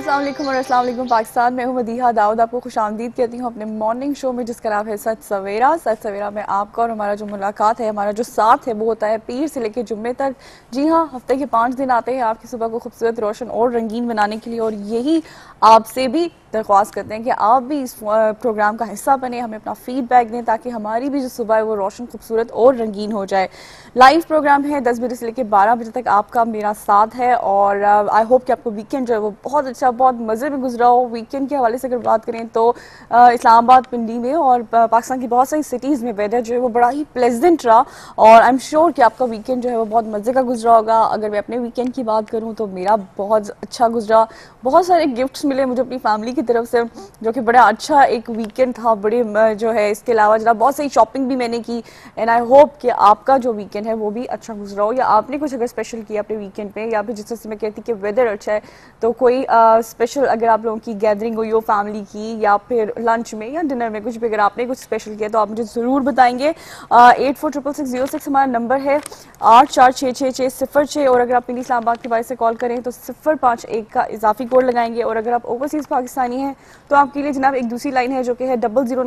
अस्सलाम वालेकुम और अस्सलाम वालेकुम पाकिस्तान। मैं हूं मदीहा दाऊद, आपको खुशामदीद कहती हूं अपने मॉर्निंग शो में जिसका नाम है सच सवेरा। सच सवेरा में आपका और हमारा जो मुलाकात है, हमारा जो साथ है वो होता है पीर से लेकर जुम्मे तक। जी हाँ, हफ्ते के 5 दिन आते हैं आपकी सुबह को खूबसूरत, रोशन और रंगीन बनाने के लिए, और यही आपसे भी दरख्वास्त करते हैं कि आप भी इस प्रोग्राम का हिस्सा बने, हमें अपना फीडबैक दें ताकि हमारी भी जो सुबह है वो रोशन, खूबसूरत और रंगीन हो जाए। लाइव प्रोग्राम है 10 बजे से लेकर 12 बजे तक, आपका मेरा साथ है। और आई होप कि आपको वीकेंड जो है वो बहुत अच्छा, बहुत मज़े में गुजरा हो। वीकेंड के हवाले से अगर बात करें तो इस्लामाबाद, पिंडी में और पाकिस्तान की बहुत सारी सिटीज़ में वेदर जो है वो बड़ा ही प्लेजेंट रहा, और आई एम श्योर कि आपका वीकेंड जो है वो बहुत मज़े का गुजरा होगा। अगर मैं अपने वीकेंड की बात करूँ तो मेरा बहुत अच्छा गुजरा, बहुत सारे गिफ्ट्स मिले मुझे अपनी फैमिली की तरफ से, जो कि बड़ा अच्छा एक वीकेंड था। बड़े जो है इसके अलावा जरा बहुत सारी शॉपिंग भी मैंने की, एंड आई होप कि आपका जो वीकेंड है वो भी अच्छा गुजरा हो, या आपने कुछ अगर स्पेशल किया अपने वीकेंड पे, या फिर जिस तरह से मैं कहती कि वेदर अच्छा है तो कोई स्पेशल अगर आप लोगों की गैदरिंग हुई हो फैमिली की, या फिर लंच में या डिनर में कुछ भी अगर आपने कुछ स्पेशल किया तो आप मुझे ज़रूर बताएंगे। 846606 हमारा नंबर है, 84666606, और अगर आप पिंडी इस्लामाबाद के बारे से कॉल करें तो 051 का इजाफी कोड लगाएंगे, और अगर आप ओवरसीज़ पाकिस्तानी हैं तो आपके लिए जनाब एक दूसरी लाइन है जो कि है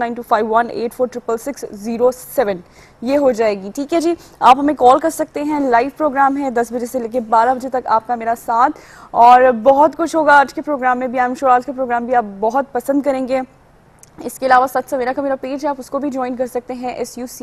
009251846607, ये हो जाएगी। ठीक है जी, आप हमें कॉल कर सकते हैं। लाइव प्रोग्राम है 10 बजे से लेकर 12 बजे तक, आपका मेरा साथ, और बहुत कुछ होगा आज के प्रोग्राम में भी। आई एम श्योर आज के प्रोग्राम भी आप बहुत पसंद करेंगे। इसके अलावा सच सवेरा का मेरा पेज है, आप उसको भी ज्वाइन कर सकते हैं।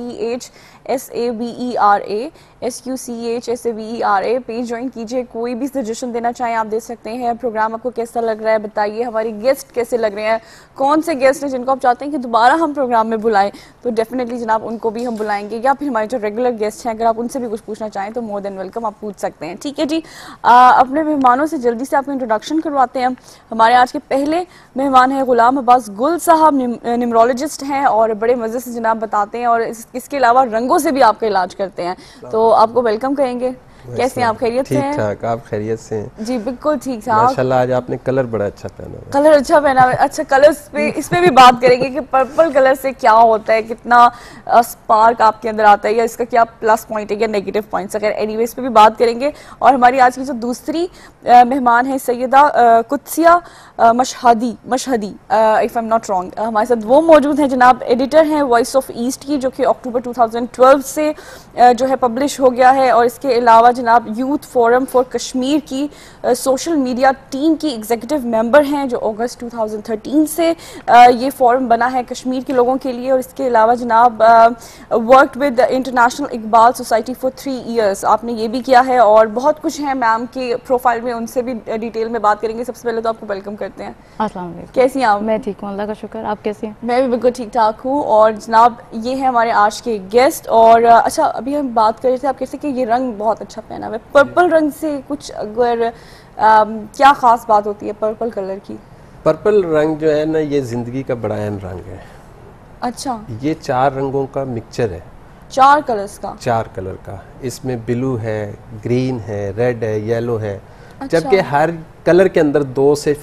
SUCHSAVERA पेज ज्वाइन कीजिए। कोई भी सजेशन देना चाहें आप दे सकते हैं। प्रोग्राम आपको कैसा लग रहा है बताइए, हमारे गेस्ट कैसे लग रहे हैं, कौन से गेस्ट हैं जिनको आप चाहते हैं कि दोबारा हम प्रोग्राम में बुलाएं, तो डेफिनेटली जनाब उनको भी हम बुलाएंगे, या फिर हमारे जो रेगुलर गेस्ट हैं अगर आप उनसे भी कुछ पूछना चाहें तो मोर देन वेलकम, आप पूछ सकते हैं। ठीक है जी, अपने मेहमानों से जल्दी से आपको इंट्रोडक्शन करवाते हैं। हमारे आज के पहले मेहमान हैं गुलाम अब्बास गुल साहब, न्यूमरोलॉजिस्ट हैं और बड़े मज़े से जनाब बताते हैं, और इसके अलावा रंगों से भी आपका इलाज करते हैं, तो आपको वेलकम करेंगे। कैसे हैं आप, खैरियत से हैं? ठीक ठाक, आप खैरियत से हैं? जी बिल्कुल ठीक ठाक। माशाल्लाह आज आपने कलर बड़ा अच्छा पहना है। कलर अच्छा पहना है, अच्छा कलर्स पे इसमें भी बात करेंगे कि पर्पल कलर से क्या होता है, कितना स्पार्क आपके अंदर आता है, या इसका क्या प्लस पॉइंट है या नेगेटिव पॉइंट्स, अगर एनीवे इस पे भी बात करेंगे। और हमारी आज की जो दूसरी मेहमान है Syeda Qudsia Mashhadi if I am not wrong, हमारे साथ वो मौजूद हैं। जनाब एडिटर हैं वॉइस ऑफ ईस्ट की, जो कि अक्टूबर 2012 से जो है पब्लिश हो गया है, और इसके अलावा जनाब यूथ फोरम फॉर कश्मीर की सोशल मीडिया टीम की एग्जीक्यूटिव मेंबर हैं, जो अगस्त 2013 से ये फोरम बना है कश्मीर के लोगों के लिए। और इसके अलावा जनाब worked with international Iqbal society for 3 years, आपने ये भी किया है, और बहुत कुछ है मैम के प्रोफाइल में, उनसे भी डिटेल में बात करेंगे। सबसे पहले तो आपको वेलकम करते हैं। अस्सलाम वालेकुम। कैसी हैं आप? मैं ठीक हूँ, अल्लाह का शुक्र। आप कैसी हैं? मैं भी बिल्कुल ठीक ठाक हूँ। और जनाब ये है हमारे आज के गेस्ट। और अच्छा, अभी हम बात कर रहे थे, आप कहते कि ये रंग बहुत अच्छा पहना हुआ है, पर्पल रंग से कुछ अगर क्या खास बात होती है पर्पल कलर की? पर्पल रंग जो है ना, ये जिंदगी का बड़ा अहम रंग है। अच्छा, ये 4 रंगों का मिक्सचर है, 4 कलर्स का? 4 कलर का। इसमें ब्लू है, ग्रीन है, रेड है, येलो है। अच्छा। जबकि हर कलर के अंदर 2 से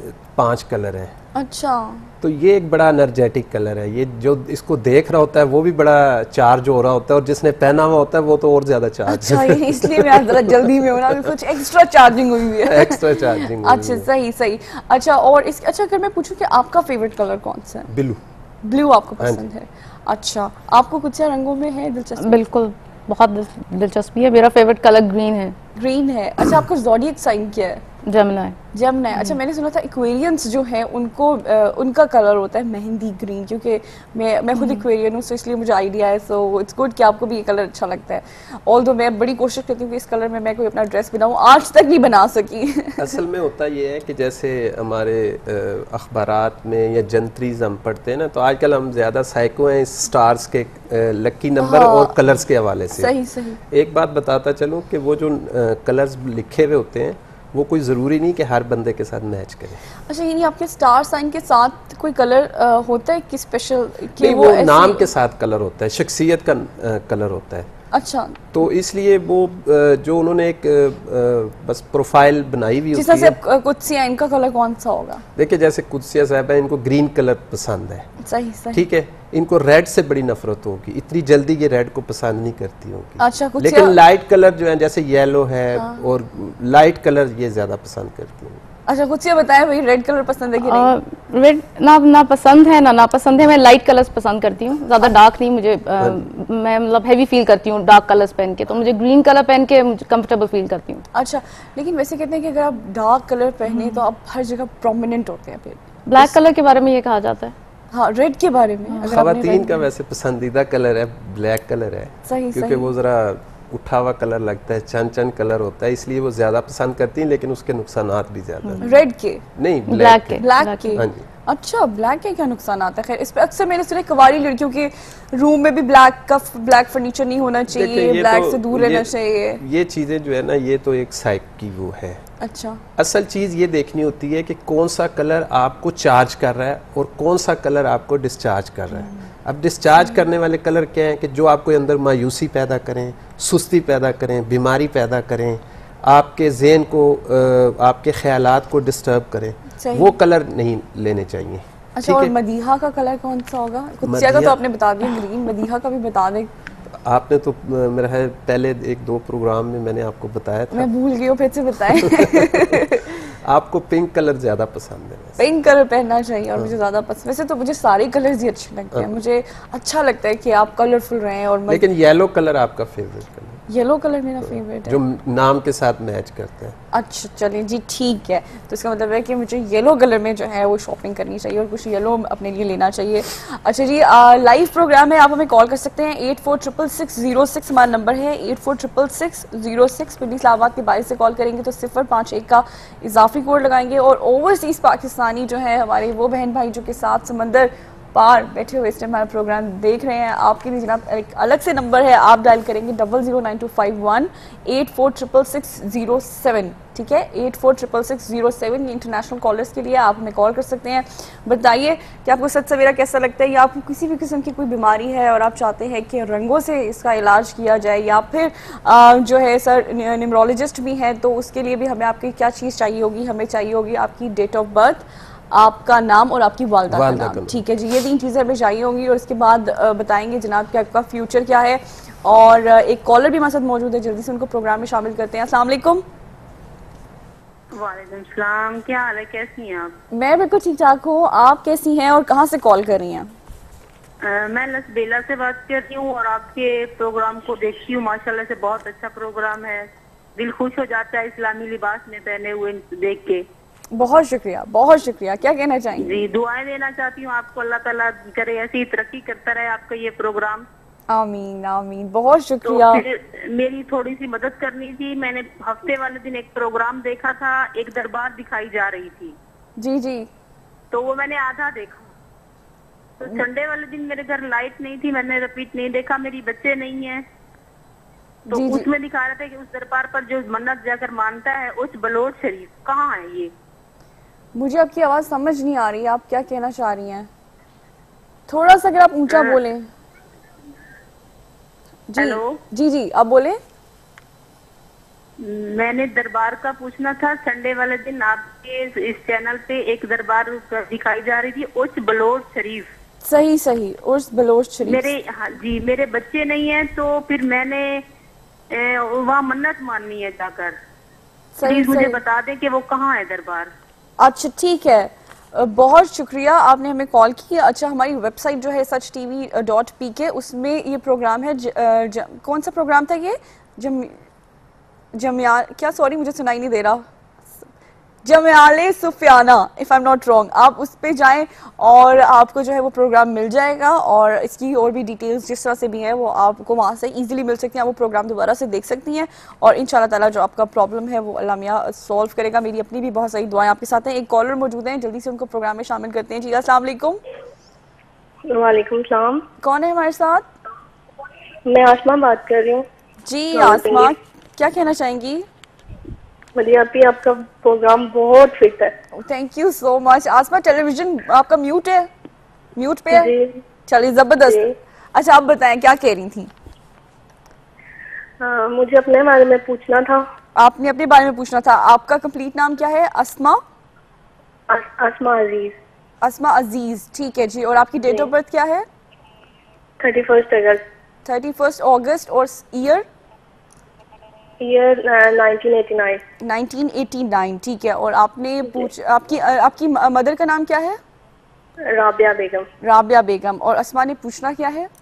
5 कलर हैं। अच्छा, तो ये एक बड़ा एनर्जेटिक कलर है। ये जो इसको देख रहा होता है वो भी बड़ा चार्ज हो रहा होता है, और जिसने पहना हुआ होता है वो तो और ज्यादा चार्ज। अच्छा, ये इसलिए मैं आज जरा जल्दी में हूं ना, कुछ एक्स्ट्रा चार्जिंग हुई है। Extra charging. अच्छा, सही। अच्छा, और इस अच्छा अगर मैं पूछूं कि आपका फेवरेट कलर कौन सा है? ब्लू आपको पसंद है? अच्छा, आपको कुछ रंगों में है दिलचस्पी? बिल्कुल, बहुत दिलचस्पी है। मेरा फेवरेट कलर ग्रीन है। ग्रीन है। अच्छा, आपका ज़ोडिएक साइन क्या है? जमुना। अच्छा, मैंने सुना था एक्वेरियंस जो है उनको उनका कलर होता है मेहंदी ग्रीन, क्योंकि मैं खुद एक्वेरियन हूँ, सो इसलिए मुझे आइडिया है। सो इट्स गुड कि आपको भी ये कलर अच्छा लगता है। ऑल्दो मैं बड़ी कोशिश करती हूँ कि इस कलर में मैं कोई अपना ड्रेस बनाऊँ, आज तक नहीं बना सकी। असल में होता ये है कि जैसे हमारे अखबारात में या जंत्रीज हम पढ़ते हैं ना, तो आजकल हम ज़्यादा साइको हैं स्टार्स के लकी नंबर और कलर्स के हवाले से। सही। एक बात बताता चलूँ कि वो जो कलर्स लिखे हुए होते हैं वो कोई ज़रूरी नहीं कि हर बंदे के साथ मैच करे। अच्छा, यानी आपके स्टार साइन के साथ कोई कलर होता है कि स्पेशल कि वो नाम के साथ कलर होता है, शख्सियत का कलर होता है। अच्छा, तो इसलिए वो जो उन्होंने एक बस प्रोफाइल बनाई हुई होती है। जैसे कुत्सिया, इनका कलर कौन सा होगा? देखिए जैसे कुत्सिया साहब है, इनको ग्रीन कलर पसंद है। सही। ठीक है, इनको रेड से बड़ी नफरत होगी, इतनी जल्दी ये रेड को पसंद नहीं करती होगी। अच्छा, लेकिन लाइट कलर जो है जैसे येलो है और लाइट कलर ये ज्यादा पसंद करती हैं। अच्छा, खुद से बताएं भाई, रेड कलर पसंद है कि नहीं? रेड ना पसंद है ना पसंद है। मैं लाइट कलर्स पसंद करती हूँ, ज्यादा डार्क नहीं। मुझे मैं मतलब हैवी फील करती हूँ डार्क कलर्स पहन के, तो मुझे ग्रीन कलर पहन के मुझे कंफर्टेबल फील करती हूँ। अच्छा, लेकिन वैसे कहते हैं कि अगर आप डार्क कलर पहने तो आप हर जगह प्रोमिनेंट होते हैं फिर। ब्लैक कलर के बारे में ये कहा जाता है। हाँ, रेड के बारे में अगर आपने खवातीन का वैसे पसंदीदा कलर है ब्लैक कलर है, सही क्योंकि वो जरा उठा हुआ कलर लगता है, चन कलर होता है, इसलिए वो ज्यादा पसंद करती हैं, लेकिन उसके नुकसानात भी ज्यादा हैं। रेड के नहीं, ब्लैक के। ब्लैक के। हाँ जी। अच्छा, ब्लैक के क्या नुकसान आता है? खैर, इस पे अक्सर मैंने सुना कवारी लड़कियों के रूम में भी ब्लैक फर्नीचर नहीं होना चाहिए, ब्लैक से दूर रहना चाहिए। ये चीजें जो है ना, ये तो एक साइक की वो है। अच्छा, असल चीज ये देखनी होती है कि कौन सा कलर आपको चार्ज कर रहा है और कौन सा कलर आपको डिस्चार्ज कर रहा है। अब डिस्चार्ज करने वाले कलर क्या हैं कि जो आपको अंदर मायूसी पैदा करें, सुस्ती पैदा करें, बीमारी पैदा करें, आपके ज़हन को, आपके ख्यालात को डिस्टर्ब करें, वो कलर नहीं लेने चाहिए। अच्छा, और मदीहा का कलर कौन सा होगा? कुत्सिया का तो आपने बता दिया ग्रीन, मदीहा का भी बता दें। आपने तो मेरा है पहले 1-2 प्रोग्राम में मैंने आपको बताया था। मैं भूल गई हूँ, फिर से बताएं। आपको पिंक कलर ज्यादा पसंद है? पिंक कलर पहनना चाहिए और मुझे ज्यादा पसंद। वैसे तो मुझे सारे कलर्स ही अच्छे लगते हैं, मुझे अच्छा लगता है कि आप कलरफुल रहें। और लेकिन येलो कलर आपका फेवरेट कलर? येलो कलर मेरा फेवरेट है, जो नाम के साथ मैच करता है। अच्छा, चलिए जी, ठीक है। तो इसका मतलब है कि मुझे येलो कलर में जो है वो शॉपिंग करनी चाहिए और कुछ येलो अपने लिए लेना चाहिए। अच्छा जी, लाइव प्रोग्राम है, आप हमें कॉल कर सकते हैं। 846606 हमारा नंबर है, 846606। पिंडी इस्लामाबाद के बाहर से कॉल करेंगे तो 051 का इजाफी कोड लगाएंगे। और ओवरसीज पाकिस्तानी जो है हमारे, वो बहन भाई जो के साथ समंदर पार बैठे हुए इस टाइम हमारा प्रोग्राम देख रहे हैं, आपके लिए जनाब एक अलग से नंबर है, आप डायल करेंगे 009251 84660607। ठीक है, 84660607। ये इंटरनेशनल कॉलर्स के लिए, आप हमें कॉल कर सकते हैं। बताइए कि आपको सच सवेरा कैसा लगता है, या आपको किसी भी किस्म की कोई बीमारी है और आप चाहते हैं कि रंगों से इसका इलाज किया जाए, या फिर जो है सर न्यूमरोलॉजिस्ट भी हैं, तो उसके लिए भी हमें आपकी क्या चीज़ चाहिए होगी? हमें चाहिए होगी आपकी डेट ऑफ बर्थ, आपका नाम और आपकी वालदा का नाम। ठीक है जी, ये 3 चीज़ें हमें चाहिए होंगी। और इसके बाद बताएंगे जनाब कि आपका फ्यूचर क्या है। और एक कॉलर भी हमारे साथ मौजूद है, जल्दी से उनको प्रोग्राम में शामिल करते हैं। अस्सलाम वालेकुम। वालेकुम सलाम, क्या हाल है, कैसी हैं आप? मैं बिल्कुल ठीक ठाक हूँ, आप कैसी हैं और कहाँ से कॉल कर रही हैं? मैं लसबेला से बात कर रही हूँ और आपके प्रोग्राम को देखती हूँ, माशाल्लाह से बहुत अच्छा प्रोग्राम है, दिल खुश हो जाता है इस्लामी लिबास में पहने हुए देख के। बहुत शुक्रिया, बहुत शुक्रिया। क्या कहना चाहेंगे? जी, दुआएं देना चाहती हूँ आपको, अल्लाह ताला करे ऐसी तरक्की करता रहे आपका ये प्रोग्राम। आमीन आमीन, बहुत तो शुक्रिया। फिर मेरी थोड़ी सी मदद करनी थी। मैंने हफ्ते वाले दिन एक प्रोग्राम देखा था, एक दरबार दिखाई जा रही थी। जी जी। तो वो मैंने आधा देखा। तो संडे वाले दिन मेरे घर लाइट नहीं थी, मैंने रिपीट नहीं देखा, मेरी बच्चे नहीं है। तो जी, उसमें दिखा रहे थे कि उस दरबार पर जो मन्नत जाकर मानता है, उस बलोच शरीफ कहाँ है ये? मुझे आपकी आवाज समझ नहीं आ रही, आप क्या कहना चाह रही हैं? थोड़ा सा अगर आप ऊंचा बोलें। जी हेलो जी जी, आप बोले। मैंने दरबार का पूछना था। संडे वाले दिन आपके इस चैनल पे एक दरबार दिखाई जा रही थी, उस बलोच शरीफ। सही सही, उर्स बलोच शरीफ। मेरे, हाँ जी, मेरे बच्चे नहीं हैं, तो फिर मैंने वहाँ मन्नत माननी है जाकर। प्लीज मुझे बता दें कि वो कहाँ है दरबार। अच्छा ठीक है, बहुत शुक्रिया आपने हमें कॉल की। अच्छा, हमारी वेबसाइट जो है sach.tv.pk, उसमें ये प्रोग्राम है। कौन सा प्रोग्राम था ये? जमिया क्या, सॉरी मुझे सुनाई नहीं दे रहा, जमियाले सुफियाना, if I am not wrong. आप उस पे जाएं और आपको जो है वो प्रोग्राम मिल जाएगा, और इसकी और भी डिटेल्स जिस तरह से भी हैं वो आपको वहाँ से इजीली मिल सकती हैं। आप वो प्रोग्राम दोबारा से देख सकती हैं, और इंशाल्लाह ताला जो आपका प्रॉब्लम है वो अल्लाह मियां सॉल्व करेगा। मेरी अपनी भी बहुत सारी दुआएं आपके साथ हैं। एक कॉलर मौजूद हैं, जल्दी से उनको प्रोग्राम में शामिल करते हैं। जी अस्सलाम वालेकुम। वालेकुम सलाम। कौन है हमारे साथ? मैं आसमा बात कर रही हूँ। जी आसमा, क्या कहना चाहेंगी? बढ़िया, आपका प्रोग्राम बहुत फिट है। Thank you so much. Asma, television आपका म्यूट है? म्यूट पे है? जी। चलिए जबरदस्त। अच्छा, आप बताएं क्या कह रही थी? मुझे अपने बारे में पूछना था। आपने अपने बारे में पूछना था। आपका कंप्लीट नाम क्या है? अस्मा? आसमा अजीज। अस्मा अजीज, ठीक है जी। और आपकी डेट ऑफ बर्थ क्या है? 31 अगस्त। 31 अगस्त। और ईयर? ईयर 1989। 1989, ठीक है। और आपने आपकी मदर का नाम क्या है? राबिया बेगम। राबिया बेगम। और अस्मा ने पूछना क्या है?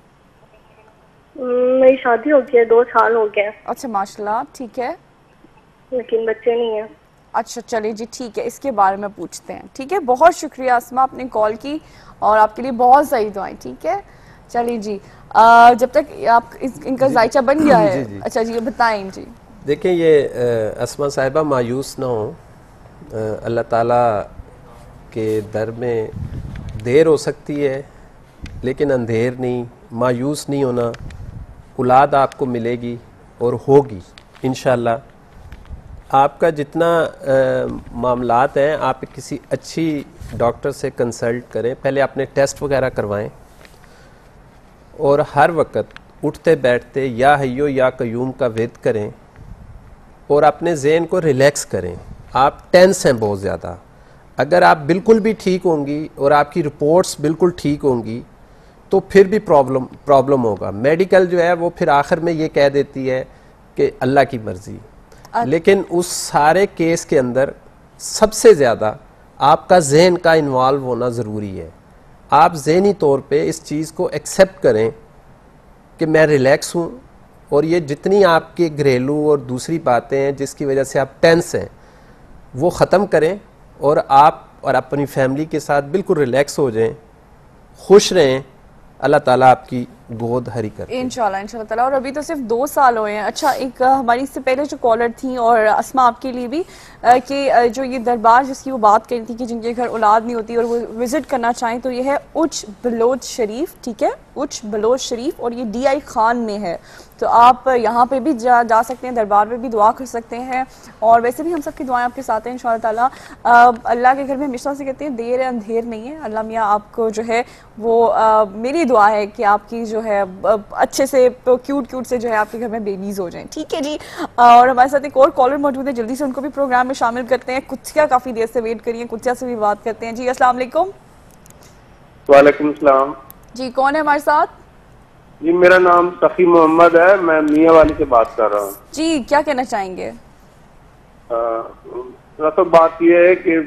मेरी शादी हो गई है, 2 साल हो गए हैं, अच्छा माशाल्लाह, ठीक है। लेकिन बच्चे नहीं हैं। अच्छा चलिए जी, ठीक है, इसके बारे में पूछते हैं। ठीक है, बहुत शुक्रिया अस्मा, आपने कॉल की और आपके लिए बहुत सही दुआएं। ठीक है, चलिए जी। जब तक आप इनका जायचा बन गया है। जी। अच्छा जी, बताएं जी। देखें, ये अस्मा साहिबा मायूस ना हो, अल्लाह ताला के दर में देर हो सकती है लेकिन अंधेर नहीं। मायूस नहीं होना, औलाद आपको मिलेगी और होगी इंशाल्लाह। आपका जितना मामलात हैं, आप किसी अच्छी डॉक्टर से कंसल्ट करें, पहले अपने टेस्ट वगैरह करवाएं और हर वक्त उठते बैठते या हय्यो या कयूम का विद करें और अपने ज़हन को रिलैक्स करें। आप टेंस हैं बहुत ज़्यादा। अगर आप बिल्कुल भी ठीक होंगी और आपकी रिपोर्ट्स बिल्कुल ठीक होंगी तो फिर भी प्रॉब्लम होगा। मेडिकल जो है वो फिर आखिर में ये कह देती है कि अल्लाह की मर्ज़ी, लेकिन उस सारे केस के अंदर सबसे ज़्यादा आपका जहन का इन्वॉल्व होना ज़रूरी है। आप ज़हनी तौर पे इस चीज़ को एक्सेप्ट करें कि मैं रिलैक्स हूँ और ये जितनी आपके घरेलू और दूसरी बातें हैं जिसकी वजह से आप टेंस हैं वो ख़त्म करें और आप और अपनी फैमिली के साथ बिल्कुल रिलैक्स हो जाएं, खुश रहें। अल्लाह ताला आपकी गोद हरी करे इंशाल्लाह ताला। और अभी तो सिर्फ 2 साल हुए हैं। अच्छा, एक हमारी इससे पहले जो कॉलर थी और अस्मा आपके लिए भी कि जो ये दरबार जिसकी वो बात करी थी कि जिनके घर औलाद नहीं होती और वो विजिट करना चाहें, तो ये है उच्च बलोच शरीफ। ठीक है, उच्च बलोच शरीफ, और ये DI खान में है। तो आप यहाँ पे भी जा सकते हैं, दरबार में भी दुआ कर सकते हैं। और वैसे भी हम सबकी दुआएं आपके साथ हैं इंशाअल्लाह ताला। अल्लाह के घर में हमेशा से कहते हैं देर है अंधेर नहीं है। अल्लाह मियाँ आपको जो है वो मेरी दुआ है कि आपकी जो है अच्छे से क्यूट से जो है आपके घर में बेबीज हो जाएं। ठीक है जी। और हमारे साथ एक और कॉलर मौजूद है, जल्दी से उनको भी प्रोग्राम में शामिल करते हैं। कुत्सिया काफ़ी देर से वेट करिए, कुत्सिया से भी बात करते हैं। जी अस्सलाम वालेकुम। वालेकुम सलाम जी, कौन है हमारे साथ? जी, मेरा नाम सफ़ी मोहम्मद है, मैं मियाँ वाली से बात कर रहा हूँ। जी, क्या कहना चाहेंगे? तो बात यह है कि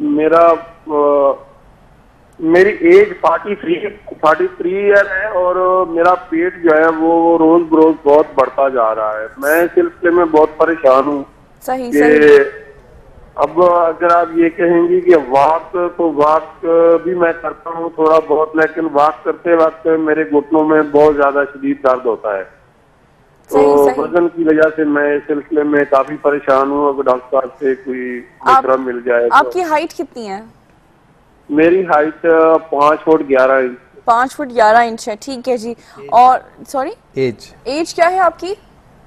मेरी एज 43 ईयर है और मेरा पेट जो है वो रोज बरोज बहुत बढ़ता जा रहा है। मैं इस सिलसिले में बहुत परेशान हूँ। सही। अब अगर आप ये कहेंगी कि वॉक, तो वॉक भी मैं करता हूँ थोड़ा बहुत, लेकिन वॉक करते वक्त मेरे घुटनों में बहुत ज्यादा शदीद दर्द होता है। तो वजन की वजह से मैं इस सिलसिले में काफी परेशान हूँ। अगर डॉक्टर साहब से कोई मशवरा मिल जाए तो। आपकी हाइट कितनी है? मेरी height 5 foot 11 inch. 5 foot 11 inch है। ठीक है जी। और सॉरी, एज क्या है आपकी?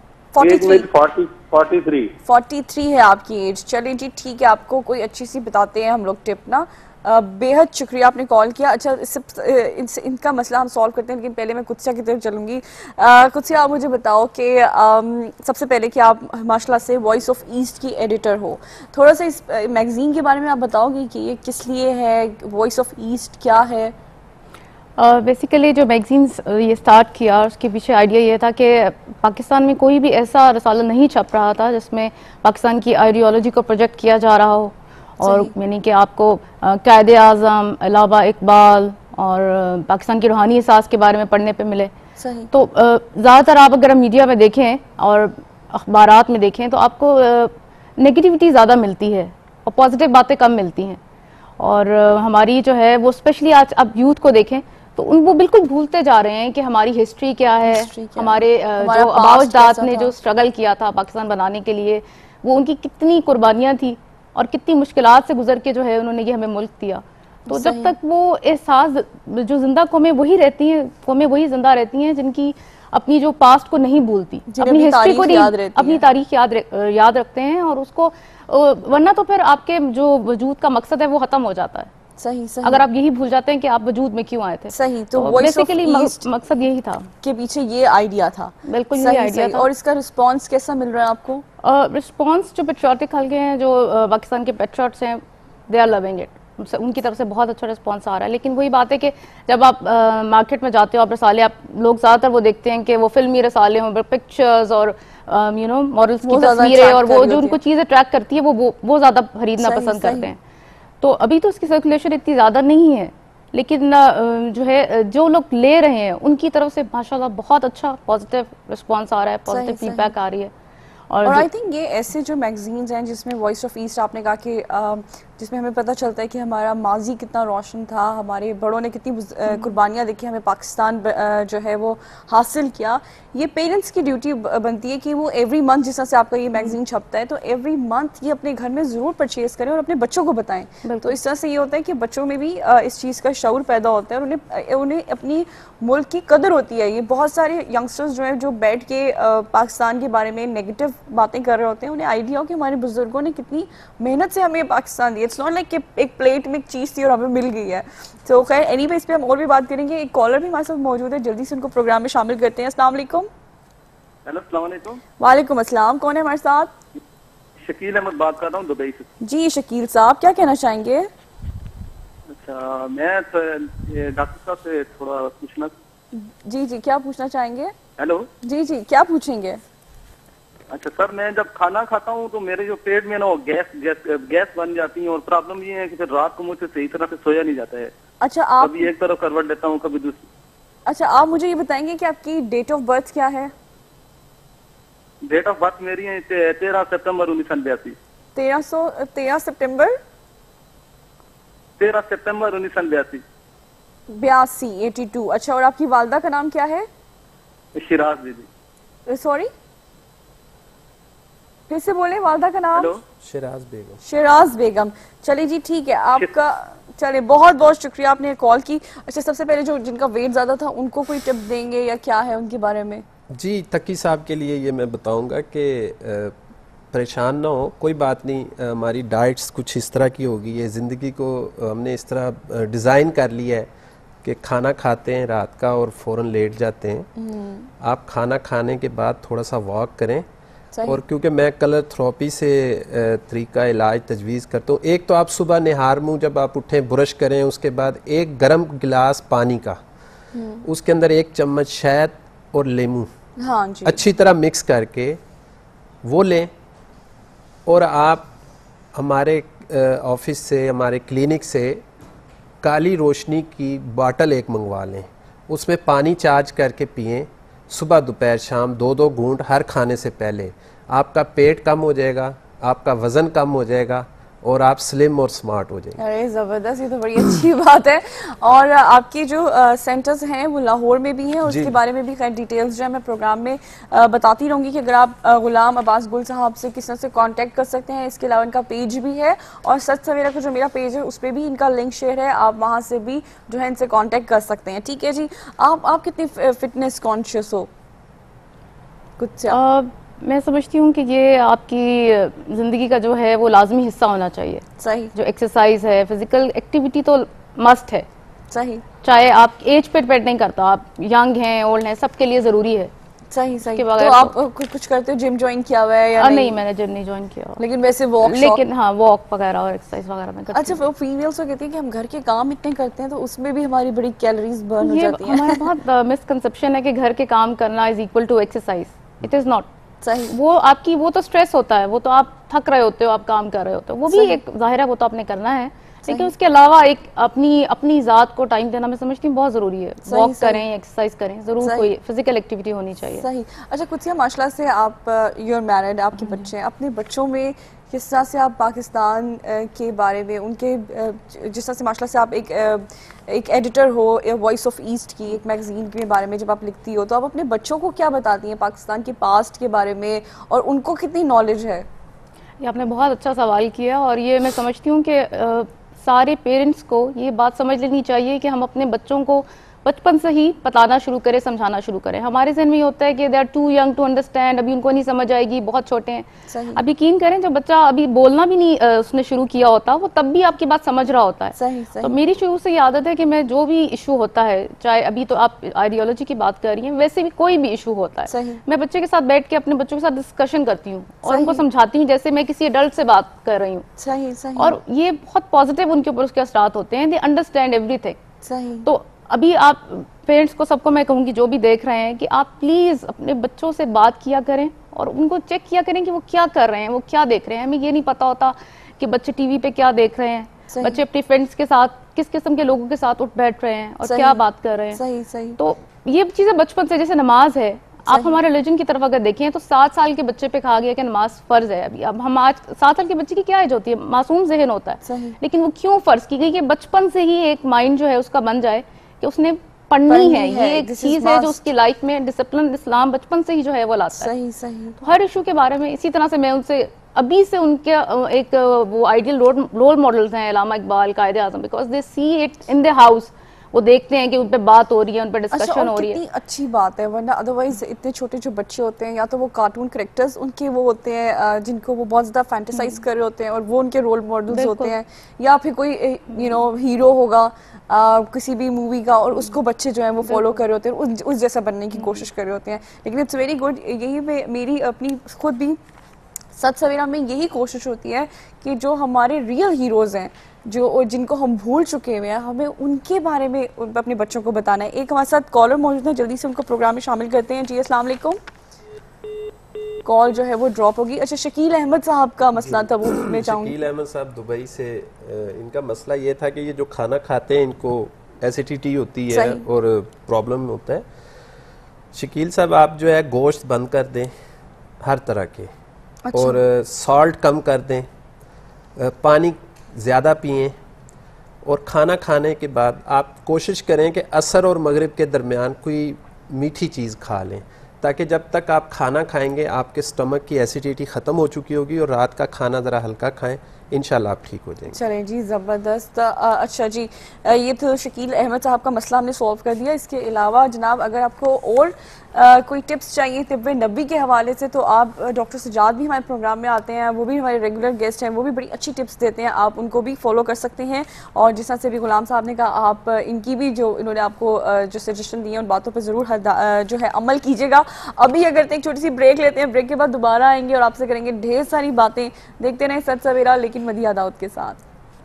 43 है आपकी एज। चलिए जी, ठीक है, आपको कोई अच्छी सी बताते हैं हम लोग टिप ना। बेहद शुक्रिया आपने कॉल किया। अच्छा, इनका मसला हम सॉल्व करते हैं, लेकिन पहले मैं कुत्सिया की तरफ चलूंगी। कुत्सिया, आप मुझे बताओ कि सबसे पहले कि आप माशाल्लाह से वॉइस ऑफ ईस्ट की एडिटर हो, थोड़ा सा इस मैगजीन के बारे में आप बताओगे कि ये किस लिए है, वॉइस ऑफ ईस्ट क्या है? बेसिकली जो मैगजीन्स ये स्टार्ट किया, उसके पीछे आइडिया ये था कि पाकिस्तान में कोई भी ऐसा रसाला नहीं छप रहा था जिसमें पाकिस्तान की आइडियोलॉजी को प्रोजेक्ट किया जा रहा हो। और यानी कि आपको कायदे आज़म, अलावा इकबाल और पाकिस्तान की रूहानी एहसास के बारे में पढ़ने पे मिले। सही। तो ज़्यादातर आप अगर मीडिया में देखें और अखबारात में देखें तो आपको नेगेटिविटी ज़्यादा मिलती है और पॉजिटिव बातें कम मिलती हैं। और हमारी जो है वो स्पेशली आज आप यूथ को देखें तो वो बिल्कुल भूलते जा रहे हैं कि हमारी हिस्ट्री क्या है, हमारे जो आबाओ-अजदाद ने जो स्ट्रगल किया था पाकिस्तान बनाने के लिए, वो उनकी कितनी कुर्बानियां थी और कितनी मुश्किलात से गुजर के जो है उन्होंने ये हमें मुल्क दिया। तो जब तक वो एहसास, जो जिंदा कौमें वही रहती हैं, कौमें वही जिंदा रहती हैं जिनकी अपनी जो पास्ट को नहीं भूलती, अपनी हिस्ट्री को नहीं, अपनी तारीख याद रखते हैं और उसको, वरना तो फिर आपके जो वजूद का मकसद है वो खत्म हो जाता है। सही। अगर आप यही भूल जाते हैं कि आप वजूद में क्यों आए थे। सही। तो बेसिकली मकसद यही था के पीछे ये आइडिया था। बिल्कुल यही आइडिया था। और इसका रिस्पांस कैसा मिल रहा है आपको? रिस्पांस जो पेट्रियोटिक हल्के हैं, जो पाकिस्तान के पेट्रियोट्स हैं, दे आर लविंग इट। उनकी तरफ से बहुत अच्छा रिस्पॉन्स आ रहा है। लेकिन वही बात है कि जब आप मार्केट में जाते हो, आप रसाले, आप लोग ज़्यादातर वो देखते हैं कि वो फिल्मी रसाले हों, पिक्चर्स और मॉडल्स की तस्वीरें, और वो जो उनको चीज़ें ट्रैक करती है वो ज़्यादा खरीदना पसंद करते हैं। तो अभी तो उसकी सर्कुलेशन इतनी ज़्यादा नहीं है, लेकिन जो है जो लोग ले रहे हैं उनकी तरफ से माशाल्लाह बहुत अच्छा पॉजिटिव रिस्पांस आ रहा है, पॉजिटिव फीडबैक आ रही है। और आई थिंक ये ऐसे जो मैगजीन्स हैं जिसमें वॉइस ऑफ ईस्ट आपने कहा कि जिसमें हमें पता चलता है कि हमारा माजी कितना रोशन था, हमारे बड़ों ने कितनी कुर्बानियाँ देखी, हमें पाकिस्तान जो है वो हासिल किया। ये पेरेंट्स की ड्यूटी बनती है कि वो एवरी मंथ, जिस तरह से आपका ये मैगजीन छपता है, तो एवरी मंथ ये अपने घर में ज़रूर परचेज करें और अपने बच्चों को बताएं। तो इस तरह से ये होता है कि बच्चों में भी इस चीज़ का शऊर पैदा होता है और उन्हें अपनी मुल्क की कदर होती है। ये बहुत सारे यंगस्टर्स जो हैं जो बैठ के पाकिस्तान के बारे में नेगेटिव बातें कर रहे होते हैं, उन्हें आइडिया हो कि हमारे बुजुर्गों ने कितनी मेहनत से हमें पाकिस्तान दिया। इट्स नॉट लाइक कि एक प्लेट में एक चीज़ थी और हमें मिल गई है। तो खैर एनीवे इस पे हम और भी बात करेंगे। एक कॉलर भी हमारे साथ मौजूद है, जल्दी से उनको प्रोग्राम में शामिल करते हैं। अस्सलाम वालेकुम। हेलो, अस्सलाम वालेकुम। वालेकुम अस्सलाम। कौन है हमारे साथ? शकील अहमद बात कर रहा हूँ दुबई से। जी शकील साहब, क्या कहना चाहेंगे? अच्छा, मैं डॉक्टर साहब से थोड़ा पूछना। जी जी, क्या पूछना चाहेंगे? हेलो। जी जी, क्या पूछेंगे? अच्छा सर, मैं जब खाना खाता हूँ तो मेरे जो पेट में ना वो गैस बन जाती है, और प्रॉब्लम ये है कि फिर रात को मुझसे सही तरह से सोया नहीं जाता है। अच्छा, आप कभी एक तरफ करवट लेता हूँ, कभी दूसरी। अच्छा, आप मुझे ये बताएंगे कि आपकी डेट ऑफ बर्थ क्या है? डेट ऑफ बर्थ मेरी है 13 सितंबर 1982। 13 सितंबर 1982। 82। अच्छा, और आपकी वालदा का नाम क्या है? शिराज दीदी। सॉरी, फिर से बोले वालदा का नाम? हेलो। शिराज बेगम। शिराज बेगम। चलिए जी, ठीक है आपका। चलिए, बहुत बहुत शुक्रिया आपने कॉल की। अच्छा, सबसे पहले जो जिनका वेट ज्यादा था उनको कोई टिप देंगे या क्या है उनके बारे में? जी, तकी साहब के लिए ये मैं बताऊंगा कि परेशान ना हो, कोई बात नहीं। हमारी डाइट्स कुछ इस तरह की होगी, ये ज़िंदगी को हमने इस तरह डिज़ाइन कर लिया है कि खाना खाते हैं रात का और फ़ौरन लेट जाते हैं। आप खाना खाने के बाद थोड़ा सा वॉक करें, और क्योंकि मैं कलर थेरेपी से तरीका इलाज तजवीज़ करता हूँ। एक तो आप सुबह निहार मुँह जब आप उठें ब्रश करें, उसके बाद एक गर्म गिलास पानी का, उसके अंदर 1 चम्मच शहद और लेमू अच्छी तरह मिक्स करके वो लें। और आप हमारे ऑफिस से, हमारे क्लिनिक से काली रोशनी की बोतल एक मंगवा लें, उसमें पानी चार्ज करके पिएं। सुबह दोपहर शाम 2-2 घूंट हर खाने से पहले। आपका पेट कम हो जाएगा, आपका वज़न कम हो जाएगा और आप स्लिम और स्मार्ट हो जाएंगे। अरे ज़बरदस्त, ये तो बड़ी अच्छी बात है। और आपकी जो सेंटर्स हैं वो लाहौर में भी हैं, और उसके बारे में भी खैर डिटेल्स जो है मैं प्रोग्राम में बताती रहूँगी कि अगर आप गुलाम अब्बास गुल साहब से किस तरह से कांटेक्ट कर सकते हैं। इसके अलावा इनका पेज भी है, और सच सवेरा का जो मेरा पेज है उस पर भी इनका लिंक शेयर है, आप वहाँ से भी जो है इनसे कॉन्टेक्ट कर सकते हैं। ठीक है जी। आप कितनी फिटनेस कॉन्शियस हो? कुछ मैं समझती हूँ कि ये आपकी ज़िंदगी का जो है वो लाजमी हिस्सा होना चाहिए। सही। जो एक्सरसाइज है, फिजिकल एक्टिविटी तो मस्ट है। सही। चाहे आप एज पे डिपेंड नहीं करता, आप यंग हैं ओल्ड हैं, सबके लिए ज़रूरी है। सही सही। तो आप कुछ करते हो, जिम ज्वाइन किया हुआ है या नहीं? मैंने जिम नहीं ज्वाइन किया, लेकिन वैसे वॉक, लेकिन हाँ वॉक वगैरह और एक्सरसाइज वगैरह में करती। अच्छा, वो फीमेल्स तो कहती हैं कि हम घर के काम इतने करते हैं तो उसमें भी हमारी बड़ी कैलोरीज बर्न हो जाती हैं। हमारा बहुत मिसकंसेप्शन है कि घर के काम करना is equal to exercise. It is not. सही। वो तो स्ट्रेस होता है, वो तो आप थक रहे होते हो, आप काम कर रहे होते हो, वो भी एक जाहिर है, वो तो आपने करना है। लेकिन उसके अलावा एक अपनी जात को टाइम देना मैं समझती हूँ बहुत जरूरी है। वॉक करें, एक्सरसाइज करें, जरूर कोई फिजिकल एक्टिविटी होनी चाहिए। सही। अच्छा कुछ माशाल्लाह से आप यूर मैरिड, आपके बच्चे हैं, अपने बच्चों में किस तरह से आप पाकिस्तान के बारे में उनके जिस तरह से माशाल्लाह से आप एक एडिटर हो वॉइस ऑफ ईस्ट की एक मैगजीन के बारे में जब आप लिखती हो, तो आप अपने बच्चों को क्या बताती हैं पाकिस्तान के पास्ट के बारे में, और उनको कितनी नॉलेज है? ये आपने बहुत अच्छा सवाल किया, और ये मैं समझती हूँ कि सारे पेरेंट्स को ये बात समझ लेनी चाहिए कि हम अपने बच्चों को बचपन से ही बताना शुरू करें, समझाना शुरू करें। हमारे ज़हन में ये होता है कि they are too young to understand, अभी उनको नहीं समझ आएगी, बहुत छोटे हैं। अब यकीन करें जब बच्चा अभी बोलना भी नहीं उसने शुरू किया होता, वो तब भी आपकी बात समझ रहा होता है। सही, सही। तो मेरी शुरू से ये आदत है कि मैं जो भी इशू होता है, चाहे अभी तो आप आइडियोलॉजी की बात कर रही हैं, वैसे भी कोई भी इशू होता है, मैं बच्चे के साथ बैठ के अपने बच्चों के साथ डिस्कशन करती हूँ और उनको समझाती हूँ जैसे मैं किसी एडल्ट से बात कर रही हूँ। सही, सही। और ये बहुत पॉजिटिव उनके ऊपर उसके असरात होते हैं, दे अंडरस्टैंड एवरीथिंग। सही। तो अभी आप पेरेंट्स को, सबको मैं कहूँगी जो भी देख रहे हैं, कि आप प्लीज अपने बच्चों से बात किया करें और उनको चेक किया करें कि वो क्या कर रहे हैं, वो क्या देख रहे हैं। हमें ये नहीं पता होता कि बच्चे टीवी पे क्या देख रहे हैं, बच्चे अपने फ्रेंड्स के साथ किस किस्म के लोगों के साथ उठ बैठ रहे हैं और क्या बात कर रहे हैं। सही, सही। तो ये चीजें बचपन से, जैसे नमाज है, आप हमारे रिलीजन की तरफ अगर देखें तो 7 साल के बच्चे पे कहा गया कि नमाज फर्ज है। अभी अब हम आज 7 साल के बच्चे की क्या एज होती है, मासूम ज़हन होता है, लेकिन वो क्यों फर्ज की गई कि बचपन से ही एक माइंड जो है उसका बन जाए कि उसने पढ़नी है। ये एक चीज है जो उसकी लाइफ में डिसिप्लिन इस्लाम बचपन से ही जो है वो लाता है। सही, सही। तो हर इशू के बारे में इसी तरह से मैं उनसे अभी से उनके एक वो आइडियल रोल मॉडल्स हैं Allama Iqbal, Quaid Azam, because they see it in the house. वो देखते हैं कि उन पे बात हो रही है, उन पे डिस्कशन हो रही है। कितनी अच्छी बात है, वरना अदरवाइज इतने छोटे जो बच्चे होते हैं, या तो वो कार्टून कैरेक्टर्स उनके वो होते हैं जिनको वो बहुत ज़्यादा फैंटेसाइज कर रहे होते हैं और वो उनके रोल मॉडल्स होते हैं, या फिर कोई हीरो होगा किसी भी मूवी का और उसको बच्चे जो है वो फॉलो कर रहे होते हैं, उस जैसा बनने की कोशिश कर रहे होते हैं। लेकिन इट्स वेरी गुड। यही मेरी अपनी खुद भी सच सवेरा में यही कोशिश होती है कि जो हमारे रियल हीरोज़ हैं, जो जिनको हम भूल चुके हुए हैं, हमें उनके बारे में अपने बच्चों को बताना है। एक हमारे साथ कॉलर मौजूद है, जल्दी से उनको प्रोग्राम में शामिल करते हैं। जी अस्सलाम वालेकुम। कॉल जो है वो ड्रॉप होगी। अच्छा, शकील अहमद साहब का मसला था, वो मैं चाहूँगी। शकील अहमद साहब दुबई से, इनका मसला ये था कि ये जो खाना खाते हैं इनको एसिडिटी होती है और प्रॉब्लम होता है। शकील साहब, आप जो है गोश्त बंद कर दें हर तरह के, और सॉल्ट कम कर दें, पानी ज़्यादा पिएं, और खाना खाने के बाद आप कोशिश करें कि असर और मगरिब के दरमियान कोई मीठी चीज़ खा लें, ताकि जब तक आप खाना खाएंगे आपके स्टमक की एसिडिटी ख़त्म हो चुकी होगी, और रात का खाना ज़रा हल्का खाएं, इंशाल्लाह आप ठीक हो जाएंगे। चलें जी, ज़बरदस्त। अच्छा जी, ये तो शकील अहमद साहब का मसला हमने सॉल्व कर दिया। इसके अलावा जनाब, अगर आपको और कोई टिप्स चाहिए तिब्बे नबी के हवाले से, तो आप डॉक्टर सजाद भी हमारे प्रोग्राम में आते हैं, वो भी हमारे रेगुलर गेस्ट हैं, वो भी बड़ी अच्छी टिप्स देते हैं, आप उनको भी फॉलो कर सकते हैं। और जिस तरह से भी गुलाम साहब ने कहा, आप इनकी भी जो इन्होंने आपको जो सजेशन दिए उन बातों पर ज़रूर जो है अमल कीजिएगा। अभी अगर एक छोटी सी ब्रेक लेते हैं, ब्रेक के बाद दोबारा आएंगे और आपसे करेंगे ढेर सारी बातें। देखते रहें सच सवेरा, लेकिन मदीहा दाऊद के साथ।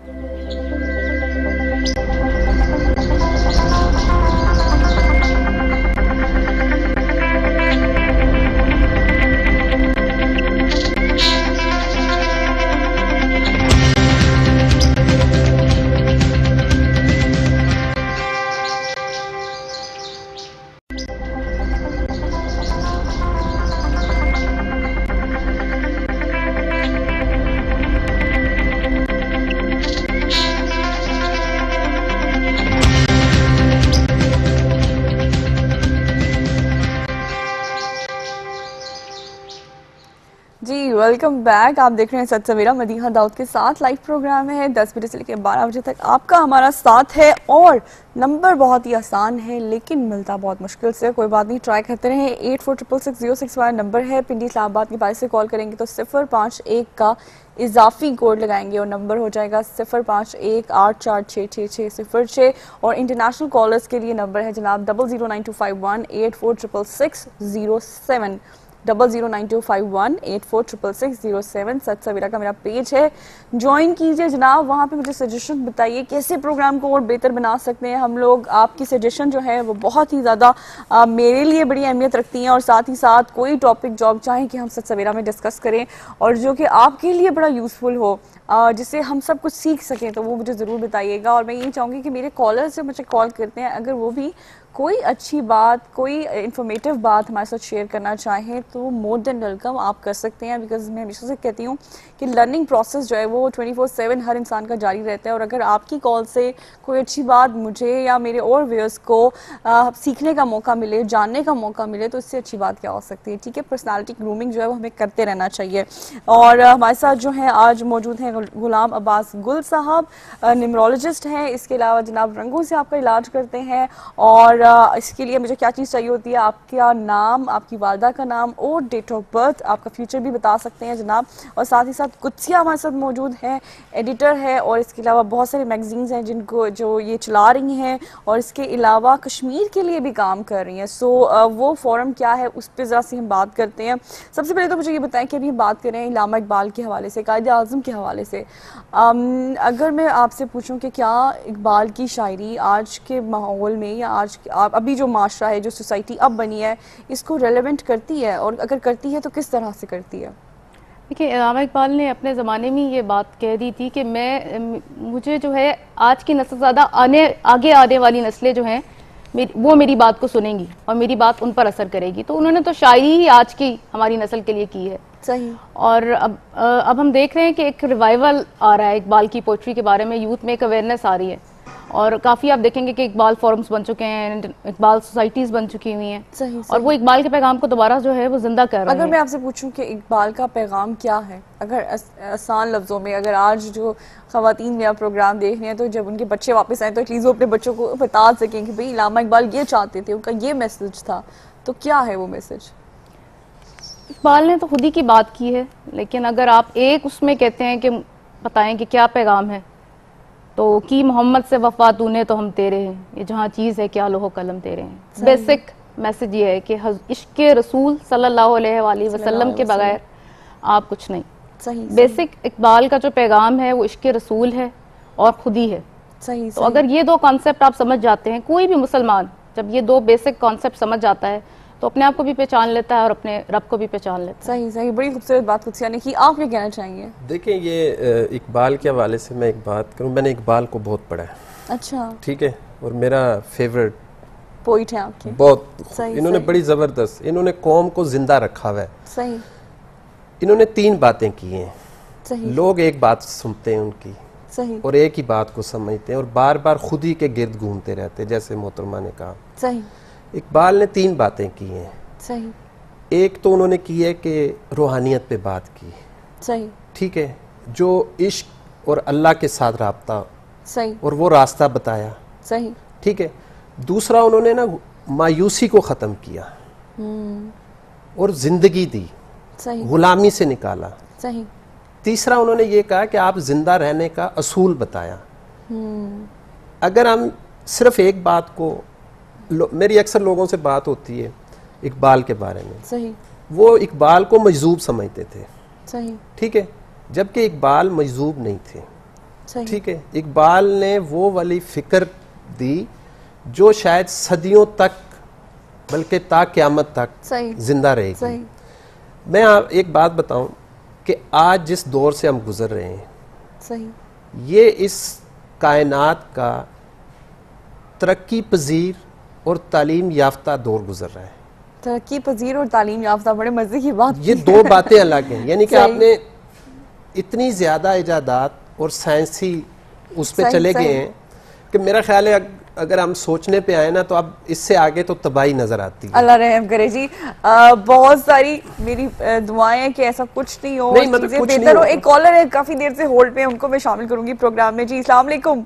Welcome back. आप देख रहे हैं सच सवेरा मदीहा दाऊद के साथ। लाइव प्रोग्राम है 10 बजे से लेकर 12 बजे तक आपका हमारा साथ है, और नंबर बहुत ही आसान है लेकिन मिलता बहुत मुश्किल से। कोई बात नहीं, ट्राई करते रहें। 84666061 नंबर है। पिंडी इस्लामाबाद के पास से कॉल करेंगे तो 051 का इजाफी कोड लगाएंगे और नंबर हो जाएगा 05184466606। और इंटरनेशनल कॉलर्स के लिए नंबर है जनाब 00925184660607 00925184660607। सच सवेरा का मेरा पेज है, ज्वाइन कीजिए जनाब। वहाँ पे मुझे सजेशन बताइए कैसे प्रोग्राम को और बेहतर बना सकते हैं हम लोग। आपकी सजेशन जो है वो बहुत ही ज़्यादा मेरे लिए बड़ी अहमियत रखती हैं, और साथ ही साथ कोई टॉपिक जो आप चाहें कि हम सच सवेरा में डिस्कस करें और जो कि आपके लिए बड़ा यूज़फुल हो, जिससे हम सब कुछ सीख सकें, तो वो मुझे ज़रूर बताइएगा। और मैं यही चाहूँगी कि मेरे कॉलर्स जो मुझे कॉल करते हैं, अगर वो भी कोई अच्छी बात, कोई इन्फॉर्मेटिव बात हमारे साथ शेयर करना चाहें तो मोर देन वेलकम आप कर सकते हैं, बिकॉज मैं हमेशा से कहती हूँ कि लर्निंग प्रोसेस जो है वो 24/7 हर इंसान का जारी रहता है। और अगर आपकी कॉल से कोई अच्छी बात मुझे या मेरे और व्यूअर्स को सीखने का मौका मिले, जानने का मौका मिले, तो इससे अच्छी बात क्या हो सकती है। ठीक है, पर्सनालिटी ग्रूमिंग जो है वो हमें करते रहना चाहिए। और हमारे साथ जो है आज मौजूद हैं गुलाम अब्बास गुल साहब, न्यूमरोलॉजिस्ट हैं। इसके अलावा जनाब रंगों से आपका इलाज करते हैं। और इसके लिए मुझे क्या चीज़ चाहिए होती है, आपका नाम, आपकी वालदा का नाम और डेट ऑफ बर्थ, आपका फ्यूचर भी बता सकते हैं जनाब। और साथ ही साथ कुत्सिया हमारे साथ मौजूद हैं, एडिटर है। और इसके अलावा बहुत सारे मैगजीन्स हैं जिनको जो ये चला रही हैं, और इसके अलावा कश्मीर के लिए भी काम कर रही हैं। सो वो फोरम क्या है उस पर ज़रा सी हम बात करते हैं। सबसे पहले तो मुझे ये बताएं कि अभी हम बात कर रहे हैं इलामा इकबाल के हवाले से, कायदे आज़म के हवाले से। अगर मैं आपसे पूछूं कि क्या इकबाल की शायरी आज के माहौल में या आज अभी जो माशरा है, जो सोसाइटी अब बनी है, इसको रेलेवेंट करती है, और अगर करती है तो किस तरह से करती है? देखिए, इलामा इकबाल ने अपने ज़माने में ये बात कह दी थी कि मुझे जो है आज की नस्ल ज़्यादा आगे आने वाली नस्लें जो हैं वो मेरी बात को सुनेंगी और मेरी बात उन पर असर करेगी। तो उन्होंने तो शायरी ही आज की हमारी नस्ल के लिए की है। सही। और अब हम देख रहे हैं कि एक रिवाइवल आ रहा है इकबाल की पोइट्री के बारे में, यूथ में एक अवेयरनेस आ रही है। और काफ़ी आप देखेंगे कि इकबाल फोरम्स बन चुके हैं, इकबाल सोसाइटीज़ बन चुकी हुई हैं। सही। और वो इकबाल के पैगाम को दोबारा जो है वो जिंदा कर रहे हैं। अगर मैं आपसे पूछूं कि इकबाल का पैगाम क्या है, अगर आसान लफ्ज़ों में, अगर आज जो ख़वातीन मेरा प्रोग्राम देख रहे हैं तो जब उनके बच्चे वापस आए तो एटलीस्ट वो अपने बच्चों को बता सकें कि भाई इलामा इकबाल ये चाहते थे, उनका ये मैसेज था, तो क्या है वो मैसेज? इकबाल ने तो खुद ही की बात की है, लेकिन अगर आप एक उसमें कहते हैं कि बताएं कि क्या पैगाम है, तो की मोहम्मद से वफा तूने तो हम तेरे हैं, ये जहाँ चीज़ है क्या लोहो कलम तेरे हैं। बेसिक मैसेज ये है कि इश्क रसूल सल्लल्लाहु अलैहि वसल्लम के बगैर आप कुछ नहीं। सही। बेसिक इकबाल का जो पैगाम है वो इश्क रसूल है और खुद ही है। सही। तो अगर ये दो कॉन्सेप्ट आप समझ जाते हैं, कोई भी मुसलमान जब ये दो बेसिक कॉन्सेप्ट समझ जाता है तो अपने आप को भी पहचान लेता है और अपने रब को भी पहचान लेता है। सही सही, बड़ी खूबसूरत बात कुत्सिया ने की। आप क्या कहना चाहेंगे? देखिए, ये इकबाल के हवाले से मैं एक बात करूं, मैंने इकबाल को बहुत पढ़ा है। अच्छा। ठीक है, और मेरा फेवरेट पोइट है आपके। बहुत। सही, इन्होंने सही। बड़ी ज़बरदस्त, इन्होंने कौम को जिंदा रखा हुआ है। सही। इन्होंने 3 बातें की हैं। सही। लोग एक बात सुनते हैं उनकी, सही। और एक ही बात को समझते हैं और बार बार खुद ही के गिर्द घूमते रहते हैं, जैसे मोहतरमा ने कहा। सही। इकबाल ने 3 बातें की हैं। सही। एक तो उन्होंने की है कि रूहानियत पे बात की। सही। ठीक है, जो इश्क और अल्लाह के साथ राब्ता, सही, और वो रास्ता बताया। सही। ठीक है। दूसरा, उन्होंने ना मायूसी को ख़त्म किया और ज़िंदगी दी, सही। गुलामी से निकाला। सही। तीसरा, उन्होंने ये कहा कि आप जिंदा रहने का असूल बताया। अगर हम सिर्फ एक बात को, मेरी अक्सर लोगों से बात होती है इकबाल के बारे में, सही। वो इकबाल को मजजूब समझते थे। सही। ठीक है, जबकि इकबाल मजजूब नहीं थे। सही। ठीक है, इकबाल ने वो वाली फिक्र दी जो शायद सदियों तक, बल्कि ता क़यामत तक सही। जिंदा रहेगी। सही। मैं एक बात बताऊं कि आज जिस दौर से हम गुजर रहे हैं, सही, ये इस कायनात का तरक्की पजीर और तालीम याफ्ता दौर गुजर रहा है। तरक्की पजीर और तालीम याफ्ता, बड़े मजे की बात। ये 2 बातें अलग हैं। यानी कि सही। आपने इतनी ज्यादा इजादात और साइंसी उस पे सही, चले सही। गए हैं कि मेरा ख्याल है अगर हम सोचने पे आए ना, तो अब इससे आगे तो तबाही नजर आती है। अल्लाह रहम करे जी। बहुत सारी मेरी दुआएं हैं कि ऐसा कुछ नहीं हो, नहीं, मतलब चीजें कुछ नहीं बेहतर हो। होगा। एक कॉलर है काफी देर से होल्ड पे है, उनको मैं शामिल करूंगी प्रोग्राम में। जी अस्सलाम वालेकुम।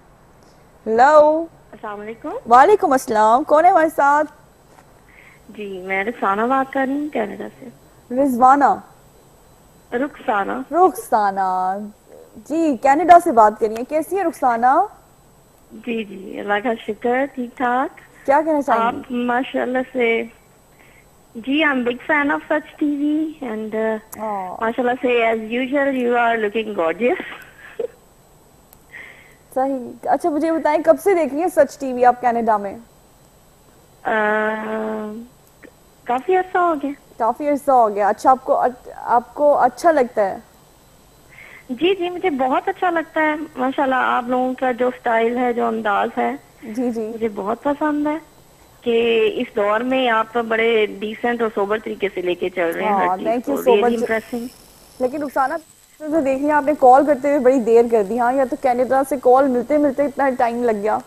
हेलो। अस्सलाम वालेकुम। वालेकुम अस्सलाम, कौन है हमारे साथ? जी मैं रुखसाना बात कर रही हूँ कनाडा से। रिजवाना। रुखसाना। रुखसाना जी, कनाडा से बात करिए। कैसी है रुखसाना? जी जी, अल्लाह का शुक्र, ठीक ठाक। क्या कहना आप चाहेंगी? माशाल्लाह से, जी I am big fan of such TV and माशाल्लाह से as usual you are looking gorgeous. सही। अच्छा मुझे बताएं, कब से देख रही हैं सच टीवी आप कनाडा में? काफी अर्सा हो गया। काफी अर्सा हो गया। अच्छा, आपको अच्छा लगता है? जी जी, मुझे बहुत अच्छा लगता है माशाल्लाह। आप लोगों का जो स्टाइल है, जो अंदाज है, जी जी, मुझे बहुत पसंद है। कि इस दौर में आप बड़े डिसेंट और सोबर तरीके से लेके चल रहे हैं हाँ, हर चीज thank you को, so really much. impressive। लेकिन रुखसाना तो देख लिया आपने, कॉल करते हुए बड़ी देर कर दी। हाँ, या तो कनाडा से कॉल मिलते मिलते इतना टाइम लग गया।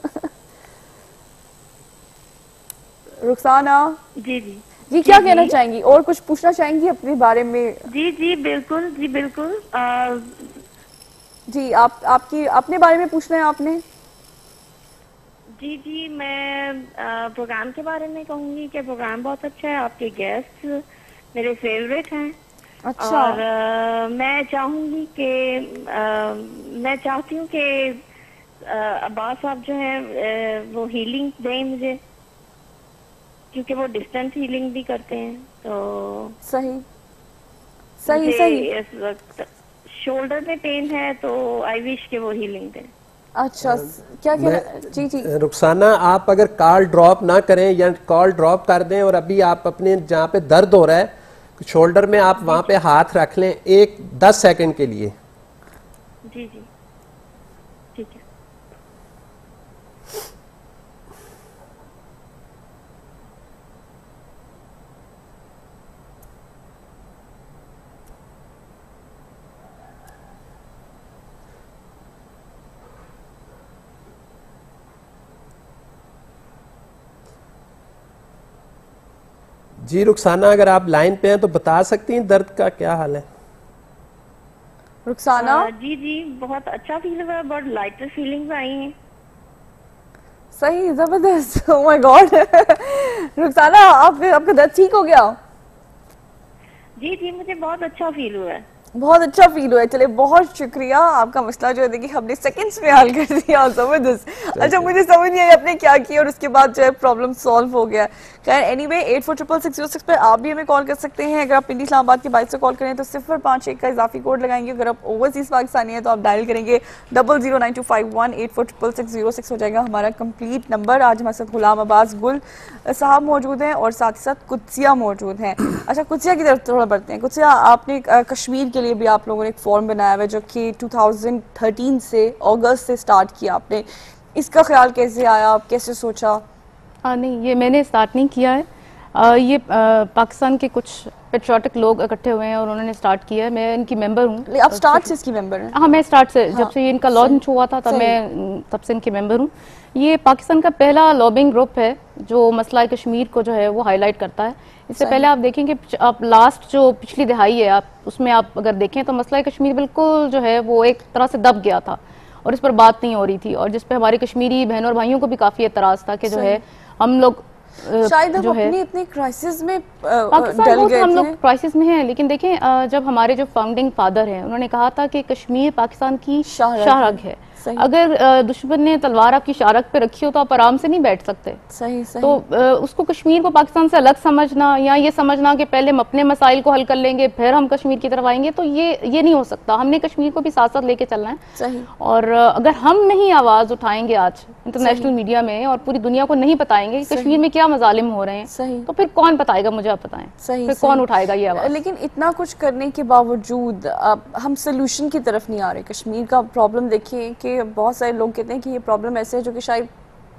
रुखसाना जी जी जी, क्या कहना चाहेंगी और कुछ पूछना चाहेंगी अपने बारे में? जी जी बिल्कुल, जी बिल्कुल। जी, आपकी अपने बारे में पूछना है आपने? जी जी, मैं प्रोग्राम के बारे में कहूंगी कि प्रोग्राम बहुत अच्छा है, आपके गेस्ट मेरे फेवरेट हैं। अच्छा। और मैं चाहूंगी कि मैं चाहती हूँ कि अब्बास साहब जो हैं वो हीलिंग दें मुझे, क्योंकि वो डिस्टेंस हीलिंग भी करते हैं। तो सही सही सही। इस वक्त शोल्डर में पेन है, तो आई विश कि वो हीलिंग दें। अच्छा, क्या कहना? जी जी रुखसाना, आप अगर कॉल ड्रॉप ना करें या कॉल ड्रॉप कर दें और अभी आप अपने जहाँ पे दर्द हो रहा है शोल्डर में, आप वहाँ पे हाथ रख लें 10 सेकंड के लिए। जी जी ठीक है। जी रुखसाना, अगर आप लाइन पे हैं तो बता सकती हैं दर्द का क्या हाल है? रुखसाना जी जी, बहुत अच्छा फील हुआ, बहुत लाइटर फीलिंग्स आई हैं। सही, जबरदस्त। ओह माय गॉड। रुखसाना, आपका दर्द ठीक हो गया? जी जी, मुझे बहुत अच्छा फील हुआ है। बहुत अच्छा फील हुआ है। चले, बहुत शुक्रिया। आपका मसला जो है देखिए हमने सेकंड्स में हल कर दिया। जबरदस्त। अच्छा, मुझे समझ नहीं आई आपने क्या किया और उसके बाद जो है प्रॉब्लम सॉल्व हो गया। खैर, एनीवे 846606 पे आप भी हमें कॉल कर सकते हैं। अगर आप पिंडी इस्लामाबाद के 22 से कॉल करें तो 051 का इजाफी कोड लगाएंगे। अगर आप ओवरसीज पाकिस्तानी है तो आप डायल करेंगे 009251 846606 हो जाएगा हमारा कंप्लीट नंबर। आज हमारे साथ गुलाम अब्बास गुल साहब मौजूद हैं और साथ ही साथ कुत्सिया मौजूद हैं। अच्छा, कुत्सिया की तरफ थोड़ा बढ़ते हैं। कुत्सिया, आपने कश्मीर के लिए भी आप लोगों ने एक फॉर्म बनाया हुआ है जो कि 2013 से अगस्त से स्टार्ट किया आपने। इसका ख्याल कैसे आया, आप कैसे सोचा? नहीं, ये मैंने स्टार्ट नहीं किया है। ये पाकिस्तान के कुछ पेट्रियाटिक लोग इकट्ठे हुए हैं और उन्होंने स्टार्ट किया है। मैं इनकी मेंबर हूँ। आप स्टार्ट से इसकी मेंबर हैं? हाँ, मैं स्टार्ट से, हाँ, जब से ये इनका लॉन्च हुआ था तब से इनकी मेंबर हूँ। ये पाकिस्तान का पहला लॉबिंग ग्रुप है जो मसला कश्मीर को जो है वो हाईलाइट करता है। इससे पहले आप देखेंगे, आप लास्ट जो पिछली दिहाई है, आप उसमें आप अगर देखें तो मसला कश्मीर बिल्कुल जो है वो एक तरह से दब गया था और इस पर बात नहीं हो रही थी, और जिस पे हमारे कश्मीरी बहनों और भाइयों को भी काफी एतराज था कि जो है हम लोग शायद जो है इतने क्राइसिस में पाकिस्तान को, हम लोग क्राइसिस में हैं। लेकिन देखें, जब हमारे जो फाउंडिंग फादर हैं उन्होंने कहा था कि कश्मीर पाकिस्तान की शाहरग है। अगर दुश्मन ने तलवार आपकी शाहरग पे रखी हो तो आप आराम से नहीं बैठ सकते। सही सही। तो उसको कश्मीर को पाकिस्तान से अलग समझना या ये समझना कि पहले हम अपने मसाइल को हल कर लेंगे फिर हम कश्मीर की तरफ आएंगे, तो ये नहीं हो सकता। हमने कश्मीर को भी साथ साथ लेके चलना है। सही। और अगर हम नहीं आवाज उठाएंगे आज इंटरनेशनल मीडिया में और पूरी दुनिया को नहीं बताएंगे कि कश्मीर में क्या मजालिम हो रहे हैं, तो फिर कौन बताएगा? मुझे आप बताएं, फिर कौन उठाएगा ये आवाज? लेकिन इतना कुछ करने के बावजूद हम सोल्यूशन की तरफ नहीं आ रहे। कश्मीर का प्रॉब्लम देखिए कि बहुत सारे लोग कहते हैं कि ये प्रॉब्लम ऐसे है जो कि शायद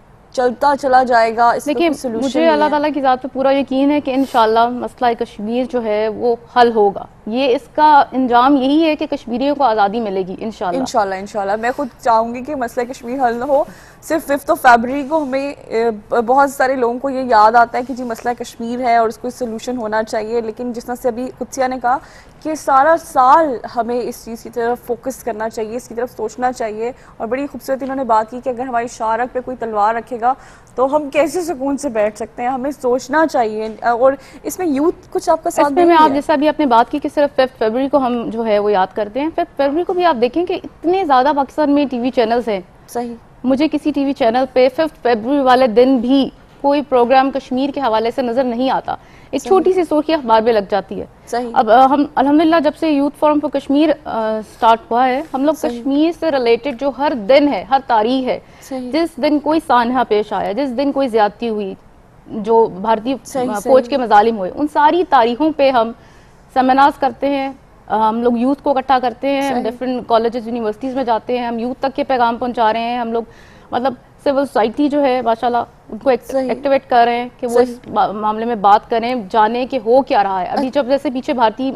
चलता चला जाएगा। देखिए, मुझे अल्लाह ताला की ज़ात पे पूरा यकीन है कि इंशाल्लाह मसला कश्मीर जो है वो हल होगा। ये इसका इंजाम यही है कि कश्मीरियों को आज़ादी मिलेगी इंशाल्लाह। इंशाल्लाह इंशाल्लाह। मैं खुद चाहूँगी कि मसला कश्मीर हल न हो। सिर्फ 5 फरवरी को हमें बहुत सारे लोगों को ये याद आता है कि जी मसला कश्मीर है और उसको सोल्यूशन होना चाहिए, लेकिन जिस तरह से अभी कुत्सिया ने कहा कि सारा साल हमें इस चीज़ की तरफ फोकस करना चाहिए, इसकी तरफ सोचना चाहिए। और बड़ी खूबसूरत इन्होंने बात की कि अगर हमारी शाहरग पे कोई तलवार रखेगा तो हम कैसे सुकून से बैठ सकते हैं, हमें सोचना चाहिए। और इसमें यूथ कुछ आपका साथ में आप जैसा अभी आपने बात की कि सिर्फ 5 फरवरी को हम जो है वो याद करते हैं। 5 फरवरी को भी आप देखें कि इतने ज़्यादा पाकिस्तान में टीवी चैनल्स हैं। सही। मुझे किसी टीवी चैनल पे 5 फरवरी वाले दिन भी कोई प्रोग्राम कश्मीर के हवाले से नजर नहीं आता। एक छोटी सी सुर्खी अखबार में लग जाती है। सही। अब हम अल्हम्दुलिल्लाह जब से youth forum for Kashmir start हुआ है, हम लोग कश्मीर से रिलेटेड जो हर दिन है, हर तारीख है, जिस दिन कोई सानहा पेश आया, जिस दिन कोई ज्यादती हुई, जो भारतीय फौज के मजालिम हुए, उन सारी तारीखों पे हम सेमिनार्स करते हैं। हम लोग यूथ को इकट्ठा करते हैं, डिफरेंट कॉलेजेस यूनिवर्सिटीज में जाते हैं, हम यूथ तक के पैगाम पहुंचा रहे हैं। हम लोग मतलब सिविल सोसाइटी जो है माशाल्लाह उनको सही। एक्टिवेट कर रहे हैं कि वो इस मामले में बात करें, जाने कि हो क्या रहा है। अभी जब जैसे पीछे भारतीय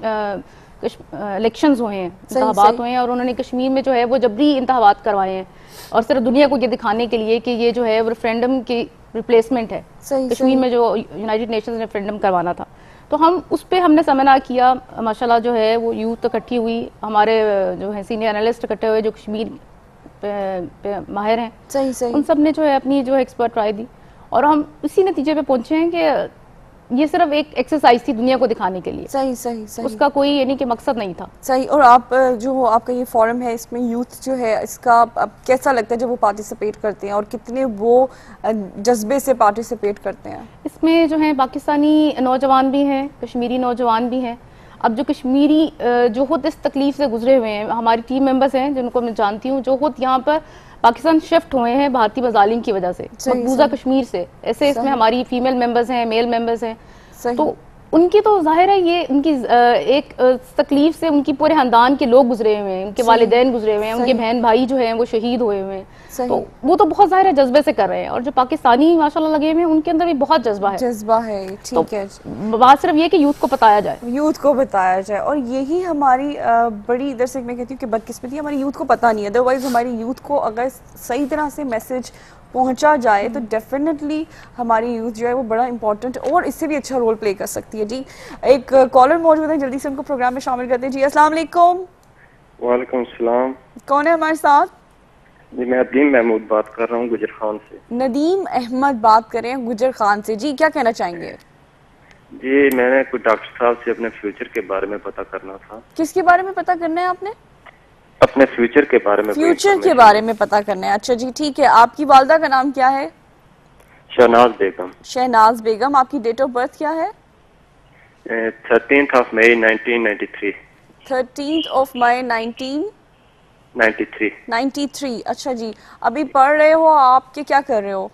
इलेक्शंस हुए हैं, इंतखाबात हुए हैं, और उन्होंने कश्मीर में जो है वो जबरी इंतखाबात करवाए हैं, और सिर्फ दुनिया को ये दिखाने के लिए कि ये जो है वो रेफरेंडम की रिप्लेसमेंट है। कश्मीर में जो यूनाइटेड नेशंस ने रेफरेंडम करवाना था, तो हम उस पर हमने सेमिनार किया। माशाल्लाह जो है वो यूथ इकट्ठी हुई, हमारे जो है सीनियर एनालिस्ट इकट्ठे हुए जो कश्मीर पे माहिर हैं, सही उन सब ने जो है अपनी जो है एक्सपर्ट राय दी, और हम इसी नतीजे पे पहुंचे हैं कि ये सिर्फ एक एक्सरसाइज थी दुनिया को दिखाने के लिए। सही उसका कोई यानी कि मकसद नहीं था। सही। और आप जो आपका ये फोरम है, इसमें यूथ जो है इसका अब कैसा लगता है जब वो पार्टिसिपेट करते हैं, और कितने वो जज्बे से पार्टिसिपेट करते हैं? इसमें जो है पाकिस्तानी नौजवान भी हैं, कश्मीरी नौजवान भी हैं। अब जो कश्मीरी जो खुद इस तकलीफ से गुजरे हुए हैं, हमारी टीम मेंबर्स हैं जिनको मैं जानती हूँ, जो खुद यहाँ पर पाकिस्तान शिफ्ट हुए हैं भारतीय मजालिम की वजह से, मकबूजा कश्मीर से। ऐसे इसमें हमारी फीमेल मेंबर्स हैं, मेल मेंबर्स हैं, तो उनकी तो जाहिर है ये उनकी एक तकलीफ से उनकी पूरे खानदान के लोग गुजरे हुए हैं, उनके वालिदैन गुजरे हुए हैं, उनके बहन भाई जो हैं वो शहीद हुए हुए हैं, तो वो तो बहुत जाहिर है जज्बे से कर रहे हैं। और जो पाकिस्तानी माशाल्लाह लगे हुए हैं उनके अंदर भी बहुत जज्बा है। ठीक है, बात सिर्फ ये कि यूथ को बताया जाए, और यही हमारी बड़ी इधर से मैं कहती हूँ कि बदकिस्मती, हमारी यूथ को पता नहीं है। अदरवाइज हमारी यूथ को अगर सही तरह से मैसेज पहुंचा जाए तो डेफिनेटली हमारी यूथ जो है वो बड़ा इंपॉर्टेंट और इससे भी अच्छा रोल प्ले कर सकती है। जी, एक कॉलर मौजूद है, जल्दी से उनको प्रोग्राम में शामिल करते हैं। जी, अस्सलाम वालेकुम। वालेकुम सलाम। कौन है हमारे साथ? जी, मैं नदीम महमूद बात कर रहा हूँ गुजर खान से। नदीम अहमद बात कर रहे हैं गुजर खान से। जी, क्या कहना चाहेंगे? जी, मैंने कोई डॉक्टर साहब से अपने फ्यूचर के बारे में पता करना था। किसके बारे में पता करना है आपने? अपने फ्यूचर के बारे में। फ्यूचर के बारे में पता करना है। अच्छा जी, ठीक है। आपकी वालदा का नाम क्या है? शहनाज बेगम। शहनाज बेगम। आपकी डेट ऑफ बर्थ क्या है? 13th of May 1993। 13th of May 1993। अच्छा जी, अभी पढ़ रहे हो आप कि क्या कर रहे हो?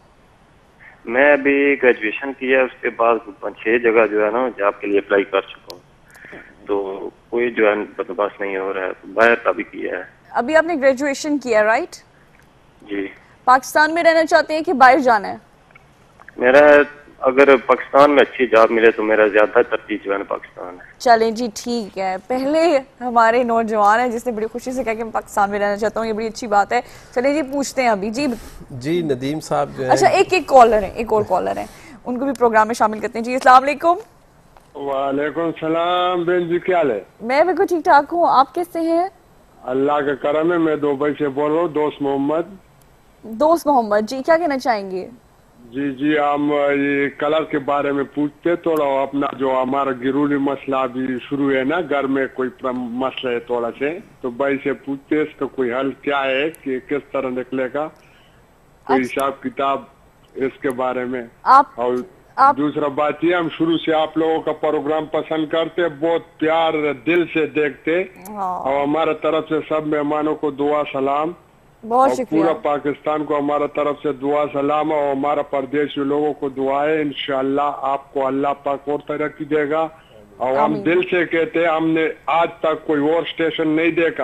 मैं अभी ग्रेजुएशन किया, उसके बाद 5-6 जगह जो है ना जॉब के लिए अप्लाई कर चुका हूँ, तो कोई जो है बंदोबस्त नहीं हो रहा है। बाहर का भी किया है। अभी आपने ग्रेजुएशन किया, राइट? जी। पाकिस्तान में रहना चाहते हैं कि बाहर जाना है? मेरा अगर पाकिस्तान में अच्छी जॉब मिले तो मेरा ज्यादा तरजीह जो है पाकिस्तान है। चलें जी, ठीक है। पहले हमारे नौजवान है जिसने बड़ी खुशी से कहा कि मैं पाकिस्तान में रहना चाहता हूँ, ये बड़ी अच्छी बात है। चलें जी, पूछते हैं अभी। जी नदीम साहब जो है। अच्छा, एक कॉलर है, एक और कॉलर है, उनको भी प्रोग्राम में शामिल करते हैं। जी, अस्सलाम वालेकुम। वालेकुम सलाम। बहन जी, क्या हाल है? मैं बिल्कुल ठीक ठाक हूँ, आप कैसे हैं? अल्लाह का करम है। मैं दुबई से बोल रहा हूँ, दोस्त मोहम्मद। दोस्त मोहम्मद जी, क्या कहना चाहेंगे? जी, हम ये कलर के बारे में पूछते थोड़ा, अपना जो हमारा गिरूनी मसला भी शुरू है ना, घर में कोई मसला है थोड़ा से, तो भाई से पूछते इसका कोई हल क्या है कि किस तरह निकलेगा, कोई हिसाब किताब इसके बारे में। और दूसरा बात ये, हम शुरू से आप लोगों का प्रोग्राम पसंद करते, बहुत प्यार दिल से देखते, और हमारा तरफ से सब मेहमानों को दुआ सलाम, बहुत और शुक्रिया। पूरा पाकिस्तान को हमारा तरफ से दुआ सलाम, और हमारा परदेशी लोगों को दुआ है। इंशाअल्लाह आपको अल्लाह पाक और तरक्की देगा। और हम दिल से कहते हैं, हमने आज तक कोई और स्टेशन नहीं देखा।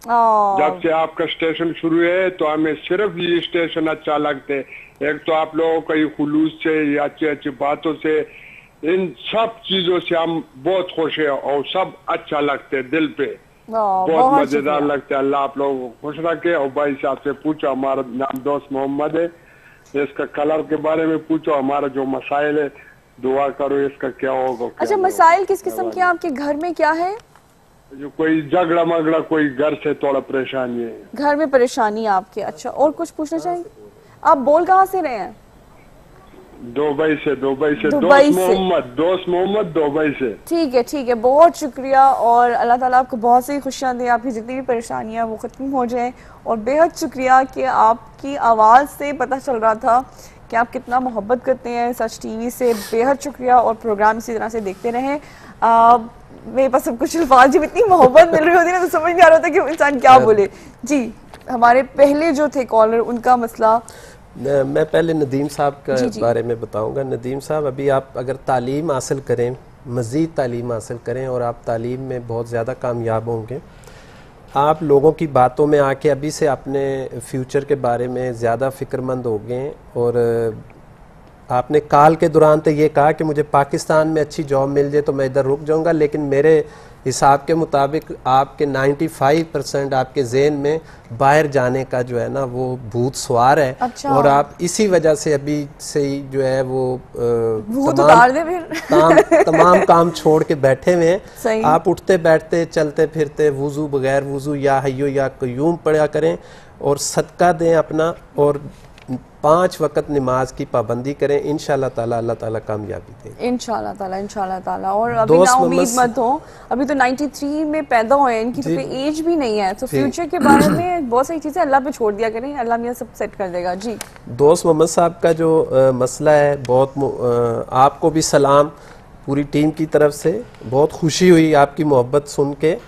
जब से आपका स्टेशन शुरू है तो हमें सिर्फ ये स्टेशन अच्छा लगते। एक तो आप लोगों का ये खुलूस से, ये अच्छी अच्छी बातों से, इन सब चीजों से हम बहुत खुश है और सब अच्छा लगते दिल पे, बहुत मजेदार लगता है। अल्लाह आप लोगों को खुश रखे। और भाई साहब से पूछो, हमारा नाम दोस्त मोहम्मद है, इसका कलर के बारे में पूछो, हमारा जो मसाइल है दुआ करो इसका क्या होगा। अच्छा, मसाइल किस किस्म के आपके घर में क्या है? जो कोई झगड़ा मगड़ा, कोई घर से थोड़ा परेशानी है, घर में परेशानी है आपके। अच्छा, और कुछ पूछना चाहेंगे? आप बोल कहाँ से रहे हैं? दुबई से। दोस्त मोहम्मद दुबई से। ठीक है, बहुत शुक्रिया। और अल्लाह ताला आपको बहुत सी खुशियाँ दे, आपकी जितनी भी परेशानियाँ वो ख़त्म हो जाए। और बेहद शुक्रिया कि आपकी आवाज़ से पता चल रहा था कि आप कितना मोहब्बत करते हैं सच टीवी से। बेहद शुक्रिया, और प्रोग्राम इसी तरह से देखते रहें। मेरे पास सब कुछ अल्फाज, जब इतनी मोहब्बत मिल रही होती है तो समझ नहीं आ रहा था कि इंसान क्या बोले। जी, हमारे पहले जो थे कॉलर, उनका मसला। मैं पहले नदीम साहब के बारे में बताऊंगा। नदीम साहब, अभी आप अगर तालीम हासिल करें, मज़ीद तालीम हासिल करें, और आप तालीम में बहुत ज़्यादा कामयाब होंगे। आप लोगों की बातों में आके अभी से अपने फ्यूचर के बारे में ज़्यादा फ़िक्रमंद हो गए और आपने कॉल के दौरान तो ये कहा कि मुझे पाकिस्तान में अच्छी जॉब मिल जाए तो मैं इधर रुक जाऊंगा, लेकिन मेरे हिसाब के मुताबिक आपके 95% आपके जहन में बाहर जाने का जो है ना वो भूत सवार है। अच्छा। और आप इसी वजह से अभी से ही जो है वो तमाम काम छोड़ के बैठे हुए हैं। आप उठते बैठते चलते फिरते वुजू बगैर वुजू या हय्यो या कय्यूम पढ़ा करें और सदका दें अपना, और 5 वक्त नमाज की पाबंदी करें। इंशाल्लाह ताला अल्लाह ताला कामयाबी देंगे इंशाल्लाह ताला। और अभी ना उम्मीद मत हो, अभी तो 93 में पैदा हुए, इनकी तो कोई एज भी नहीं है, तो फ्यूचर के बारे में बहुत सारी चीजें अल्लाह पे छोड़ दिया करें, अल्लाह मियां सब सेट कर देगा। जी दोस्त मोहम्मद साहब का जो मसला है, बहुत आपको भी सलाम पूरी टीम की तरफ से, बहुत खुशी हुई आपकी मोहब्बत सुन के।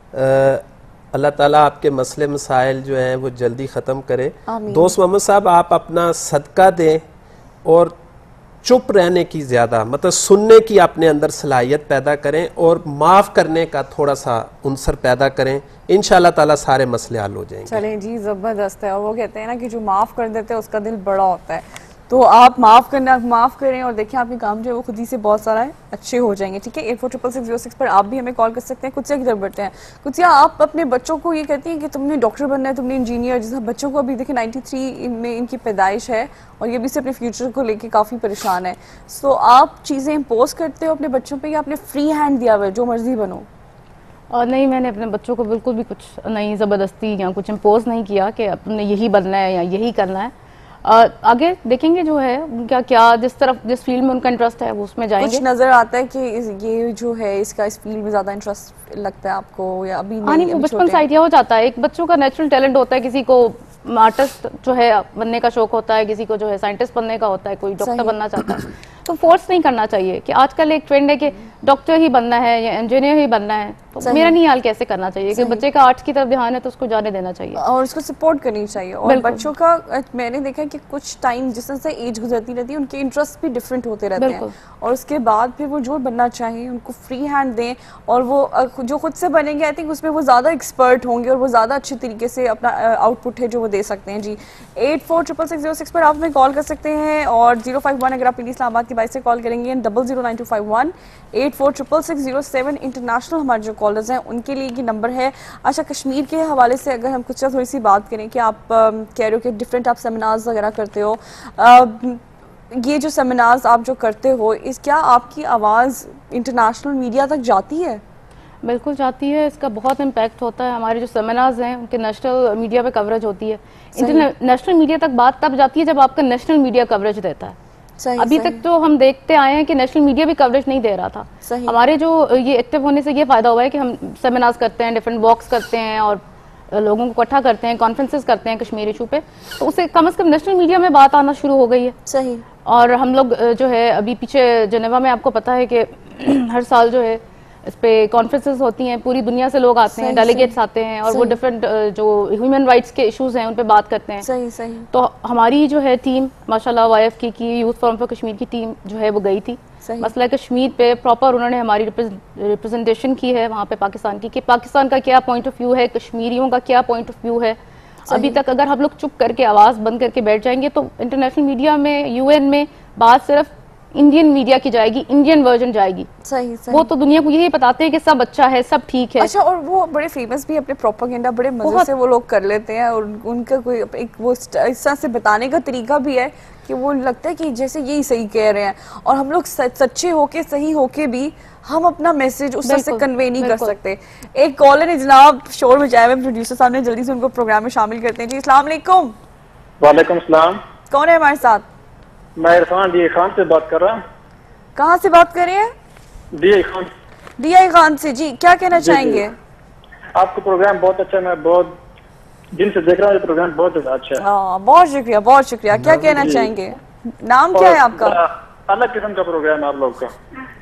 अल्लाह ताला आपके मसले मसाइल जो हैं वो जल्दी ख़त्म करे। दोस्त मोहम्मद साहब, आप अपना सदका दें और चुप रहने की ज़्यादा मतलब सुनने की अपने अंदर सलाहियत पैदा करें और माफ़ करने का थोड़ा सा उनसर पैदा करें। इंशाल्लाह ताला सारे मसले हल हो जाएंगे। चलें जी, ज़बरदस्त है। और वो कहते हैं ना कि जो माफ़ कर देते हैं उसका दिल बड़ा होता है, तो आप माफ़ करें और देखिए आपके काम जो है वो खुद ही से बहुत सारा है अच्छे हो जाएंगे। ठीक है, 846606 पर आप भी हमें कॉल कर सकते हैं। कुतिया की तरफ बढ़ते हैं। कुतिया, आप अपने बच्चों को ये कहती हैं कि तुमने डॉक्टर बनना है, तुमने इंजीनियर, जैसा बच्चों को अभी देखिए 93 में इनकी पैदाइश है और ये भी से अपने फ्यूचर को लेके काफ़ी परेशान है। सो आप चीज़ें इम्पोज करते हो अपने बच्चों पर या आपने फ्री हैंड दिया हुआ है जो मर्जी बनो? और नहीं, मैंने अपने बच्चों को बिल्कुल भी कुछ नहीं ज़बरदस्ती या कुछ इम्पोज नहीं किया कि तुमने यही बनना है या यही करना है। आगे देखेंगे जो है उनका क्या, जिस फील्ड में उनका इंटरेस्ट है वो उसमें जाएंगे। कुछ नजर आता है कि ये जो है इसका इस फील्ड में ज्यादा इंटरेस्ट लगता है आपको या अभी नहीं? वो बचपन से आइडिया हो जाता है, एक बच्चों का नेचुरल टैलेंट होता है, किसी को आर्टिस्ट जो है बनने का शौक होता है, किसी को जो है साइंटिस्ट बनने का होता है, कोई डॉक्टर बनना चाहता है, तो फोर्स नहीं करना चाहिए कि आजकल एक ट्रेंड है कि डॉक्टर ही बनना है या इंजीनियर ही बनना है, तो मेरा नहीं हाल कैसे करना चाहिए कि बच्चे का आर्ट्स की तरफ ध्यान है तो उसको जाने देना चाहिए और उसको सपोर्ट करनी चाहिए। और बच्चों का मैंने देखा कि कुछ टाइम जिस तरह से एज गुजरती रहती है उनके इंटरेस्ट भी डिफरेंट होते रहते हैं और उसके बाद फिर वो जो बनना चाहिए उनको फ्री हैंड दें और वो जो खुद से बनेंगे आई थिंक उसमें वो ज़्यादा एक्सपर्ट होंगे और वो ज़्यादा अच्छे तरीके से अपना आउटपुट है जो वो दे सकते हैं। जी 846606 पर आप हमें कॉल कर सकते हैं और 051 अगर आप इस्लामाबाद की बाइक से कॉल करेंगे 009251 846606 इंटरनेशनल हमारे जो कॉलर्स हैं उनके लिए ये नंबर है। अच्छा, कश्मीर के हवाले से अगर हम कुछ थोड़ी सी बात करें कि आप कह रहे हो कि डिफरेंट आप सेमिनार्स वगैरह करते हो, ये जो सेमिनार्स आप जो करते हो इस क्या आपकी आवाज़ इंटरनेशनल मीडिया तक जाती है? बिल्कुल जाती है, इसका बहुत इम्पैक्ट होता है। हमारे जो सेमिनार्स हैं उनके नेशनल मीडिया पे कवरेज होती है। इंटरनेशनल मीडिया तक बात तब जाती है जब आपका नेशनल मीडिया कवरेज देता है। अभी तक तो हम देखते आए हैं कि नेशनल मीडिया भी कवरेज नहीं दे रहा था। हमारे जो ये एक्टिव होने से ये फायदा हुआ है कि हम सेमिनार्स करते हैं, डिफरेंट वॉक्स करते हैं और लोगों को इकट्ठा करते हैं, कॉन्फ्रेंसेस करते हैं कश्मीर इशू पे, तो उससे कम से कम नेशनल मीडिया में बात आना शुरू हो गई है। सही। और हम लोग जो है अभी पीछे जेनेवा में आपको पता है कि हर साल जो है इस पे कॉन्फ्रेंसेस होती हैं, पूरी दुनिया से लोग आते हैं, डेलीगेट्स आते हैं और वो डिफरेंट जो ह्यूमन राइट्स के इश्यूज हैं उन पे बात करते हैं। सही। तो हमारी जो है टीम माशाल्लाह YF की यूथ फोरम फॉर कश्मीर की टीम जो है वो गई थी मसला कश्मीर पे प्रॉपर, उन्होंने हमारी रिप्रेजेंटेशन की है वहाँ पे पाकिस्तान की कि पाकिस्तान का क्या पॉइंट ऑफ व्यू है, कश्मीरियों का क्या पॉइंट ऑफ व्यू है। अभी तक अगर हम लोग चुप करके आवाज़ बंद करके बैठ जाएंगे तो इंटरनेशनल मीडिया में UN में बात सिर्फ इंडियन मीडिया की जाएगी, इंडियन वर्जन जाएगी। सही। वो तो दुनिया को यही बताते हैं कि सब अच्छा है, सब ठीक है। अच्छा, और वो बड़े फेमस भी अपने प्रोपेगेंडा बड़े मजे से वो लोग कर लेते हैं और उनका कोई एक वो इस तरह से बताने का तरीका भी है कि वो लगता है कि जैसे यही सही कह रहे हैं और हम लोग सच्चे होके सही होके भी हम अपना मैसेज उस तरह से कन्वे नहीं कर सकते। एक कॉलर है जनाब, शोर मचाया हुआ, प्रोड्यूसर साहब ने जल्दी से उनको प्रोग्राम में शामिल करते हैं। जी अस्सलाम वालेकुम। वालेकुम सलाम। कौन है हमारे साथ? मैं इरफान DI खान से बात कर रहा हूँ। कहाँ से बात कर रहे हैं? DI खान से। जी क्या कहना चाहेंगे? आपका प्रोग्राम बहुत अच्छा, मैं बहुत दिन से देख रहा हूँ, प्रोग्राम बहुत अच्छा है। बहुत शुक्रिया, बहुत शुक्रिया। क्या कहना चाहेंगे? नाम क्या है आपका? अलग किस्म का प्रोग्राम आप लोग का।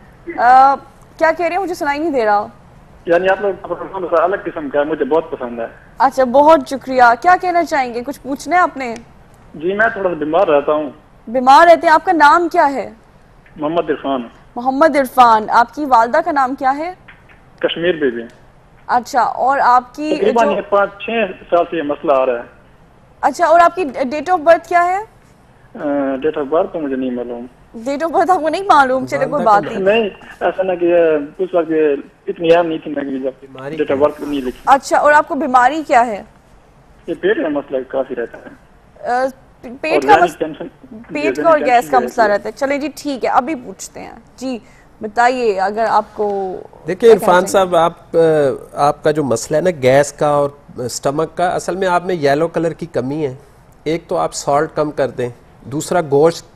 क्या कह रहे हैं? मुझे सुनाई नहीं दे रहा। यानी आप लोग का प्रोग्राम अलग किस्म का है, मुझे बहुत पसंद है। अच्छा, बहुत शुक्रिया। क्या कहना चाहेंगे? कुछ पूछना है आपने? जी मैं थोड़ा सा बीमार रहता हूँ। बीमार रहते हैं? आपका नाम क्या है? मोहम्मद इरफान। मोहम्मद इरफान। आपकी वालदा का नाम क्या है? कश्मीर बीबी। अच्छा, और आपकी तकरीबन जो 5-6 साल से ये मसला आ रहा है। अच्छा, और आपकी डेट ऑफ बर्थ क्या है? डेट ऑफ बर्थ तो मुझे नहीं मालूम। डेट ऑफ बर्थ आपको नहीं मालूम? चले कोई बात नहीं। नहीं, ऐसा ना कि उस वक्त इतनी याद नहीं थी मैं कि जब डेट ऑफ बर्थ नहीं लिखी। अच्छा, और आपको बीमारी क्या है? ये पेट का मसला काफी रहता है। पेट का और गैस का मसला रहता है। चले जी, ठीक है, अभी पूछते हैं जी, बताइए अगर आपको। देखिए इरफान साहब, आपका जो मसला है ना गैस का और स्टमक का, असल में आप में येलो कलर की कमी है। एक तो आप सॉल्ट कम कर दें, दूसरा गोश्त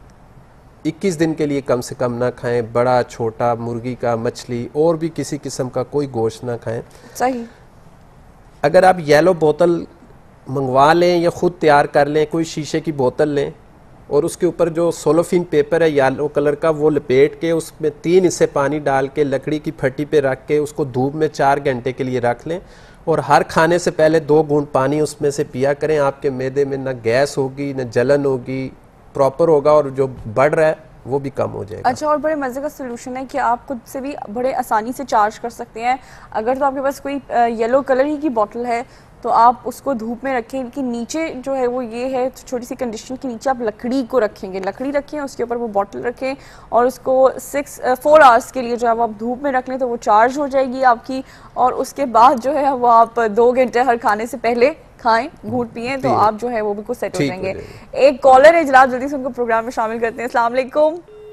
21 दिन के लिए कम से कम ना खाएं, बड़ा छोटा मुर्गी का, मछली और भी किसी किस्म का कोई गोश्त ना खाएं। सही। अगर आप येलो बोतल मंगवा लें या ख़ुद तैयार कर लें, कोई शीशे की बोतल लें और उसके ऊपर जो सोलोफिन पेपर है येलो कलर का वो लपेट के उसमें 3 हिस्से पानी डाल के लकड़ी की फटी पे रख के उसको धूप में 4 घंटे के लिए रख लें और हर खाने से पहले 2 घूंट पानी उसमें से पिया करें। आपके मैदे में ना गैस होगी, ना जलन होगी, प्रॉपर होगा और जो बढ़ रहा है वो भी कम हो जाएगा। अच्छा, और बड़े मज़े का सोल्यूशन है कि आप खुद से भी बड़े आसानी से चार्ज कर सकते हैं। अगर तो आपके पास कोई येलो कलर ही की बोतल है तो आप उसको धूप में रखें, लेकिन नीचे जो है वो ये है छोटी सी कंडीशन कि नीचे आप लकड़ी को रखेंगे, लकड़ी रखें, उसके ऊपर वो बोतल रखें और उसको 4 आवर्स के लिए जो है वो आप धूप में रख लें तो वो चार्ज हो जाएगी आपकी। और उसके बाद जो है वो आप 2 घंटे हर खाने से पहले खाएं, घूंट पिए तो आप जो है वो बिल्कुल सेट हो जाएंगे। एक कॉलर है जनाब, जल्दी से उनको प्रोग्राम में शामिल करते हैं। अस्सलाम वालेकुम।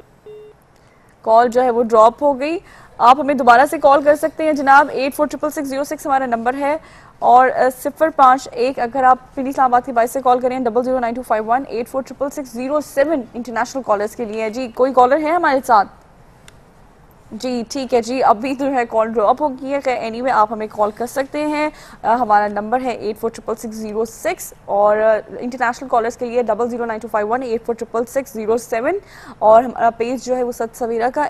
कॉल जो है वो ड्रॉप हो गई। आप हमें दोबारा से कॉल कर सकते हैं जनाब, 846606 हमारा नंबर है और 051 अगर आप पिंडी इस्लामाबाद की बाइस से कॉल करें 009251 846606 इंटरनेशनल कॉलर्स के लिए है जी। कोई कॉलर है हमारे साथ? जी ठीक है जी, अभी जो है कॉल ड्रॉप हो गई है। एनीवे आप हमें कॉल कर सकते हैं, हमारा नंबर है 846606 और इंटरनेशनल कॉलर्स के लिए 009251 846606 और हमारा पेज जो है वो सच सवेरा का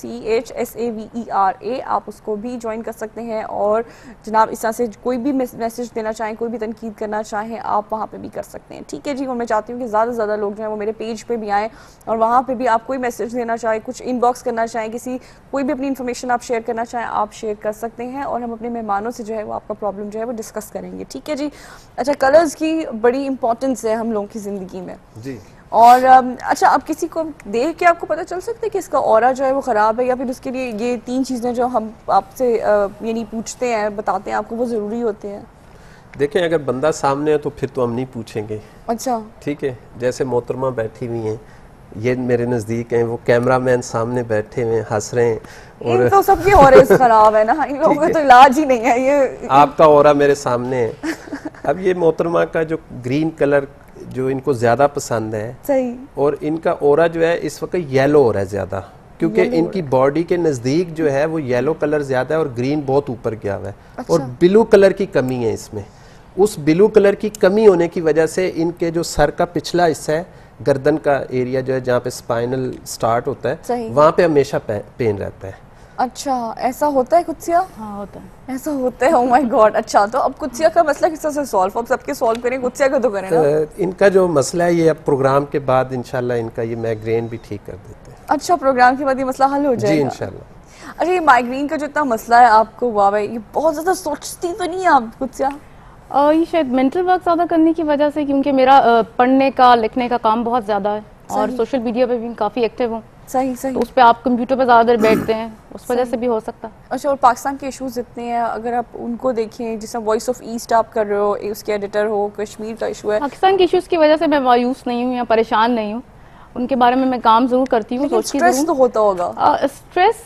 SUCHSAVERA, आप उसको भी ज्वाइन कर सकते हैं। और जनाब इस तरह से कोई भी मैसेज देना चाहें, कोई भी तनकीद करना चाहें, आप वहाँ पर भी कर सकते हैं। ठीक है जी, और मैं चाहती हूँ कि ज़्यादा से ज़्यादा लोग जो है वो मेरे पेज पर भी आएँ और वहाँ पर भी आप कोई मैसेज देना चाहें, कुछ इनबॉक्स करना चाहें, किसी कोई भी अपनी इन्फॉर्मेशन आप शेयर करना चाहें आप शेयर कर सकते हैं और हम अपने मेहमानों से जो है वो आपका प्रॉब्लम जो है वो डिस्कस करेंगे। ठीक है जी। अच्छा, कलर्स की बड़ी इंपॉर्टेंस है हम लोगों की ज़िंदगी में जी। और अच्छा, आप किसी को देख के आपको पता चल सकता है कि इसका ऑरा जो है वो ख़राब है, या फिर उसके लिए ये 3 चीज़ें जो हम आपसे यानी पूछते हैं, बताते हैं आपको, वो ज़रूरी होते हैं? देखें, अगर बंदा सामने है तो फिर तो हम नहीं पूछेंगे। अच्छा, ठीक है। जैसे मोहतरमा बैठी हुई हैं, ये मेरे नज़दीक हैं, वो कैमरामैन सामने बैठे हुए हंस रहे हैं और तो सबकी ऑरेंज खराब है ना, इन लोगों का तो इलाज ही नहीं है। ये आपका ऑरा मेरे सामने है। अब ये मोहतरमा का जो ग्रीन कलर जो इनको ज़्यादा पसंद है, सही, और इनका ऑरा जो है इस वक्त येलो हो रहा है ज़्यादा, क्योंकि इनकी बॉडी के नज़दीक जो है वो येलो कलर ज़्यादा है और ग्रीन बहुत ऊपर गया हुआ है। अच्छा। और ब्लू कलर की कमी है इसमें। उस ब्लू कलर की कमी होने की वजह से इनके जो सर का पिछला हिस्सा है, गर्दन का एरिया जो है जहाँ पे स्पाइनल स्टार्ट होता है, वहाँ पे हमेशा पेन रहता है। अच्छा, ऐसा होता है कुत्सिया? हाँ होता है, ऐसा होता है। Oh my god. अच्छा, तो अब कुत्सिया का मसला किस तरह से सॉल्व? अब सबके सॉल्व करें, कुत्सिया का तो करें ना। इनका जो मसला है ये अब प्रोग्राम के बाद इंशाल्लाह इनका ये माइग्रेन भी ठीक कर देते हैं। अच्छा, प्रोग्राम के बाद ये मसला हल हो जाएगा? जी इंशाल्लाह। अच्छा, ये माइग्रेन का जो इतना मसला है आपको, वाह भाई, ये बहुत ज्यादा सोचती तो नहीं है आप कुत्सिया? ये शायद मेंटल वर्क ज़्यादा करने की वजह से, क्योंकि मेरा पढ़ने का लिखने का काम बहुत ज़्यादा है और सोशल मीडिया पे भी काफ़ी एक्टिव हूँ। सही सही। तो उस पर आप कंप्यूटर पे ज़्यादा देर बैठते हैं, उस वजह से भी हो सकता है। अच्छा, और पाकिस्तान के इश्यूज इतने हैं, अगर आप उनको देखें, जैसे वॉइस ऑफ ईस्ट आप कर रहे हो, उसके एडिटर हो, कश्मीर का इशू है। पाकिस्तान के इश्यूज़ की वजह से मैं मायूस नहीं हूँ या परेशान नहीं हूँ, उनके बारे में मैं काम ज़रूर करती हूँ। स्ट्रेस तो होता होगा? स्ट्रेस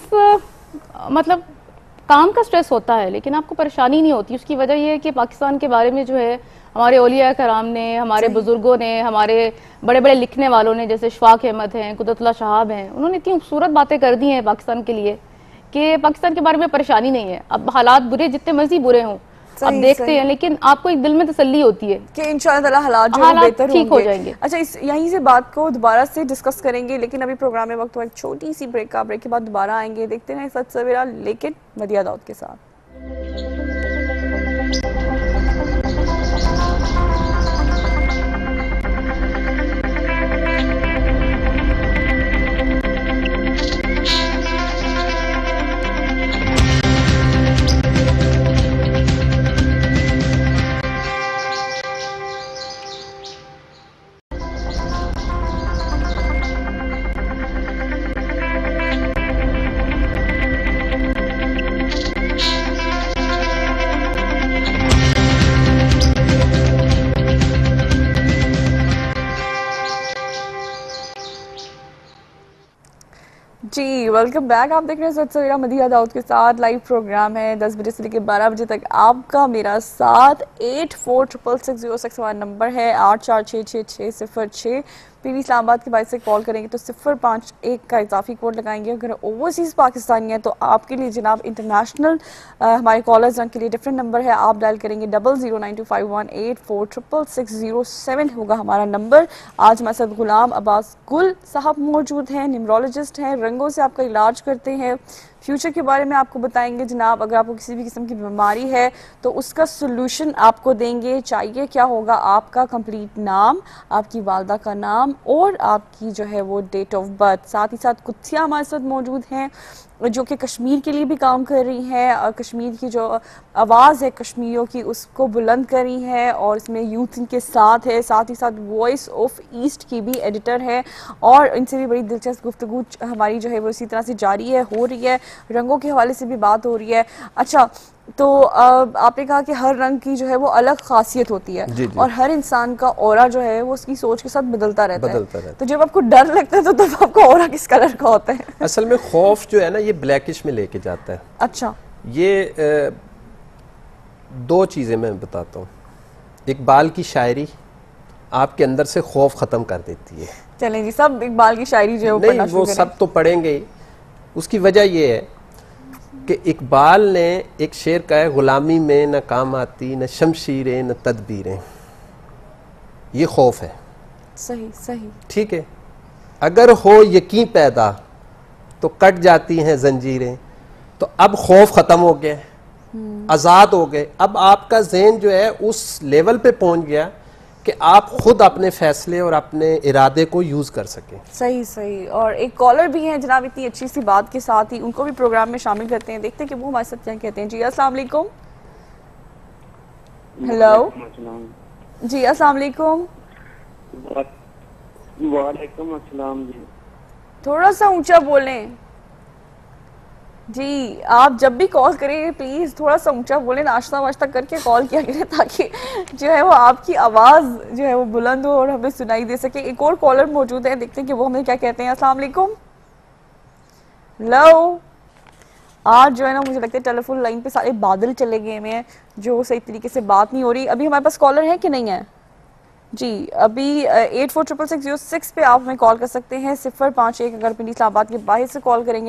मतलब काम का स्ट्रेस होता है, लेकिन आपको परेशानी नहीं होती। उसकी वजह यह है कि पाकिस्तान के बारे में जो है हमारे औलिया कराम ने, हमारे बुजुर्गों ने, हमारे बड़े बड़े लिखने वालों ने, जैसे शफाक अहमद हैं, कुदरतुल्लाह शहाब हैं, उन्होंने इतनी खूबसूरत बातें कर दी हैं पाकिस्तान के लिए कि पाकिस्तान के बारे में परेशानी नहीं है। अब हालात बुरे जितने मर्जी बुरे हों, अब देखते हैं, लेकिन आपको एक दिल में तसल्ली होती है कि इंशाअल्लाह हालात जो बेहतर ठीक हो जाएंगे। अच्छा, यहीं से बात को दोबारा से डिस्कस करेंगे, लेकिन अभी प्रोग्राम में वक्त हुआ एक छोटी सी ब्रेक का। ब्रेक के बाद दोबारा आएंगे, देखते हैं सच सवेरा, लेकिन मदिया दाऊद के साथ। जी वेलकम बैक। आप देख रहे हैं सच सवेरा मदीहा दाऊद के साथ। लाइव प्रोग्राम है 10 बजे से लेकर 12 बजे तक आपका मेरा साथ। 846660 हमारा नंबर है, 84666606। पीवी इस्लामाबाद के बाद से कॉल करेंगे तो 051 का इजाफी कोड लगाएंगे। अगर ओवरसीज पाकिस्तानी है तो आपके लिए जनाब इंटरनेशनल हमारे कॉलर्स के लिए डिफरेंट नंबर है, आप डायल करेंगे 009251846607 होगा हमारा नंबर। आज हमारे साथ गुलाम अब्बास गुल साहब मौजूद हैं, न्यूमरोलॉजिस्ट हैं, रंगों से आपका इलाज करते हैं, फ्यूचर के बारे में आपको बताएंगे जनाब। अगर आपको किसी भी किस्म की बीमारी है तो उसका सोल्यूशन आपको देंगे। चाहिए क्या होगा, आपका कंप्लीट नाम, आपकी वालदा का नाम और आपकी जो है वो डेट ऑफ बर्थ। साथ ही साथ कुत्सिया हमारे साथ मौजूद हैं जो कि कश्मीर के लिए भी काम कर रही हैं और कश्मीर की जो आवाज़ है कश्मीरियों की उसको बुलंद कर रही है और इसमें यूथ इनके साथ है। साथ ही साथ वॉइस ऑफ ईस्ट की भी एडिटर है और इनसे भी बड़ी दिलचस्प गुफ्तगू हमारी जो है वो इसी तरह से जारी है, हो रही है। रंगों के हवाले से भी बात हो रही है। अच्छा, तो आपने कहा कि हर रंग की जो है वो अलग खासियत होती है जी जी। और हर इंसान का ऑरा जो है वो उसकी सोच के साथ बदलता रहता है। तो जब आपको डर लगता है तो तब आपका ऑरा किस कलर का होता है? असल में खौफ जो है ना ये ब्लैकिश में लेके जाता है। अच्छा, ये दो चीज़ें मैं बताता हूँ। इकबाल की शायरी आपके अंदर से खौफ ख़त्म कर देती है। चलें जी, सब इकबाल की शायरी जो है वो नहीं, पढ़ना शुरू वो करें। सब तो पढ़ेंगे ही। उसकी वजह ये है कि इकबाल ने एक शेर कहा है, गुलामी में न काम आती न शमशीरें न तदबीरें। ये खौफ है। सही सही, ठीक है। अगर हो यकीन पैदा तो कट जाती हैं जंजीरें। तो अब खौफ खत्म हो गया, आज़ाद हो गए। अब आपका जहन जो है उस लेवल पे पहुंच गया कि आप खुद अपने फैसले और अपने इरादे को यूज कर सकें। सही सही। और एक कॉलर भी हैं जनाब, इतनी अच्छी सी बात के साथ ही उनको भी प्रोग्राम में शामिल करते हैं, देखते हैं कि वो हमारे साथ क्या कहते हैं। जी अस्सलाम वालेकुम। हेलो जी, अस्सलाम वालेकुम। वालेकुम अस्सलाम जी। थोड़ा सा ऊंचा बोलें जी। आप जब भी कॉल करें प्लीज थोड़ा सा ऊंचा बोलें, नाश्ता वाश्ता करके कॉल किया करें ताकि जो है वो आपकी आवाज जो है वो बुलंद हो और हमें सुनाई दे सके। एक और कॉलर मौजूद है, देखते हैं कि वो हमें क्या कहते हैं। अस्सलाम वालेकुम। हेलो, आज जो है ना मुझे लगता है टेलीफोन लाइन पे सारे बादल चले गए हैं जो सही तरीके से बात नहीं हो रही। अभी हमारे पास कॉलर है कि नहीं है? जी, अभी 846606 पे आप हमें कॉल कर सकते हैं। 051 अगर पिंडी इस्लामाबाद के बाहर से कॉल करेंगे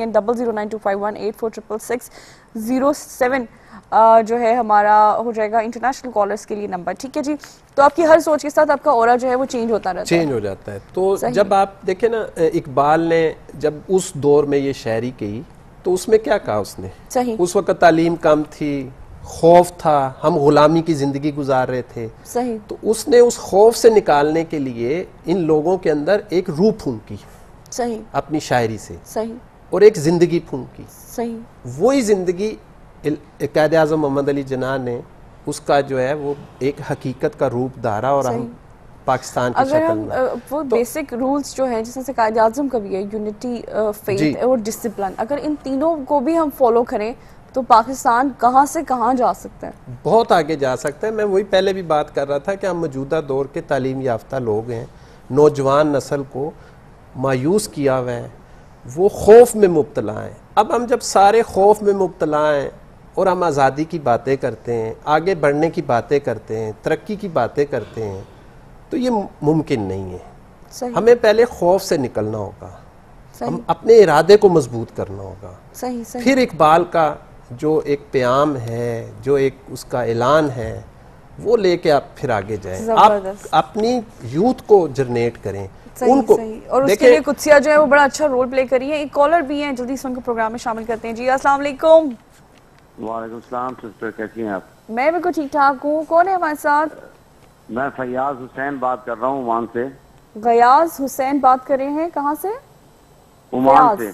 009251846607 जो है हमारा हो जाएगा इंटरनेशनल कॉलर्स के लिए नंबर। ठीक है जी। तो आपकी हर सोच के साथ आपका ऑरा जो है वो चेंज होता रहता है, चेंज हो जाता है। तो जब आप देखें ना, इकबाल ने जब उस दौर में ये शायरी की तो उसमें क्या कहा उसने? सही। उस वक्त तालीम कम थी, खौफ था, हम गुलामी की जिंदगी गुजार रहे थे। सही। तो उसने उस खौफ से निकालने के लिए इन लोगों के अंदर एक रूह फूंकी। सही। अपनी शायरी से। सही। और एक जिंदगी फूंकी। सही। वही जिंदगी कायद आज़म मोहम्मद अली जिन्ना ने उसका जो है वो एक हकीकत का रूप धारा और हम पाकिस्तान की अगर शक्ल हम में वो बेसिक रूल्स जो है जिसमें से कायद आज़म का भी है, यूनिटी, फेथ और डिसिप्लिन, अगर इन तीनों को भी हम फॉलो करें तो पाकिस्तान कहाँ से कहाँ जा सकता है? बहुत आगे जा सकता है। मैं वही पहले भी बात कर रहा था कि हम मौजूदा दौर के तालीम याफ्ता लोग हैं, नौजवान नस्ल को मायूस किया हुआ है, वो खौफ में मुब्तला हैं। अब हम जब सारे खौफ में मुब्तला हैं और हम आज़ादी की बातें करते हैं, आगे बढ़ने की बातें करते हैं, तरक्की की बातें करते हैं, तो ये मुमकिन नहीं है। हमें पहले खौफ से निकलना होगा, हम अपने इरादे को मजबूत करना होगा। सही, सही। फिर इकबाल का जो एक प्याम है, जो एक उसका ऐलान है, वो लेके आप फिर आगे जाएं। आप अपनी यूथ को जनरेट करें। सही, उनको सही। और उसके लिए कुत्सिया जो है वो बड़ा अच्छा रोल प्ले करी है। एक कॉलर भी है, जल्दी से उनको प्रोग्राम में शामिल करते हैं। जी अस्सलाम वालेकुम। वालेकुम सलाम सिस्टर, कैसी हैं आप? मैं बिल्कुल ठीक ठाक हूँ। कौन है हमारे साथ? मैं फयाज हुसैन बात कर रहा हूँ ओमान से। गयाज हुसैन बात कर रहे हैं, कहाँ से? ओमान से।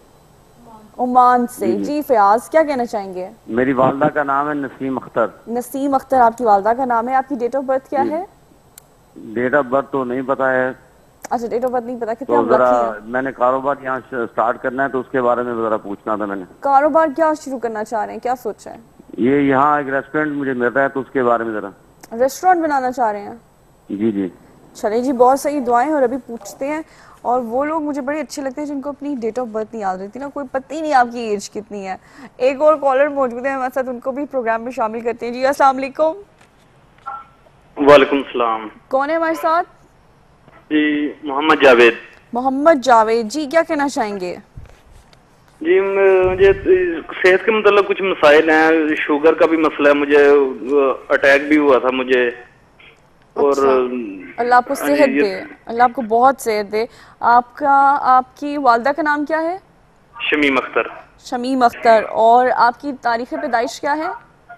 ओमान से। जी फयाज, क्या कहना चाहेंगे? मेरी वालदा का नाम है नसीम अख्तर। नसीम अख्तर आपकी वालदा का नाम है। आपकी डेट ऑफ बर्थ क्या है? डेट ऑफ बर्थ तो नहीं पता है। अच्छा, डेट ऑफ बर्थ नहीं पता। कितने तो जरा मैंने कारोबार यहाँ स्टार्ट करना है तो उसके बारे में जरा पूछना था मैंने। कारोबार क्या शुरू करना चाह रहे हैं, क्या सोचा है? ये यहाँ एक रेस्टोरेंट मुझे मिल रहा है तो उसके बारे में जरा। रेस्टोरेंट बनाना चाह रहे हैं? जी जी। चले जी, बहुत सही दुआएं। और अभी पूछते हैं और वो लोग मुझे बड़े अच्छे लगते हैं जिनको अपनी डेट ऑफ बर्थ नहीं याद रहती ना, कोई पता ही नहीं आपकी एज कितनी है। एक और कॉलर मौजूद है हमारे साथ, उनको भी प्रोग्राम में शामिल करते हैं। जी अस्सलाम वालेकुम। वालेकुम सलाम। कौन है हमारे साथ? जी मोहम्मद जावेद। मोहम्मद जावेद जी, क्या कहना चाहेंगे? जी मुझे सेहत के मतलब कुछ मसाइल हैं, शुगर का भी मसला है, मुझे अटैक भी हुआ था मुझे। और अल्लाह आपको सेहत दे, अल्लाह आपको बहुत सेहत दे। आपकी वालिदा का नाम क्या है? शमीम अख्तर। शमीम अख्तर। और आपकी तारीख पैदाइश क्या है?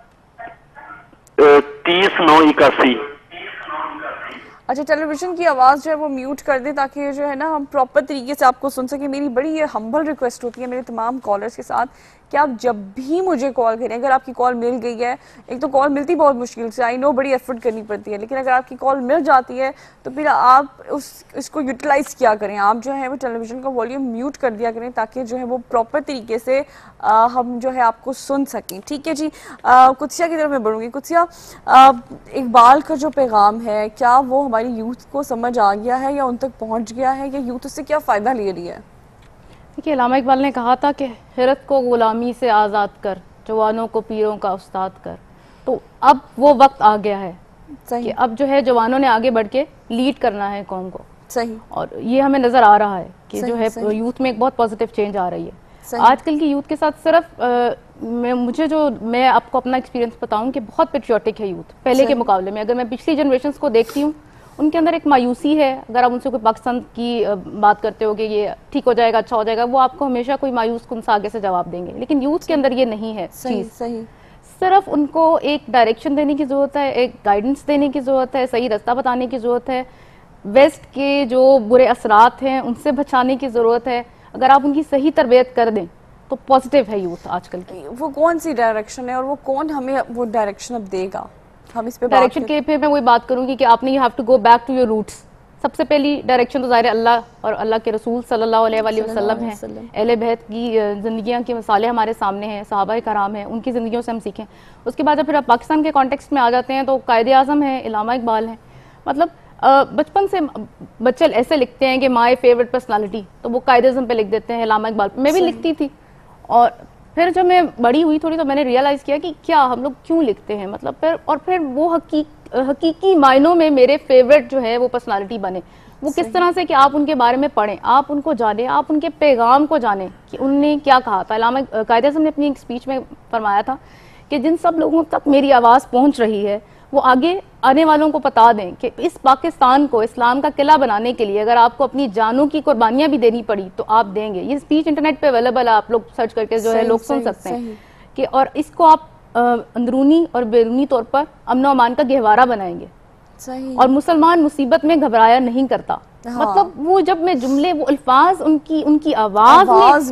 30/9/81। अच्छा, टेलीविजन की आवाज़ जो है वो म्यूट कर दे ताकि जो है ना हम प्रॉपर तरीके से आपको सुन सके। मेरी बड़ी ये हम्बल रिक्वेस्ट होती है मेरे तमाम कॉलर्स के साथ कि आप जब भी मुझे कॉल करें, अगर आपकी कॉल मिल गई है, एक तो कॉल मिलती बहुत मुश्किल से, आई नो बड़ी एफर्ट करनी पड़ती है, लेकिन अगर आपकी कॉल मिल जाती है तो फिर आप इसको यूटिलाइज किया करें। आप जो है वो टेलीविजन का वॉल्यूम म्यूट कर दिया करें ताकि जो है वो प्रॉपर तरीके से हम जो है आपको सुन सकें। ठीक है जी। कुत्सिया की तरफ मैं बढ़ूंगी। कुत्सिया, इकबाल का जो पैगाम है क्या वो हमारी यूथ को समझ आ गया है या उन तक पहुंच गया है, या यूथ उससे क्या फ़ायदा ले रही है? देखिए, अल्लामा इकबाल ने कहा था कि हिरत को गुलामी से आज़ाद कर, जवानों को पीरों का उस्ताद कर। तो अब वो वक्त आ गया है कि अब जो है जवानों ने आगे बढ़ के लीड करना है कौम को। सही। और ये हमें नज़र आ रहा है कि जो है यूथ में एक बहुत पॉजिटिव चेंज आ रही है। आजकल की यूथ के साथ सिर्फ मैं आपको अपना एक्सपीरियंस बताऊं कि बहुत पेट्रियोटिक है यूथ पहले के मुकाबले में। अगर मैं पिछली जनरेशन को देखती हूँ, उनके अंदर एक मायूसी है। अगर आप उनसे कोई पाकिस्तान की बात करते हो कि ये ठीक हो जाएगा, अच्छा हो जाएगा, वो आपको हमेशा कोई मायूस कुन सा आगे से जवाब देंगे। लेकिन यूथ के अंदर ये नहीं है चीज़। सिर्फ उनको एक डायरेक्शन देने की ज़रूरत है, एक गाइडेंस देने की ज़रूरत है, सही रास्ता बताने की ज़रूरत है। वेस्ट के जो बुरे असरात हैं उनसे बचाने की ज़रूरत है। अगर आप उनकी सही तरबियत कर दें तो पॉजिटिव है यूथ आजकल की। वो कौन सी डायरेक्शन है और वो कौन हमें वो डायरेक्शन अब देगा? हम इस पे डायरेक्शन के पे मैं वही बात करूंगी कि आपने you have to go back to your roots. सबसे पहली डायरेक्शन तो ज़ाहिर अल्लाह और अल्लाह के रसूल सल्लल्लाहु अलैहि वसल्लम है। अहले बैत की ज़िंदगियाँ के मिसालें हमारे सामने हैं, सहाबा कराम हैं, उनकी ज़िंदगियों से हम सीखें। उसके बाद जब फिर आप पाकिस्तान के कॉन्टेक्स्ट में आ जाते हैं तो कायदे आज़म है, अल्लामा इकबाल हैं। मतलब बचपन से बच्चे ऐसे लिखते हैं कि माय फेवरेट पर्सनालिटी, तो वो कायदे आज़म पे लिख देते हैं, अल्लामा इकबाल। मैं भी लिखती थी और फिर जब मैं बड़ी हुई थोड़ी तो मैंने रियलाइज़ किया कि क्या हम लोग क्यों लिखते हैं, मतलब फिर वो हकीकी मायनों में मेरे फेवरेट जो है वो पर्सनालिटी बने। वो किस तरह से कि आप उनके बारे में पढ़ें, आप उनको जानें, आप उनके पैगाम को जानें कि उनने क्या कहा था। अल्लामा कायदे आज़म ने अपनी एक स्पीच में फरमाया था कि जिन सब लोगों तक मेरी आवाज़ पहुँच रही है वो आगे आने वालों को बता दें कि इस पाकिस्तान को इस्लाम का किला बनाने के लिए अगर आपको अपनी जानों की कुर्बानियां भी देनी पड़ी तो आप देंगे। ये स्पीच इंटरनेट पे अवेलेबल है, आप लोग सर्च करके जो है लोग सुन सकते हैं कि और इसको आप अंदरूनी और बैरूनी तौर पर अमन अमान का गहवारा बनाएंगे। और मुसलमान मुसीबत में घबराया नहीं करता। मतलब वो जब मैं जुमले वो अल्फाज उनकी आवाज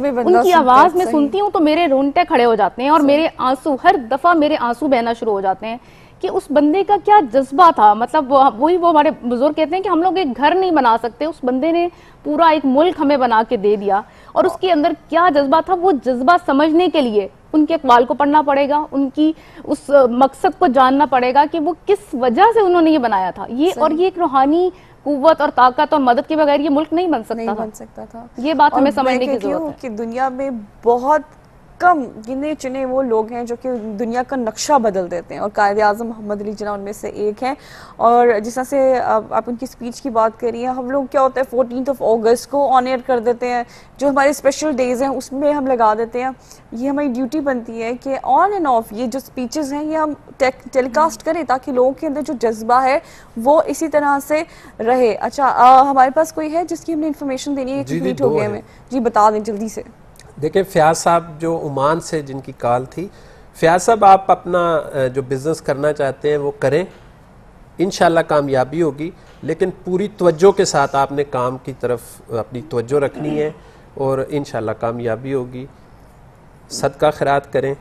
में सुनती हूँ तो मेरे रोंगटे खड़े हो जाते हैं और मेरे आंसू हर दफा मेरे आंसू बहना शुरू हो जाते हैं कि उस बंदे का क्या जज्बा था। मतलब वही वो हमारे बुजुर्ग कहते हैं कि हम लोग एक घर नहीं बना सकते, उस बंदे ने पूरा एक मुल्क हमें बना के दे दिया। और उसके अंदर क्या जज्बा था, वो जज्बा समझने के लिए उनके अक़वाल को पढ़ना पड़ेगा, उनकी उस मकसद को जानना पड़ेगा कि वो किस वजह से उन्होंने ये बनाया था। ये और ये एक रूहानी कुव्वत और ताकत और मदद के बगैर ये मुल्क नहीं बन सकता था। ये बात हमें समझने की जरूरत है कि दुनिया में बहुत कम गिने चुने वो लोग हैं जो कि दुनिया का नक्शा बदल देते हैं और कायदे आज़म मोहम्मद अली जिन्ना उनमें से एक हैं। और जिस तरह से आप उनकी स्पीच की बात करिए, हम लोग क्या होता है 14 अगस्त को ऑन एयर कर देते हैं, जो हमारे स्पेशल डेज हैं उसमें हम लगा देते हैं। ये हमारी ड्यूटी बनती है कि ऑन एंड ऑफ ये जो स्पीचेस हैं ये हम टेलीकास्ट करें ताकि लोगों के अंदर जो जज्बा है वो इसी तरह से रहे। अच्छा, हमारे पास कोई है जिसकी हमने इन्फॉर्मेशन देनी है? कंप्लीट हो गया हमें जी, बता दें जल्दी से। देखिए, फ़याज़ साहब जो ओमान से जिनकी कॉल थी, फ़याज़ साहब आप अपना जो बिज़नेस करना चाहते हैं वो करें, इंशाल्लाह कामयाबी होगी। लेकिन पूरी तवज्जो के साथ आपने काम की तरफ अपनी तवज्जो रखनी है और इंशाल्लाह कामयाबी होगी। सदका खैरात करें।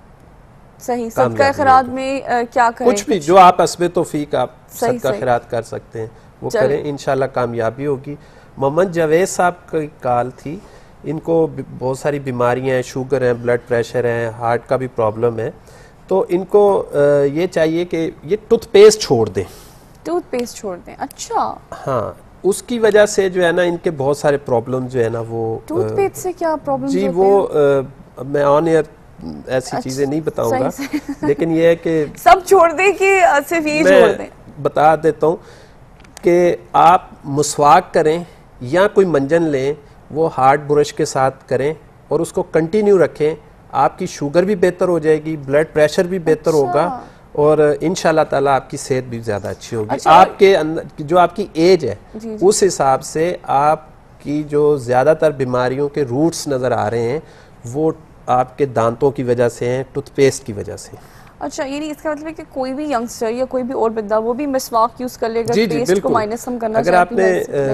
सही, सदका खैरात में क्या करें? कुछ भी जो आप हस्बे तौफीक आप सदका खैरात कर सकते हैं वो करें, इंशाल्लाह कामयाबी होगी। मोहम्मद जावेद साहब की कॉल थी, इनको बहुत सारी बीमारियां हैं, शुगर है, ब्लड प्रेशर है, हार्ट का भी प्रॉब्लम है। तो इनको ये चाहिए कि ये टूथपेस्ट छोड़ दें। टूथपेस्ट छोड़ दें? अच्छा। हाँ, उसकी वजह से जो है ना इनके बहुत सारे प्रॉब्लम जो है ना वो टूथपेस्ट से क्या प्रॉब्लम जी वो मैं ऑन एयर ऐसी चीजें नहीं बताऊंगा, लेकिन ये है कि सब छोड़ दें कि सिर्फ ये छोड़ दें। बता देता हूँ कि आप मसवाक करें या कोई मंजन लें, वो हार्ड ब्रश के साथ करें और उसको कंटिन्यू रखें, आपकी शुगर भी बेहतर हो जाएगी, ब्लड प्रेशर भी बेहतर होगा और इंशाल्लाह ताला आपकी सेहत भी ज़्यादा अच्छी होगी। आपके अंदर जो आपकी एज है उस हिसाब से आपकी जो ज़्यादातर बीमारियों के रूट्स नज़र आ रहे हैं वो आपके दांतों की वजह से हैं, टूथपेस्ट की वजह से। अच्छा, यानी इसका मतलब है कि कोई भी यंगस्टर या कोई भी और बंदा वो भी मिसवाक यूज कर लेगा, पेस्ट को माइनस हम करना अगर आपने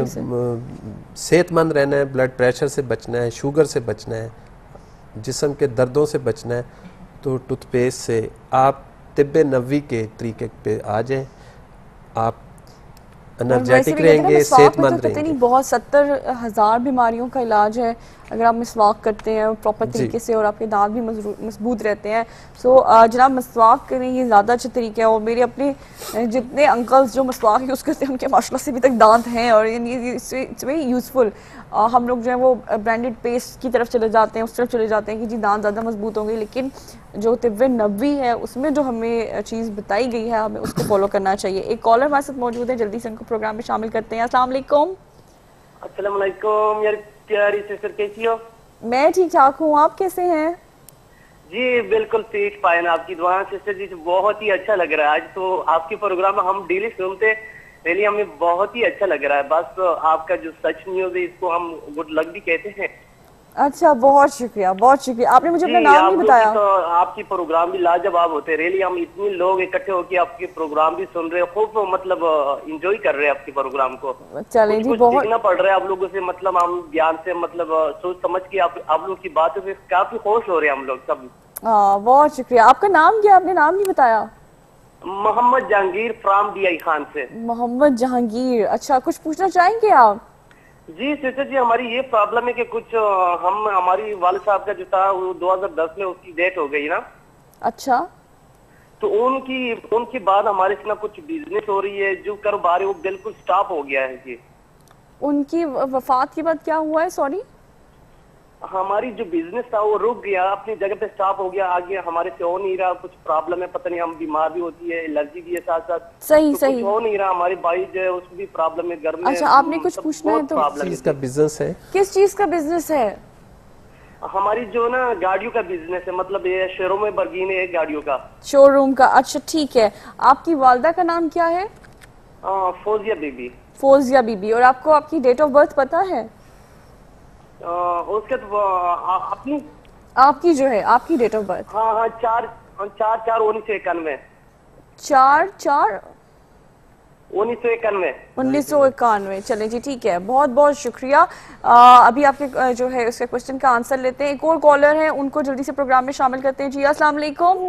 सेहतमंद रहना है, ब्लड प्रेशर से बचना है, शुगर से बचना है, जिस्म के दर्दों से बचना है, तो टूथपेस्ट से आप तिब्बे नबवी के तरीके पे आ जाएं, आप एनर्जेटिक रहेंगे, सेहतमंद रहेंगे। नहीं, बहुत 70,000 बीमारियों का इलाज है अगर आप मिसवाक करते हैं प्रॉपर तरीके से और आपके दांत भी मजबूत रहते हैं। सो जनाब मिसवाक करें, ये ज़्यादा अच्छा तरीका है। और मेरे अपने जितने अंकल्स जो मिसवाक यूज़ करते हैं उनके माशाल्लाह से अभी तक दांत हैं और इट्स वेरी यूज़फुल। हम लोग जो है वो ब्रांडेड पेस्ट की तरफ चले जाते हैं, उस तरफ चले जाते हैं कि जी दांत ज़्यादा मजबूत होंगे, लेकिन जो तिब्बे नबवी है उसमें जो हमें चीज़ बताई गई है हमें उसको फॉलो करना चाहिए। एक कॉलर हमारे साथ मौजूद है, जल्दी से उनको प्रोग्राम में शामिल करते हैं। अस्सलाम वालेकुम। अस्सलाम वालेकुम यार, प्यारी सिस्टर कैसी हो? मैं ठीक ठाक हूँ, आप कैसे हैं? जी बिल्कुल ठीक पाए ना, आपकी दुआ सिस्टर जी बहुत ही अच्छा लग रहा है। आज तो आपके प्रोग्राम हम डेली सुनते, डेली हमें बहुत ही अच्छा लग रहा है। बस आपका जो सच न्यूज है इसको हम गुड लक भी कहते हैं। अच्छा, बहुत शुक्रिया, बहुत शुक्रिया। आपने मुझे अपना नाम नहीं बताया। तो आपकी प्रोग्राम भी लाजवाब होते हैं। रियली हम इतने लोग इकट्ठे होकर आपके प्रोग्राम भी सुन रहे हैं, खूब मतलब एंजॉय कर रहे हैं आपके प्रोग्राम को। चलें जी, बहुत सीखना पड़ रहा है आप लोगों से, मतलब हम ज्ञान से मतलब सोच समझ के आप लोग की बातों से काफी खुश हो रहे हैं हम लोग सब। बहुत शुक्रिया। आपका नाम क्या? आपने नाम नहीं बताया। मोहम्मद जहांगीर फ्रॉम DI खान से। मोहम्मद जहांगीर, अच्छा कुछ पूछना चाहेंगे आप? जी सिस्टर जी, हमारी ये प्रॉब्लम है कि कुछ हमारी वालिद साहब का जो था वो 2010 में उसकी डेथ हो गई ना। अच्छा, तो उनकी बाद हमारे से ना कुछ बिजनेस हो रही है, जो कारोबार है वो बिल्कुल स्टॉप हो गया है जी। उनकी वफात के बाद क्या हुआ है? सॉरी, हमारी जो बिजनेस था वो रुक गया, अपनी जगह पे स्टॉप हो गया, आगे हमारे से हो नहीं रहा। कुछ प्रॉब्लम है, पता नहीं, हम बीमार भी होती है, एलर्जी भी है साथ साथ। सही तो सही कुछ हो नहीं रहा। हमारी भाई जो है उसको भी प्रॉब्लम है घर में। अच्छा, आपने कुछ पूछना है तो? किस चीज का बिजनेस है? किस चीज का बिजनेस है? हमारी जो ना गाड़ियों का बिजनेस है, मतलब ये शोरूम में बर्गीन है गाड़ियों का, शोरूम का। अच्छा ठीक है। आपकी वालदा का नाम क्या है? फौजिया बीबी। फौजिया बीबी। और आपको आपकी डेट ऑफ बर्थ पता है? उसके तो अपनी आपकी जो है आपकी डेट ऑफ बर्थ? हाँ, 4/4/1991। 4/4/1991। चले जी, ठीक है, बहुत बहुत शुक्रिया। अभी आपके जो है उसके क्वेश्चन का आंसर लेते हैं। एक और कॉलर है, उनको जल्दी से प्रोग्राम में शामिल करते हैं। जी अस्सलाम वालेकुम।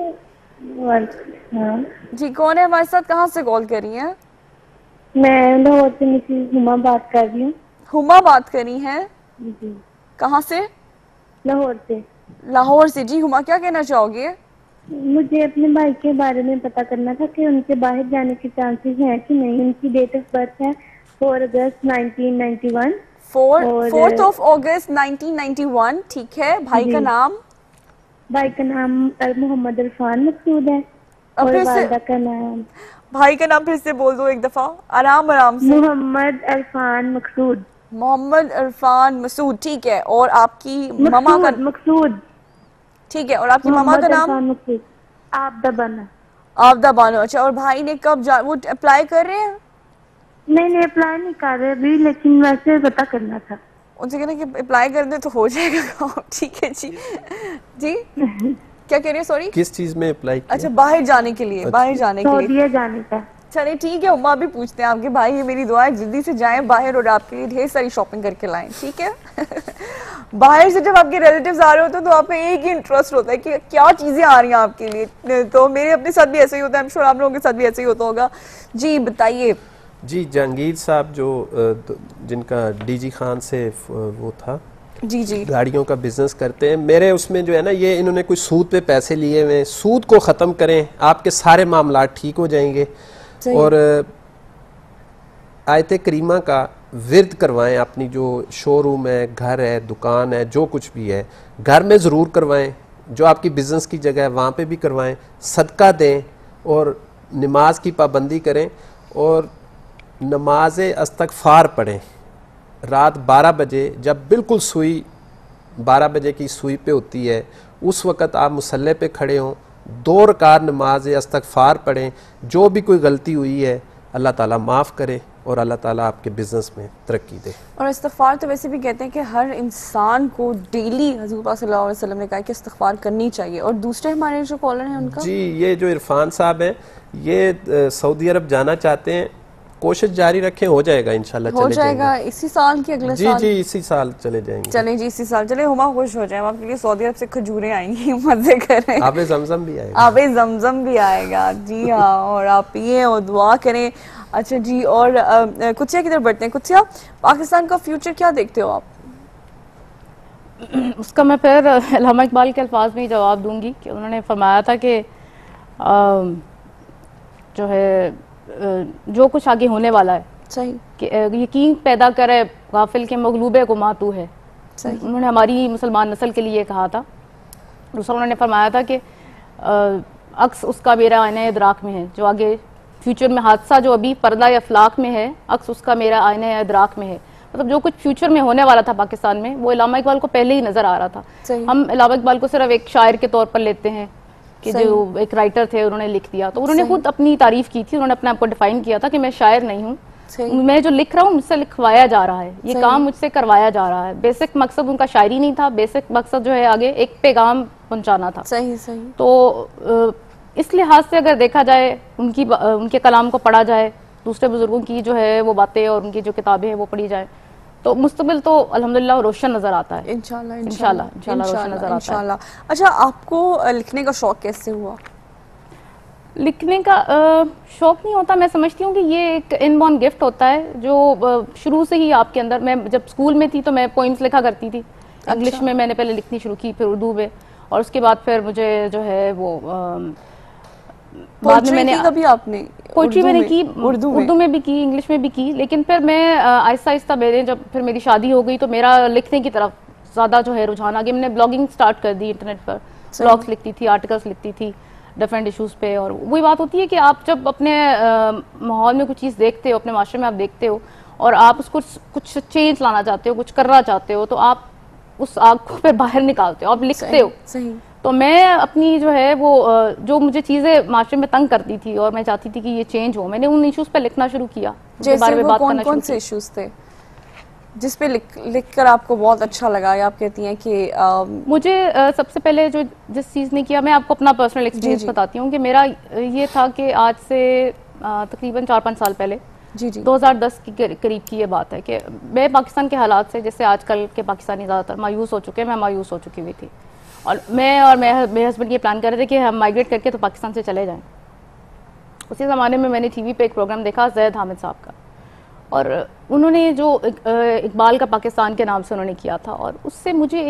जी कौन है हमारे साथ, कहाँ से कॉल कर रही हैं? मैं लाहौर से मिसेस हुमा बात कर रही हूँ। हुमा बात कर रही हैं? कहाँ से? लाहौर से। लाहौर से। जी हुमा, क्या कहना चाहोगे? मुझे अपने भाई के बारे में पता करना था कि उनके बाहर जाने के चांसेस हैं कि नहीं। उनकी डेट ऑफ बर्थ है 4 अगस्त 1991। 4th of August 1991। ठीक है। भाई का नाम? भाई का नाम मोहम्मद इरफान मकसूद है। और वालिदा का नाम? भाई का नाम फिर से बोल दो एक दफा, आराम आराम से। मोहम्मद इरफान मकसूद। मोहम्मद इरफान मसूद। ठीक है। और आपकी ममा का? मकसूद। ठीक है। और आपकी ममा का नाम? आबदा बानो। आबदा बानो। अच्छा, और भाई ने कब वो अप्लाई कर रहे हैं? नहीं, अप्लाई नहीं कर रहे अभी, लेकिन वैसे पता करना था। उनसे कहना कि अप्लाई कर दे तो हो जाएगा काम। ठीक है जी। जी क्या कह रहे हैं? सॉरी, किस चीज में अप्लाई किया? अच्छा, बाहर जाने के लिए। बाहर जाने के लिए जाने का। चलिए ठीक है। उम्मा भी पूछते हैं आपके भाई, ये मेरी दुआ है जल्दी से जाएं बाहर और आपके लिए ढेर सारी शॉपिंग करके लाएं। ठीक है। बाहर से जब आपके रिलेटिव्स आ रहे होते हैं तो आप में एक ही इंटरेस्ट होता है कि क्या चीजें आ रही हैं आपके लिए। तो मेरे अपने साथ भी ऐसे ही होता है, I'm sure आप लोगों के साथ भी ऐसे ही होता होगा। जी बताइए। जी जहांगीर साहब जो जिनका DG खान से वो था, जी गाड़ियों का बिजनेस करते हैं, मेरे उसमें जो है ना ये इन्होंने कोई सूद पे पैसे लिए हुए, सूद को ख़त्म करें, आपके सारे मामला ठीक हो जाएंगे। और आयत करीमा का विर्द करवाएं, अपनी जो शोरूम है, घर है, दुकान है, जो कुछ भी है घर में ज़रूर करवाएं, जो आपकी बिज़नेस की जगह है वहाँ पे भी करवाएं, सदका दें और नमाज की पाबंदी करें और नमाज इस्तग़फ़ार पढ़ें। रात 12 बजे जब बिल्कुल सुई 12 बजे की सुई पे होती है उस वक़्त आप मुसल्ले पे खड़े हों, 2 रकात नमाज इस्तग़फ़ार पढ़ें, जो भी कोई गलती हुई है अल्लाह ताला माफ़ करे और अल्लाह ताला आपके बिज़नेस में तरक्की दे। और इस्तग़फ़ार तो वैसे भी कहते हैं कि हर इंसान को डेली हज़रत पाक सल्लल्लाहु अलैहि वसल्लम ने कहा कि इस्तग़फ़ार करनी चाहिए। और दूसरे हमारे जो कॉलर हैं उनका जी, ये जो इरफान साहब हैं ये सऊदी अरब जाना चाहते हैं, कोशिश जारी रखें, हो जाएगा इंशाल्लाह, हो जाएगा इसी साल की अगले साल। जी इसी साल चले जाएंगे। चलें जी इसी साल चले, हुमा खुश हो जाए, आपके लिए सऊदी अरब से खजूरें आएंगी, मजे करें, आबे ज़मज़म भी आएगा, आबे ज़मज़म भी आएगा। जी हाँ, और आप पिए और दुआ करें। अच्छा जी, और कुत्सिया की तरफ बढ़ते हैं। कुत्सिया, पाकिस्तान का फ्यूचर क्या देखते हो आप? उसका मैं फिर अल्लामा इकबाल के अल्फाज में ही जवाब दूंगी कि उन्होंने फरमाया था कि जो है जो कुछ आगे होने वाला है सही कि यकीन पैदा करे गाफिल के मगलूबे को मातू है। सही। उन्होंने हमारी मुसलमान नस्ल के लिए कहा था। दूसरा उन्होंने फरमाया था कि अक्स उसका मेरा आईना इदराक में है, जो आगे फ्यूचर में हादसा जो अभी पर्दा या अफलाक में है, अक्स उसका मेरा आईना इदराक में है। मतलब जो कुछ फ्यूचर में होने वाला था पाकिस्तान में वो अल्लामा इकबाल को पहले ही नजर आ रहा था। हम अल्लामा इकबाल को सिर्फ एक शायर के तौर पर लेते हैं कि जो एक राइटर थे उन्होंने लिख दिया, तो उन्होंने खुद अपनी तारीफ की थी, उन्होंने अपने आप को डिफाइन किया था कि मैं शायर नहीं हूँ, मैं जो लिख रहा हूँ मुझसे लिखवाया जा रहा है, ये काम मुझसे करवाया जा रहा है। बेसिक मकसद उनका शायरी नहीं था, बेसिक मकसद जो है आगे एक पैगाम पहुंचाना था। सही सही। तो इस लिहाज से अगर देखा जाए, उनके कलाम को पढ़ा जाए, दूसरे बुजुर्गों की जो है वो बातें और उनकी जो किताबें हैं वो पढ़ी जाए, तो मुस्तकबिल तो अल्हम्दुलिल्लाह रोशन नजर आता है। इंशाल्लाह रोशन नजर आता है। अच्छा, आपको लिखने का शौक कैसे हुआ? लिखने का शौक नहीं होता, मैं समझती हूँ कि ये एक इनबॉर्न गिफ्ट होता है जो शुरू से ही आपके अंदर। मैं जब स्कूल में थी तो मैं पोइम्स लिखा करती थी। इंग्लिश में मैंने पहले लिखनी शुरू की, फिर उर्दू में, और उसके बाद फिर मुझे जो है वो बाद में मैंने कभी आपने पोइट्री मैंने की, उर्दू में भी की, इंग्लिश में भी की, लेकिन फिर मैं आहिस्ता आहिस्ता मैंने जब फिर मेरी शादी हो गई तो मेरा लिखने की तरफ ज़्यादा जो है रुझान आ गया। मैंने ब्लॉगिंग स्टार्ट कर दी, इंटरनेट पर ब्लॉग्स लिखती थी, आर्टिकल्स लिखती थी डिफरेंट इशूज़ पे। और वही बात होती है कि आप जब अपने माहौल में कुछ चीज़ देखते हो, अपने माशरे में आप देखते हो और आप उसको कुछ चेंज लाना चाहते हो, कुछ करना चाहते हो, तो आप उस आग को फिर बाहर निकालते हो, आप लिखते हो। सही। तो मैं अपनी जो है वो जो मुझे चीज़ें माशरे में तंग करती थी और मैं चाहती थी कि ये चेंज हो, मैंने उन इशूज़ पे लिखना शुरू किया। जैसे वो कौन से इशूज़ थे जिस पे लिखकर आपको बहुत अच्छा लगा, या आप कहती हैं कि मुझे सबसे पहले जो जिस चीज़ ने किया, मैं आपको अपना पर्सनल एक्सपीरियंस बताती हूँ कि मेरा ये था कि आज से तकरीबन 4-5 साल पहले, 2010 के करीब की ये बात है कि मैं पाकिस्तान के हालात से, जैसे आजकल के पाकिस्तानी ज़्यादातर मायूस हो चुके हैं, मैं मायूस हो चुकी हुई थी और मेरे हस्बैंड ये प्लान कर रहे थे कि हम माइग्रेट करके तो पाकिस्तान से चले जाएं। उसी ज़माने में मैंने टीवी पे एक प्रोग्राम देखा ज़ैद हामिद साहब का, और उन्होंने जो इकबाल का पाकिस्तान के नाम से उन्होंने किया था, और उससे मुझे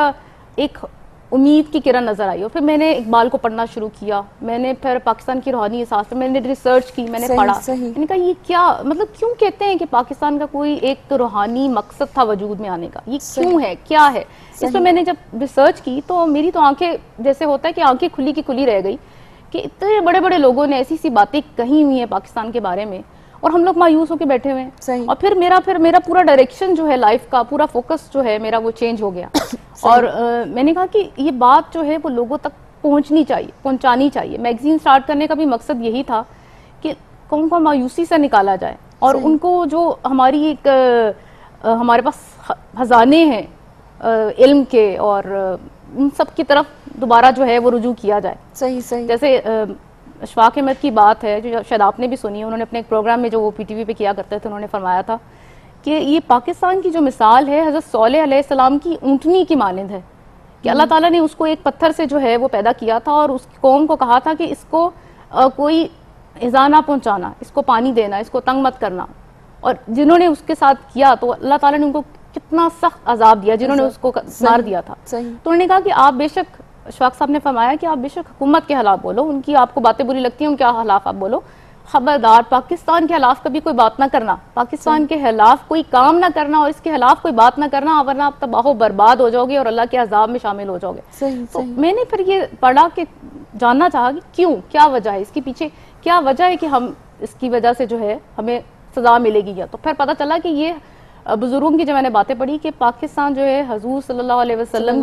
एक उम्मीद की किरण नज़र आई। और फिर मैंने इकबाल को पढ़ना शुरू किया, मैंने फिर पाकिस्तान की रूहानी एहसास पे मैंने रिसर्च की, मैंने पढ़ा, मैंने कहा ये क्या मतलब, क्यों कहते हैं कि पाकिस्तान का कोई एक रूहानी मकसद था वजूद में आने का, ये क्यों है, क्या है। इस पर मैंने जब रिसर्च की तो मेरी तो आंखें, जैसे होता है कि आंखें खुली की खुली रह गई कि इतने बड़े बड़े लोगों ने ऐसी सी बातें कही हुई हैं पाकिस्तान के बारे में और हम लोग मायूस होकर बैठे हुए हैं। और फिर मेरा पूरा डायरेक्शन जो है लाइफ का, पूरा फोकस जो है मेरा वो चेंज हो गया। और मैंने कहा कि ये बात जो है वो लोगों तक पहुंचानी चाहिए। मैगजीन स्टार्ट करने का भी मकसद यही था कि कौन कौन मायूसी से निकाला जाए और उनको जो हमारी एक हमारे पास खजाने हैं इल्म के, और उन सब की तरफ दोबारा जो है वो रुजू किया जाए। सही सही। जैसे अशफाक अहमद की बात है जो शायद आपने भी सुनी है, उन्होंने अपने एक प्रोग्राम में जो वो पीटीवी पे किया करते थे, उन्होंने फरमाया था कि ये पाकिस्तान की जो मिसाल है हज़रत सौलेह अलैहिस्सलाम की ऊँटनी की मानिंद है कि अल्लाह ताला ने उसको एक पत्थर से जो है वो पैदा किया था और उस कौम को कहा था कि इसको कोई इज़ा ना पहुँचाना, इसको पानी देना, इसको तंग मत करना। और जिन्होंने उसके साथ किया तो अल्लाह ताला ने उनको कितना सख्त अजाब दिया, जिन्होंने उसको मार दिया था। तो उन्होंने कहा कि आप बेशक, अशफाक साहब ने फरमाया कि आप बेशक हुकूमत के खिलाफ बोलो, उनकी आपको बातें बुरी लगती हैं, उनके खिलाफ आप बोलो, खबरदार पाकिस्तान के खिलाफ कभी कोई बात ना करना, पाकिस्तान के खिलाफ कोई काम ना करना और इसके खिलाफ कोई बात ना करना, वरना आप तबाह बर्बाद हो जाओगे और अल्लाह के अजाब में शामिल हो जाओगे। तो मैंने फिर ये पढ़ा कि जानना चाहा कि क्यों, क्या वजह है इसके पीछे, क्या वजह है कि हम इसकी वजह से जो है हमें सजा मिलेगी क्या। तो फिर पता चला कि ये बुजुर्गों की जब मैंने बातें पढ़ी कि पाकिस्तान जो है हुजूर सल्लल्लाहु अलैहि वसल्लम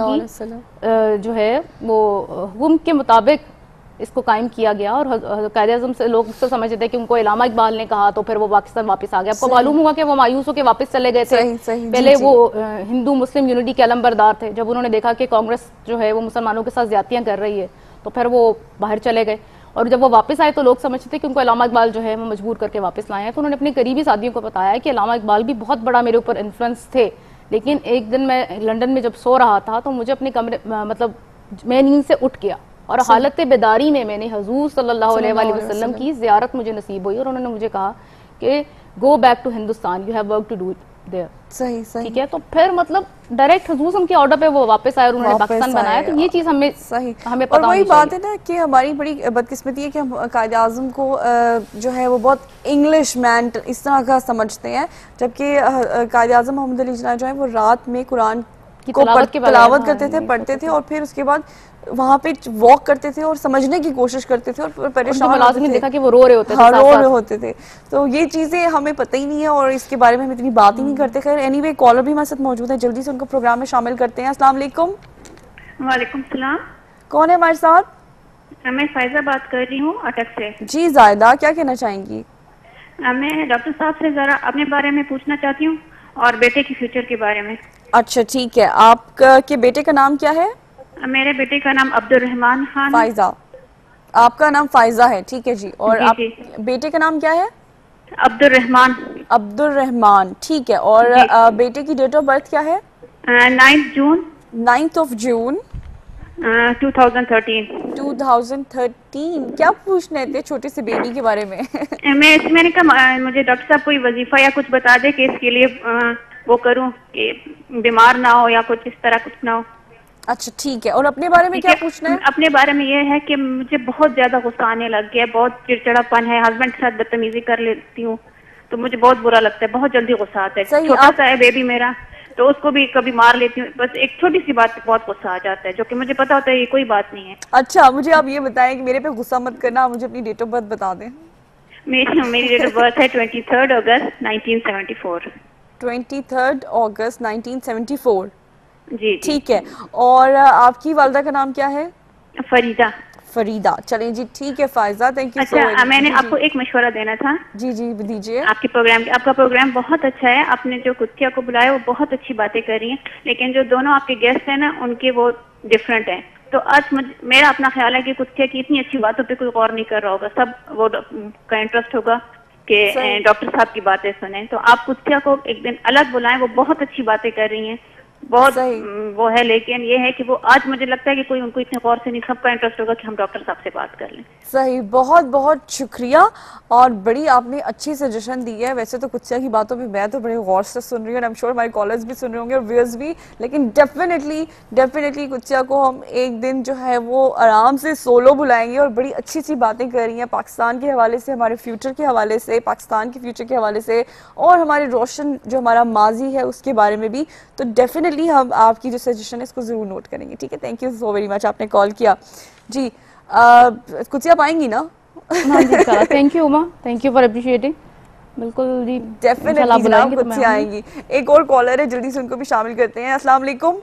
की जो है वो हुक्म के मुताबिक इसको कायम किया गया और कायदे-ए-आज़म से लोग उसको समझते थे कि उनको इलामा इकबाल ने कहा तो फिर वो पाकिस्तान वापस आ गया। आपको मालूम हुआ कि वो मायूस होकर वापस चले गए थे। पहले वो हिंदू मुस्लिम यूनिटी के अलमबरदार थे, जब उन्होंने देखा कि कांग्रेस जो है वो मुसलमानों के साथ ज्यादतियां कर रही है तो फिर वो बाहर चले गए और जब वो वापस आए तो लोग समझते थे कि उनको इलामा इकबाल जो है वो मजबूर करके वापस लाए हैं। तो उन्होंने अपने करीबी साथियों को बताया कि इलामा इकबाल भी बहुत बड़ा मेरे ऊपर इन्फ्लुएंस थे, लेकिन एक दिन मैं लंदन में जब सो रहा था तो मुझे अपने कमरे मतलब मैं नींद से उठ गया और हालत बेदारी में मैंने हुजूर सल्लल्लाहु अलैहि वसल्लम की ज़ियारत मुझे नसीब हुई और उन्होंने मुझे कहा कि go back to Hindustan, you have work to do there. सही सही, ठीक है। तो फिर मतलब डायरेक्ट हुजूर के ऑर्डर पे वो वापस आए और उन्होंने पाकिस्तान बनाया। तो ये चीज हमें सही हमें पता और वही बात है ना कि हमारी बड़ी बदकिस्मती है कि हम कायदे आज़म को जो है वो बहुत इंग्लिश मैन इस तरह का समझते हैं, जबकि कायदे आज़म मोहम्मद अली जिन्ना जो है वो रात में कुरान की तिलावत करते थे, पढ़ते थे और फिर उसके बाद वहाँ पे वॉक करते थे और समझने की कोशिश करते थे और परेशान होते थे। देखा कि वो रो रहे होते थे, हाँ, रो रहे होते थे। तो ये चीजें हमें पता ही नहीं है और इसके बारे में हम इतनी बात ही नहीं करते। खैर एनीवे कॉलर भी हमारे साथ मौजूद है, जल्दी से उनको प्रोग्राम में शामिल करते हैं। अस्सलाम वालेकुम। वालेकुम सलाम। कौन है हमारे साथ? मैं फायजा बात कर रही हूँ अटक से। जी जायदा, क्या कहना चाहेंगी? मैं डॉक्टर साहब से जरा अपने बारे में पूछना चाहती हूँ और बेटे के फ्यूचर के बारे में। अच्छा ठीक है, आपके बेटे का नाम क्या है? मेरे बेटे का नाम अब्दुल रहमान खान। फायजा, आपका नाम फायजा है, ठीक है जी। और आप बेटे का नाम क्या है? अब्दुल रहमान। अब्दुल रहमान, ठीक है। और बेटे की डेट ऑफ बर्थ क्या है? 9 जून 2013। 2013। क्या पूछने थे छोटे से बेबी के बारे में? मैंने कहा मुझे डॉक्टर साहब कोई वजीफा या कुछ बता दे कि इसके लिए वो करूं कि बीमार ना हो या कुछ इस तरह कुछ ना हो। अच्छा ठीक है। और अपने बारे में क्या पूछना है? अपने बारे में ये है कि मुझे बहुत ज्यादा गुस्सा आने लग गया, बहुत चिड़चिड़ापन है, हस्बैंड के साथ बदतमीजी कर लेती हूँ तो मुझे बहुत बुरा लगता है, बहुत जल्दी गुस्सा आता है। छोटा सा है बेबी मेरा तो उसको भी कभी मार लेती हूँ, बस एक छोटी सी बात पे बहुत गुस्सा आ जाता है, जो कि मुझे पता होता है ये कोई बात नहीं है। अच्छा मुझे आप ये बताएं कि मेरे पे गुस्सा मत करना, मुझे अपनी डेट ऑफ बर्थ बता दें। मेरी डेट ऑफ बर्थ है 23 अगस्त 1974। 23 अगस्त 1974। जी ठीक है। और आपकी वालदा का नाम क्या है? फरीदा। फरीदा, चलिए जी ठीक है Faiza, thank you so much. अच्छा मैंने आपको एक मशवरा देना था। जी जी दीजिए। आपका प्रोग्राम बहुत अच्छा है, आपने जो कुतिया को बुलाया वो बहुत अच्छी बातें कर रही हैं, लेकिन जो दोनों आपके गेस्ट हैं ना उनके वो डिफरेंट हैं। तो आज मेरा अपना ख्याल है कि कुतिया की इतनी अच्छी बातों पे कोई गौर नहीं कर रहा होगा, सब वो का इंटरेस्ट होगा कि डॉक्टर साहब की बातें सुने। तो आप कुतिया को एक दिन अलग बुलाएं, वो बहुत अच्छी बातें कर रही हैं, बहुत वो है, लेकिन ये है कि वो आज मुझे लगता है कि कोई उनको इतने गौर से नहीं, सबका इंटरेस्ट होगा कि हम डॉक्टर साहब से बात कर लें। सही, बहुत बहुत शुक्रिया और बड़ी आपने अच्छी सजेशन दी है। वैसे तो कुतिया की बातों पे मैं तो बड़े गौर से सुन रही हूँ, आई एम श्योर हमारे कॉलर्स भी सुन रहे होंगे और व्यूअर्स भी, लेकिन डेफिनेटली कुतिया को हम एक दिन जो है वो आराम से सोलो बुलाएंगे और बड़ी अच्छी सी बातें कर रही हैं पाकिस्तान के हवाले से, हमारे फ्यूचर के हवाले से, पाकिस्तान के फ्यूचर के हवाले से और हमारे रोशन जो हमारा माजी है उसके बारे में भी। तो डेफिनेटली हम आपकी जो सजेशन है इसको जरूर नोट करेंगे। ठीक है, thank you so very much, आपने कॉल किया जी। कुतिया पाएंगी ना? हाँ जी इंशाल्लाह। Thank you Uma, thank you for appreciating. बिल्कुल जी, डेफिनेटली जनाब कुतिया आएंगी। एक और कॉलर है, जल्दी से उनको भी शामिल करते हैं। अस्सलाम वालेकुम।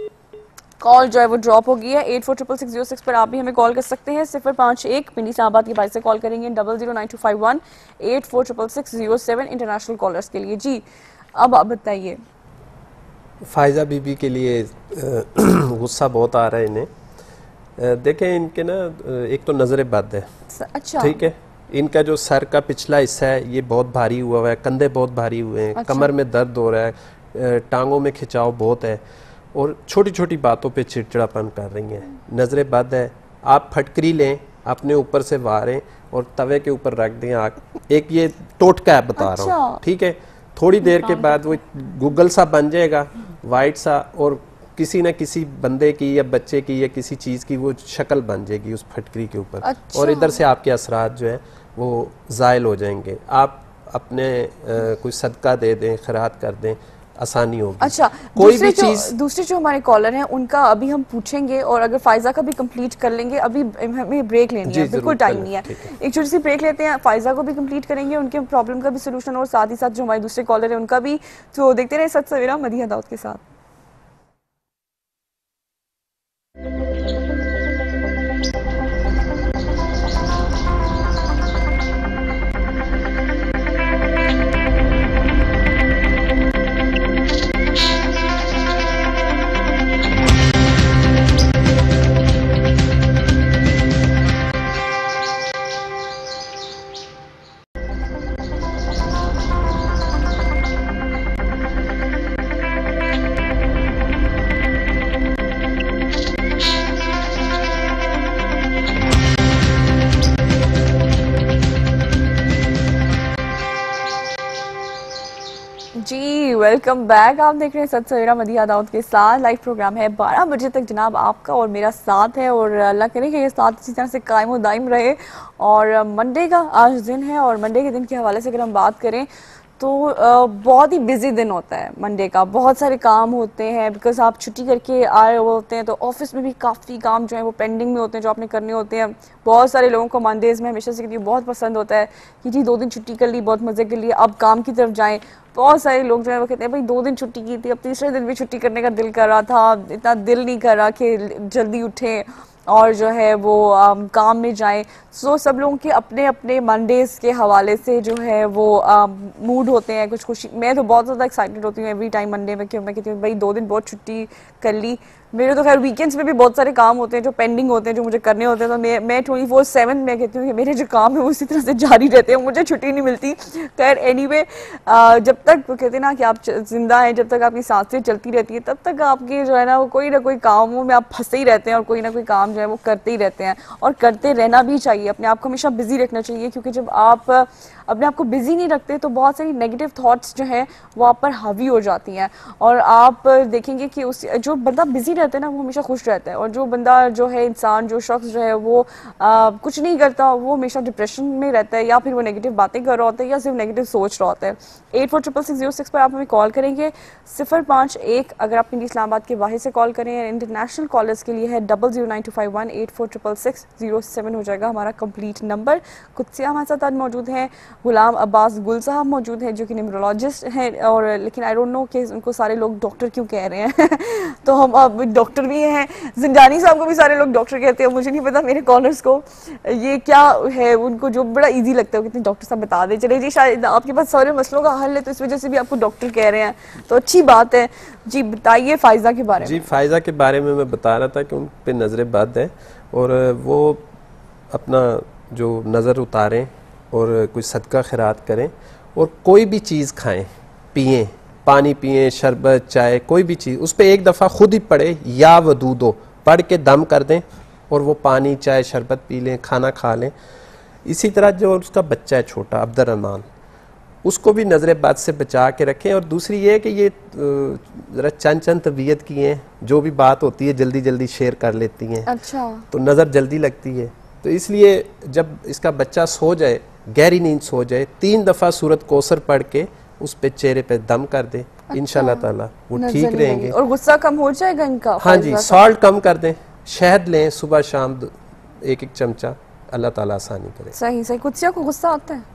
कॉल जो है वो ड्रॉप हो गई है। 846606 पर आप भी हमें कॉल कर सकते हैं। 051 पिंडी इस्लामाबाद की बात से कॉल करेंगे 009251 84660607 इंटरनेशनल कॉलर्स के लिए। जी अब आप बताइए। फायजा बीबी के लिए गुस्सा बहुत आ रहा है इन्हें। देखें इनके ना एक तो नज़र बद है। अच्छा ठीक है, इनका जो सर का पिछला हिस्सा है ये बहुत भारी हुआ है, कंधे बहुत भारी हुए हैं। अच्छा। कमर में दर्द हो रहा है, टांगों में खिंचाव बहुत है और छोटी छोटी बातों पे चिड़चिड़ापन कर रही हैं। नज़र बद है। आप फटकरी लें, अपने ऊपर से वारें और तवे के ऊपर रख दें आग। एक ये टोटका है बता रहा हूँ, ठीक है। थोड़ी देर के बाद वो गूगल सा बन जाएगा, वाइट सा, और किसी न किसी बंदे की या बच्चे की या किसी चीज़ की वो शक्ल बन जाएगी उस फटकरी के ऊपर। अच्छा। और इधर से आपके असरात जो है वो ज़ायल हो जाएंगे। आप अपने कोई सदका दे दें, खैरात कर दें, आसानी होगी। अच्छा, कोई भी चीज़। दूसरे जो हमारे कॉलर हैं उनका अभी हम पूछेंगे, और अगर फायजा का भी कंप्लीट कर लेंगे, अभी हमें ब्रेक लेनी है, बिल्कुल टाइम नहीं है, एक छोटी सी ब्रेक लेते हैं, फायजा को भी कंप्लीट करेंगे, उनके प्रॉब्लम का भी सोल्यूशन, और साथ ही साथ जो हमारे दूसरे कॉलर हैं उनका भी। तो देखते रहे सच सवेरा मदीहा दाऊद के साथ। जी वेलकम बैक। आप देख रहे हैं सच सवेरा मदीहा दाऊद के साथ। लाइव प्रोग्राम है 12 बजे तक जनाब आपका और मेरा साथ है, और अल्लाह करे कि ये साथ इसी तरह से कायम व दायम रहे। और मंडे का आज दिन है, और मंडे के दिन के हवाले से अगर हम बात करें तो बहुत ही बिजी दिन होता है मंडे का। बहुत सारे काम होते हैं, बिकॉज आप छुट्टी करके आए हुए होते हैं, तो ऑफिस में भी काफ़ी काम जो है वो पेंडिंग में होते हैं जो आपने करने होते हैं। बहुत सारे लोगों को मंडेज में हमेशा से कहती हूँ बहुत पसंद होता है कि जी 2 दिन छुट्टी कर ली, बहुत मज़े के लिए, अब काम की तरफ जाएं। बहुत सारे लोग जो है वो कहते हैं भाई 2 दिन छुट्टी की थी, अब तीसरे दिन भी छुट्टी करने का दिल कर रहा था, इतना दिल नहीं कर रहा कि जल्दी उठें और जो है वो काम में जाएं। सो सब लोगों के अपने अपने मंडेज़ के हवाले से जो है वो मूड होते हैं, कुछ खुशी। मैं तो बहुत ज़्यादा एक्साइटेड होती हूँ एवरी टाइम मंडे में, क्यों मैं कहती हूँ भाई 2 दिन बहुत छुट्टी कर ली। मेरे तो खैर वीकेंड्स में भी बहुत सारे काम होते हैं जो पेंडिंग होते हैं, जो मुझे करने होते हैं, तो मैं 24/7 मैं कहती हूँ कि मेरे जो काम है वो इसी तरह से जारी रहते हैं, मुझे छुट्टी नहीं मिलती। खैर एनीवे, जब तक वो कहते हैं ना कि आप जिंदा हैं, जब तक आपकी सांसें चलती रहती है, तब तक आपके जो है ना वो कोई ना कोई कामों में आप फंसे ही रहते हैं, और कोई ना कोई काम जो है वो करते ही रहते हैं, और करते रहना भी चाहिए। अपने आप को हमेशा बिजी रखना चाहिए, क्योंकि जब आप अपने आप को बिजी नहीं रखते तो बहुत सारी नेगेटिव थॉट्स जो हैं वो आप पर हावी हो जाती हैं। और आप देखेंगे कि उस जो बंदा बिजी रहता है ना वो हमेशा खुश रहता है, और जो बंदा जो है इंसान जो शख्स जो है वो कुछ नहीं करता, वो हमेशा डिप्रेशन में रहता है, या फिर वो नेगेटिव बातें कर रहा होता है, या सिर्फ नेगेटिव सोच रहा होता है। 846606 पर आप हमें कॉल करेंगे। 051 अगर आप इस्लामाबाद के बाहर से कॉल करें। इंटरनेशनल कॉलर्स के लिए है 009251 846607 हो जाएगा हमारा कंप्लीट नंबर। कुत्सिया हमारे साथ आज मौजूद हैं, गुलाम अब्बास गुल साहब मौजूद हैं जो कि न्यूरोलॉजिस्ट हैं, और लेकिन आई डोंट नो कि उनको सारे लोग डॉक्टर क्यों कह रहे हैं तो हम अब डॉक्टर भी हैं। जिंदानी साहब को भी सारे लोग डॉक्टर कहते हैं, मुझे नहीं पता मेरे कॉलर्स को ये क्या है, उनको जो बड़ा इजी लगता है कितने डॉक्टर साहब बता दें। चले जी, शायद आपके पास सारे मसलों का हल है तो इस वजह से भी आपको डॉक्टर कह रहे हैं, तो अच्छी बात है। जी बताइए फायजा के बारे में। जी फायजा के बारे में मैं बता रहा था कि उन पे नजर बद है, और वो अपना जो नज़र उतारें और कोई सदका खैरात करें, और कोई भी चीज़ खाएं, पिएं, पानी पिएं, शरबत, चाय, कोई भी चीज़ उस पर एक दफ़ा खुद ही पढ़े या वदूदो पढ़ के दम कर दें, और वो पानी चाय शरबत पी लें, खाना खा लें। इसी तरह जो उसका बच्चा है छोटा अब्दुर्रहमान, उसको भी नज़र बद से बचा के रखें। और दूसरी ये है कि ये ज़रा चंद तबीयत की हैं, जो भी बात होती है जल्दी जल्दी शेयर कर लेती हैं, अच्छा, तो नज़र जल्दी लगती है। तो इसलिए जब इसका बच्चा सो जाए, गहरी नींद सो जाए, 3 दफ़ा सूरत कौसर पढ़ के उस पे चेहरे पे दम कर दे, इंशाल्लाह ताला वो ठीक रहेंगे। और गुस्सा कम हो जाएगा इनका। हाँ जी, सॉल्ट कम कर दें, शहद लें सुबह शाम 1-1 चमचा, अल्लाह ताला आसानी करे। सही सही। कुत्सिया को गुस्सा आता है?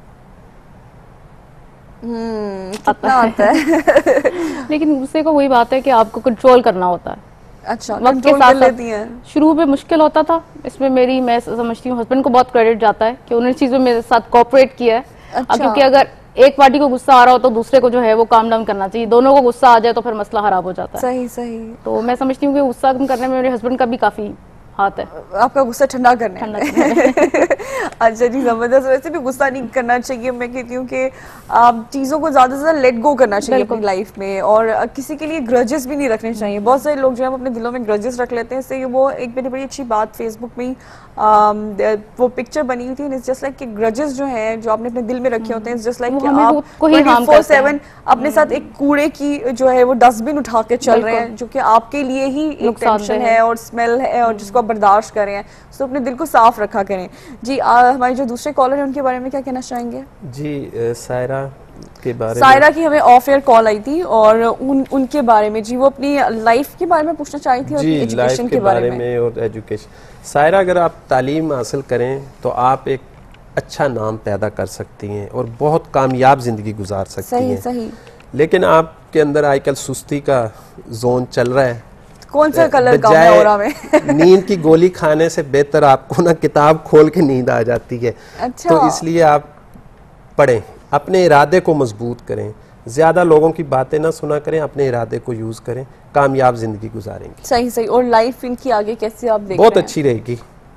कितना आता है लेकिन गुस्से को वही बात है कि आपको कंट्रोल करना होता है। अच्छा, वक्त के साथ लेती हैं। शुरू में मुश्किल होता था, इसमें मैं समझती हूँ हस्बैंड को बहुत क्रेडिट जाता है कि उन्होंने चीज़ों मेरे साथ कोऑपरेट किया है। अच्छा। क्योंकि अगर एक पार्टी को गुस्सा आ रहा हो तो दूसरे को जो है वो काम डाउन करना चाहिए, दोनों को गुस्सा आ जाए तो फिर मसला खराब हो जाता है। सही सही। तो मैं समझती हूँ कि गुस्सा कम करने में मेरे हस्बैंड का भी काफ़ी हाथ है, आपका गुस्सा ठंडा करने अच्छा जी, जबरदस्त। वैसे भी गुस्सा नहीं करना चाहिए, मैं कहती हूँ कि आप चीज़ों को ज़्यादा से ज़्यादा लेट गो करना चाहिए अपनी लाइफ में, और किसी के लिए ग्रजेस भी नहीं रखने चाहिए। बहुत सारे लोग जो है अपने दिलों में ग्रजेस रख लेते हैं। इससे वो एक बड़ी अच्छी बात फेसबुक में वो पिक्चर बनी हुई थी, जस्ट लाइक कि ग्रजेस जो हैं जो आपने अपने दिल में रखे होते हैं, जस्ट लाइक कि आप 24/7 अपने साथ एक कूड़े की जो है वो डस्टबिन उठा के चल रहे हैं, जो कि आपके लिए ही एक टेंशन है और स्मेल है, और जिसको बर्दाश्त कर रहे हैं, तो अपने दिल को साफ रखा करें। जी हमारे जो दूसरे कॉलर हैं उनके बारे में क्या कहना चाहेंगे? जी सायरा के बारे सायरा की हमें ऑफ एयर कॉल आई थी और उनके बारे में, जी वो अपनी लाइफ के बारे में पूछना चाही थी और जी एजुकेशन के बारे में और एजुकेशन। सायरा, अगर आप तालीम हासिल करें तो आप एक अच्छा नाम पैदा कर सकती हैं और बहुत कामयाब ज़िंदगी गुजार सकती हैं। सही। लेकिन आपके अंदर आजकल सुस्ती का जोन चल रहा है। कौन सा कलर कम है ऑरा में? नींद की गोली खाने से बेहतर आपको ना किताब खोल के नींद आ जाती है। अच्छा। तो इसलिए आप पढ़ें, अपने इरादे को मजबूत करें, ज़्यादा लोगों की बातें ना सुना करें, अपने इरादे को यूज़ करें, कामयाब ज़िंदगी गुजारेंगे। सही। और लाइफ इनकी आगे कैसे आप देख बहुत रहे हैं? अच्छी रहेगी।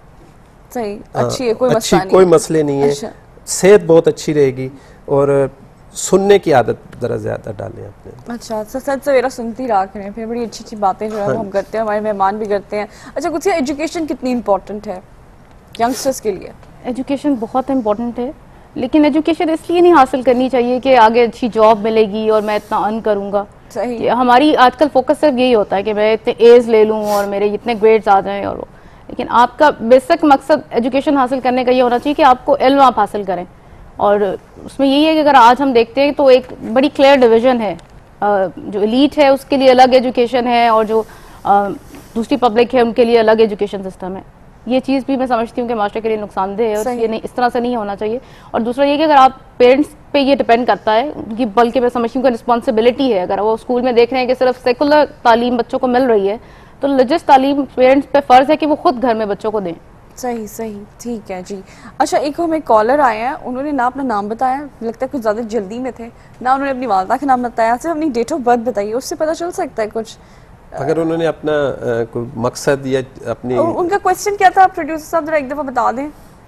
सही, अच्छी है, कोई अच्छी, मसला नहीं, कोई मसले नहीं है। अच्छा। सेहत बहुत अच्छी रहेगी और सुनने की आदत जरा ज्यादा डालें अपने। अच्छा, सच सवेरा सुनती रहा करें, फिर बड़ी अच्छी बातें जो है हम करते हैं, हमारे मेहमान भी करते हैं। अच्छा, कुछ एजुकेशन कितनी इंपॉर्टेंट है यंगस्टर्स के लिए? एजुकेशन बहुत इम्पोर्टेंट है, लेकिन एजुकेशन इसलिए नहीं हासिल करनी चाहिए कि आगे अच्छी जॉब मिलेगी और मैं इतना अर्न करूँगा। सही। हमारी आजकल फोकस सिर्फ यही होता है कि मैं इतने एज ले लूँ और मेरे इतने ग्रेड्स आ जाएं, और लेकिन आपका बेसिक मकसद एजुकेशन हासिल करने का ये होना चाहिए कि आपको इल्म आप हासिल करें। और उसमें यही है कि अगर आज हम देखते हैं तो एक बड़ी क्लियर डिवीजन है, जो एलीट है उसके लिए अलग एजुकेशन है और जो दूसरी पब्लिक है उनके लिए अलग एजुकेशन सिस्टम है। ये चीज़ भी मैं समझती हूँ कि मास्टर के लिए नुकसानदेह है और ये नहीं, इस तरह से नहीं होना चाहिए। और दूसरा ये कि अगर आप पेरेंट्स पे ये डिपेंड करता है उनकी, बल्कि मैं समझती हूँ कि रिस्पॉन्सिबिलिटी है। अगर वो स्कूल में देख रहे हैं कि सिर्फ सेकुलर तालीम बच्चों को मिल रही है तो रिलीजियस तालीम पेरेंट्स पे फ़र्ज़ है कि वो खुद घर में बच्चों को दें। सही, ठीक है जी। अच्छा, एक हमें कॉलर आए हैं, उन्होंने ना अपना नाम बताया, लगता है कुछ ज़्यादा जल्दी में थे ना, उन्होंने अपनी वालदा का नाम बताया, सिर्फ अपनी डेट ऑफ बर्थ बताइए, उससे पता चल सकता है कुछ? अगर उन्होंने अपना कोई मकसद या अपनी, उनका क्वेश्चन क्या था प्रोड्यूसर साहब, जरा एक दफ़ा बता दें।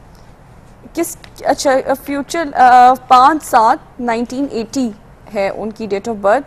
किस, अच्छा, फ्यूचर 5/7/1980 है उनकी डेट ऑफ बर्थ,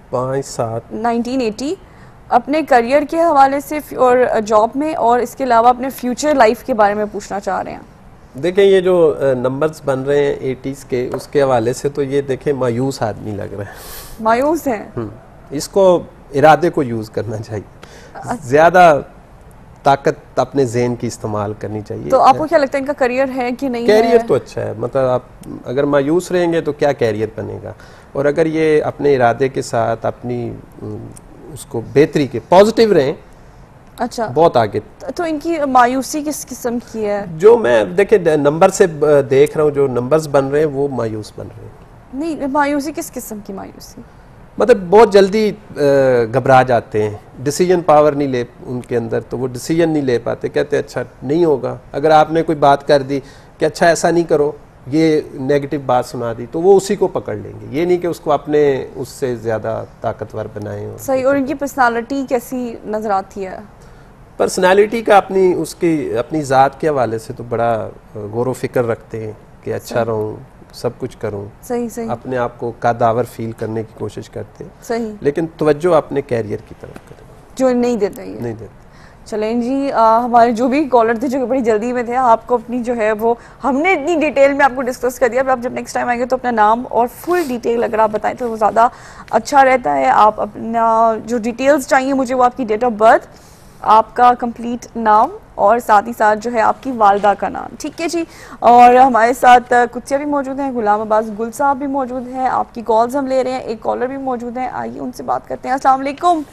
5/7/1980। अपने करियर के हवाले से और जॉब में, और इसके अलावा अपने फ्यूचर लाइफ के बारे में पूछना चाह रहे हैं। देखें ये जो नंबर्स बन रहे हैं 80s के, उसके हवाले से तो ये देखें मायूस आदमी लग रहा है। मायूस हैं। इसको इरादे को यूज़ करना चाहिए, ज़्यादा ताकत अपने ज़हन की इस्तेमाल करनी चाहिए। तो आपको क्या लगता है इनका करियर है कि नहीं? कैरियर तो अच्छा है, मतलब आप अगर मायूस रहेंगे तो क्या कैरियर बनेगा, और अगर ये अपने इरादे के साथ अपनी उसको बेहतरी के पॉजिटिव रहें, अच्छा, बहुत आगे। तो इनकी मायूसी किस किस्म की है? जो मैं देखे नंबर से देख रहा हूँ, जो नंबर्स बन रहे हैं वो मायूस बन रहे हैं। नहीं, मायूसी किस किस्म की मायूसी? मतलब बहुत जल्दी घबरा जाते हैं, डिसीजन पावर नहीं ले उनके अंदर, तो वो डिसीजन नहीं ले पाते, कहते अच्छा नहीं होगा। अगर आपने कोई बात कर दी कि अच्छा ऐसा नहीं करो, ये नेगेटिव बात सुना दी, तो वो उसी को पकड़ लेंगे, ये नहीं कि उसको अपने उससे ज़्यादा ताकतवर बनाएं। सही। और इनकी पर्सनालिटी कैसी नजर आती है? पर्सनालिटी का अपनी ज़ात के हवाले से तो बड़ा गौर व फिक्र रखते हैं कि अच्छा रहूं, सब कुछ करूं। सही। अपने आप को कादावर फील करने की कोशिश करते हैं। सही। लेकिन तवज्जो अपने कैरियर की तरफ करें, जो नहीं देते ये। नहीं देते। चलें जी, हमारे जो भी कॉलर थे जो बड़ी जल्दी में थे, आपको अपनी जो है वो हमने इतनी डिटेल में आपको डिस्कस कर दिया। आप जब नेक्स्ट टाइम आएंगे तो अपना नाम और फुल डिटेल अगर आप बताएं तो वो ज़्यादा अच्छा रहता है। आप अपना जो डिटेल्स चाहिए मुझे, वो आपकी डेट ऑफ बर्थ, आपका कंप्लीट नाम और साथ ही साथ जो है आपकी वालदा का नाम, ठीक है जी। और हमारे साथ कुत्सिया भी मौजूद हैं, गुलाम अब्बास गुल साहब भी मौजूद हैं, आपकी कॉल्स हम ले रहे हैं, एक कॉलर भी मौजूद हैं, आइए उनसे बात करते हैं। अस्सलाम वालेकुम।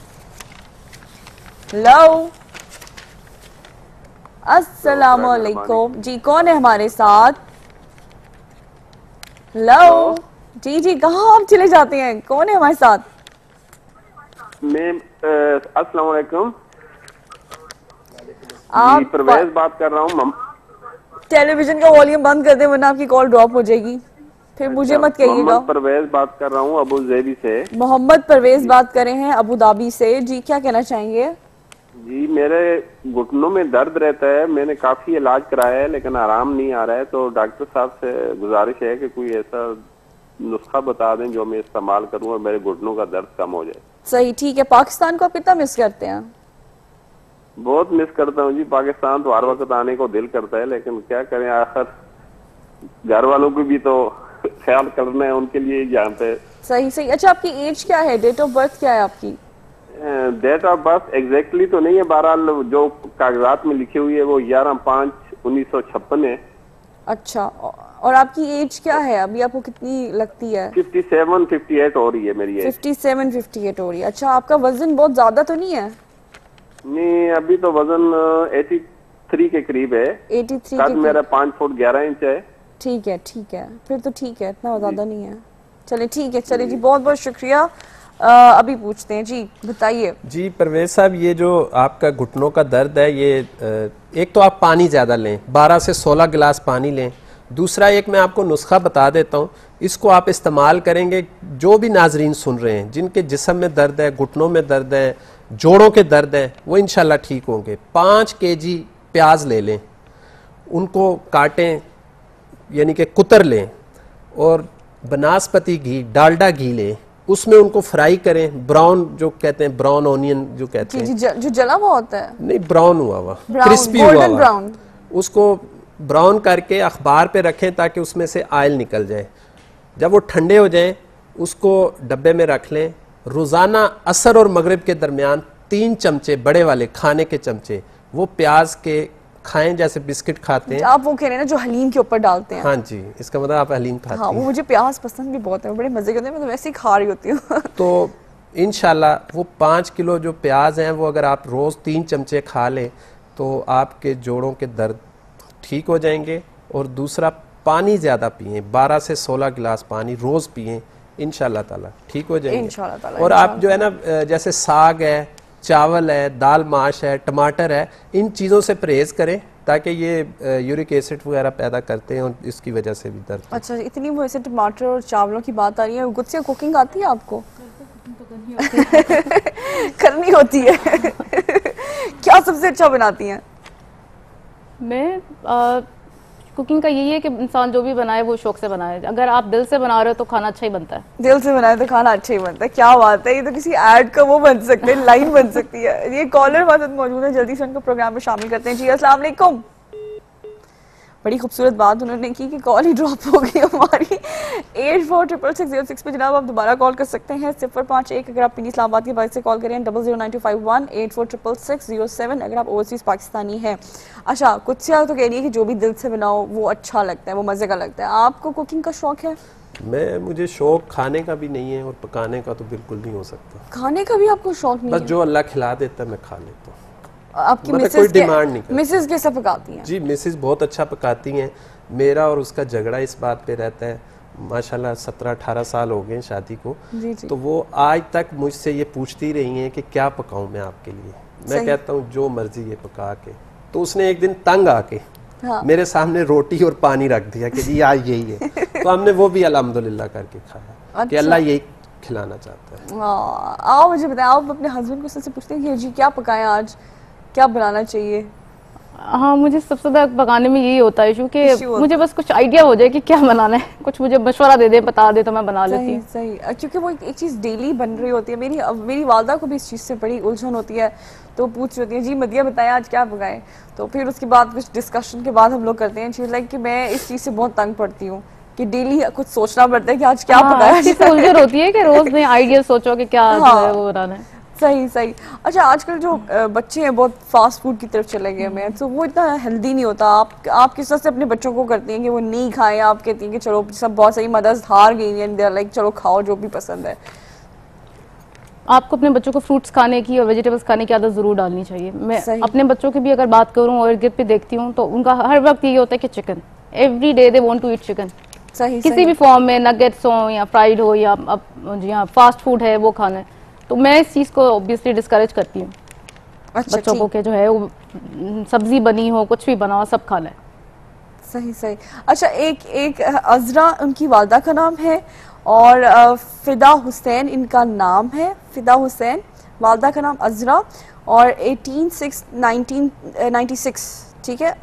हेलो, अस्सलाम वालेकुम जी, कौन है हमारे साथ? हेलो जी, कहाँ आप चले जाते हैं, कौन है हमारे साथ? मैं अस्सलाम वालेकुम, आप परवेज बात कर रहा हूँ। टेलीविजन का वॉल्यूम बंद कर दे वरना आपकी कॉल ड्रॉप हो जाएगी, फिर मुझे मत कहिएगा। मोहम्मद परवेज बात कर रहा हूँ अबू धाबी से। मोहम्मद परवेज बात कर रहे हैं अबू धाबी से जी, क्या कहना चाहेंगे? जी, मेरे घुटनों में दर्द रहता है, मैंने काफी इलाज कराया है लेकिन आराम नहीं आ रहा है, तो डॉक्टर साहब से गुजारिश है कि कोई ऐसा नुस्खा बता दें जो मैं इस्तेमाल करूं और मेरे घुटनों का दर्द कम हो जाए। सही, ठीक है। पाकिस्तान को आप कितना मिस करते हैं? बहुत मिस करता हूँ जी, पाकिस्तान तो हर वक्त आने को दिल करता है, लेकिन क्या करें, आखिर घर वालों को भी तो ख्याल करना है, उनके लिए जानते हैं। सही। अच्छा, आपकी एज क्या है, डेट ऑफ बर्थ क्या है आपकी? डेट ऑफ बर्थ एग्जैक्टली तो नहीं है, बहरहाल जो कागजात में लिखी हुई है वो 11/5/1956 है। अच्छा, और आपकी एज क्या है अभी, आपको कितनी लगती है? 57-58 हो रही है मेरी एज। 57-58 हो रही है। अच्छा, आपका वजन बहुत ज्यादा तो नहीं है? नहीं, अभी तो वजन 83 के करीब है। 83 कद मेरा 5 फुट 11 इंच है। ठीक है, ठीक है, फिर तो ठीक है, इतना ज्यादा नहीं है। चलिए ठीक है, चलिए जी, बहुत बहुत शुक्रिया। अभी पूछते हैं जी, बताइए जी परवेज साहब, ये जो आपका घुटनों का दर्द है, ये एक तो आप पानी ज़्यादा लें, 12 से 16 गिलास पानी लें। दूसरा, एक मैं आपको नुस्खा बता देता हूँ, इसको आप इस्तेमाल करेंगे, जो भी नाजरीन सुन रहे हैं जिनके जिस्म में दर्द है, घुटनों में दर्द है, जोड़ों के दर्द है, वो इंशाल्लाह ठीक होंगे। 5 kg प्याज ले लें, उनको काटें, यानी कि कुतर लें, और बनास्पति घी, डालडा घी लें, उसमें उनको फ्राई करें, ब्राउन जो कहते हैं, ब्राउन ऑनियन जो कहते हैं, जो जला हुआ होता है, नहीं ब्राउन हुआ हुआ, क्रिस्पी हुआ हुआ, उसको ब्राउन करके अखबार पे रखें ताकि उसमें से ऑयल निकल जाए। जब वो ठंडे हो जाएं, उसको डब्बे में रख लें। रोज़ाना असर और मगरिब के दरमियान 3 चमचे बड़े वाले खाने के चमचे वो प्याज के खाएं, जैसे बिस्किट खाते हैं। आप वो कह रहे हैं ना जो हलीम के ऊपर डालते हैं? हाँ जी, इसका मतलब आप हलीम खाते हैं। हाँ, वो मुझे प्याज पसंद भी बहुत है, बड़े मजे के होते हैं, मैं तो वैसे ही खा रही होती हूँ। तो इंशाल्लाह वो 5 किलो जो प्याज हैं, वो अगर आप रोज़ 3 चमचे खा लें तो आपके जोड़ों के दर्द ठीक हो जाएंगे। और दूसरा, पानी ज़्यादा पिएं, 12 से 16 गिलास पानी रोज़ पिएं, इंशाल्लाह ताला ठीक हो जाएंगे। इंशाल्लाह ताला। और आप जो है ना, जैसे साग है, चावल है, दाल माश है, टमाटर है, इन चीज़ों से परहेज़ करें ताकि ये यूरिक एसिड वगैरह पैदा करते हैं और इसकी वजह से भी दर्द। अच्छा, इतनी वो ऐसे टमाटर और चावलों की बात आ रही है, गुस्से कुकिंग आती है आपको? करनी होती है। क्या सबसे अच्छा बनाती हैं? मैं कुकिंग का यही है कि इंसान जो भी बनाए वो शौक से बनाए। अगर आप दिल से बना रहे हो तो खाना अच्छा ही बनता है। दिल से बनाए तो खाना अच्छा ही बनता है, क्या बात है, ये तो किसी ऐड का वो बन सकते हैं, लाइन बन सकती है। ये कॉलर हमारे साथ मौजूद है, जल्दी से उनको प्रोग्राम में शामिल करते हैं। जी अस्सलाम वालेकुम। बड़ी खूबसूरत बात उन्होंने की कि कॉल ही ड्रॉप हो गई हमारी। 846606 पे जनाब आप दोबारा कॉल कर सकते हैं। 051 अगर आप पिंडी इस्लामाबाद के बाद से कॉल करें, 009251 846606 अगर आप ओवरसीज पाकिस्तानी हैं। अच्छा, कुछ तो कह रही है कि जो भी दिल से बनाओ वो अच्छा लगता है, वो मज़े का लगता है। आपको कुकिंग का शौक है? मुझे शौक खाने का भी नहीं है और पकाने का तो बिल्कुल नहीं हो सकता। खाने का भी आपको शौक नहीं बस है? जो अल्लाह खिला देता है मैं खा लेता हूँ। आपकी मतलब मिसेस कोई डिमांड नहीं करती। मिसेस कैसे पकाती हैं? जी, मिसेस बहुत अच्छा पकाती हैं। मेरा और उसका झगड़ा इस बात पे रहता है। माशाल्लाह 17-18 साल हो गए शादी को। जी जी। तो वो आज तक मुझसे ये पूछती रही हैं कि क्या पकाऊं मैं आपके लिए। मैं कहता हूँ जो मर्जी ये पका के। तो उसने एक दिन तंग आके मेरे सामने रोटी और पानी रख दिया कि जी आज यही है। तो हमने वो भी अल्हम्दुलिल्लाह करके खाया कि अल्लाह यही खिलाना चाहता है। आओ मुझे बताएं, आप अपने हस्बैंड को सबसे पूछते हैं कि जी क्या पकाएं आज, क्या बनाना चाहिए? हाँ, मुझे सबसे ज़्यादा पकाने में यही होता है क्योंकि मुझे बस कुछ आइडिया हो जाए कि क्या बनाना है, कुछ मुझे मशवरा दे दे, बता दे तो मैं बना लेती हूँ। सही, क्योंकि वो एक चीज़ डेली बन रही होती है। मेरी वालदा को भी इस चीज़ से बड़ी उलझन होती है, तो पूछ रही होती है जी मदिया बताएं आज क्या पकाएं। तो फिर उसके बाद कुछ डिस्कशन के बाद हम लोग करते हैं चीज़, लाइक कि मैं इस चीज़ से बहुत तंग पड़ती हूँ कि डेली कुछ सोचना पड़ता है कि आज क्या पकाया। इससे उलझन होती है कि रोज नए आइडिया सोचो कि क्या वो बनाना है। सही। अच्छा, आजकल जो बच्चे हैं बहुत फास्ट फूड की तरफ चले गए हैं, तो वो इतना हेल्दी नहीं होता। आप किस तरह से अपने बच्चों को करती हैं कि वो नहीं खाएं? आप कहती हैं कि चलो सब बहुत सही मदर्स हार गई हैं, दे आर लाइक चलो खाओ जो भी पसंद है। आपको अपने बच्चों को फ्रूट्स खाने की और वेजिटेबल्स खाने की आदत जरूर डालनी चाहिए। मैं अपने बच्चों की भी अगर बात करूं और गिर पे देखती हूं तो उनका हर वक्त ये होता है कि chicken, every day they want to eat chicken. किसी भी फॉर्म में, नगेट्स हो या फ्राइड हो या जी हाँ फास्ट फूड है वो खाना है। तो मैं इस चीज़ को ऑब्वियसली डिस्करेज करती हूँ। अच्छा, बच्चों को के जो है वो सब्जी बनी हो, कुछ भी बना हो, सब खाना है। सही। अच्छा, एक अजरा उनकी वालदा का नाम है और फिदा हुसैन इनका नाम है। फिदा हुसैन, वालदा का नाम अजरा, और 18/6/1996, ठीक है,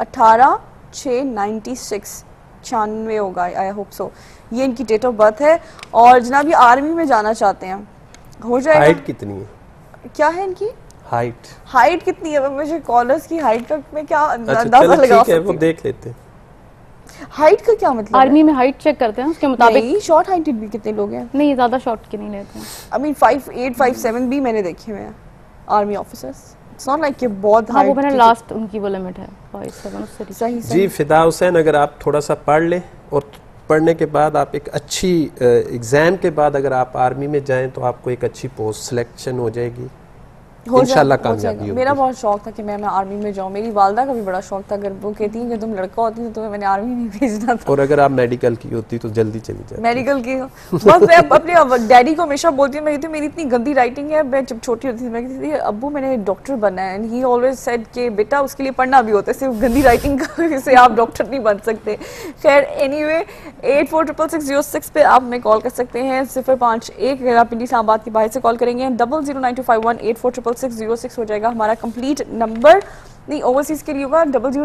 18/6/96 96 होगा, आई होप सो, ये इनकी डेट ऑफ बर्थ है। और जनाब ये आर्मी में जाना चाहते हैं, हो जाएगा? हाइट कितनी है? क्या है इनकी हाइट कितनी है? मुझे कॉलर्स की हाइट का मैं क्या अंदाजा लगा सकती हूँ? वो देख लेते हैं। हाइट का क्या मतलब? आर्मी में हाइट चेक करते हैं उसके मुताबिक। नहीं, शॉर्ट हाइट भी कितने लोग हैं? नहीं, ज्यादा शॉर्ट के नहीं लेते हैं। I mean 5'8", 5'7" भी मैंने देखे हुए हैं। Army officers? It's not like कि बहुत हाँ, वो मैंने लास्ट उनकी वो लिमिट है 47 उससे सही जी फिदा हुसैन, अगर आप थोड़ा सा पढ़ लें और पढ़ने के बाद आप एक अच्छी एग्ज़ाम के बाद अगर आप आर्मी में जाएं तो आपको एक अच्छी पोस्ट सिलेक्शन हो जाएगी, इंशाल्लाह कामयाबी होगी। मेरा बहुत शौक था कि मैं आर्मी में जाऊँ, मेरी वालदा का भी बड़ा शौक था। अगर वो कहती हैं कि तुम लड़का होती तो तुम्हें मैंने आर्मी में भेजना था। और अगर आप मेडिकल की होती तो जल्दी चली जाती। मेडिकल की बस मैं अपने डैडी को हमेशा बोलती हूँ, मैं कहती हूँ मेरी इतनी गंदी राइटिंग है। मैं जब छोटी होती थी मैं कहती थी अब्बू मैंने डॉक्टर बनना है, एंड ही ऑलवेज सेड कि बेटा उसके लिए पढ़ना भी होता है, सिर्फ गंदी राइटिंग से आप डॉक्टर नहीं बन सकते। खैर एनीवे 846606 पे आप हमें कॉल कर सकते हैं। 051 अगर आप इस्लामाबाद के बाहर से कॉल करेंगे 009251846606 हो जाएगा हमारा कंप्लीट नंबर। नहीं, ओवरसीज के लिए होगा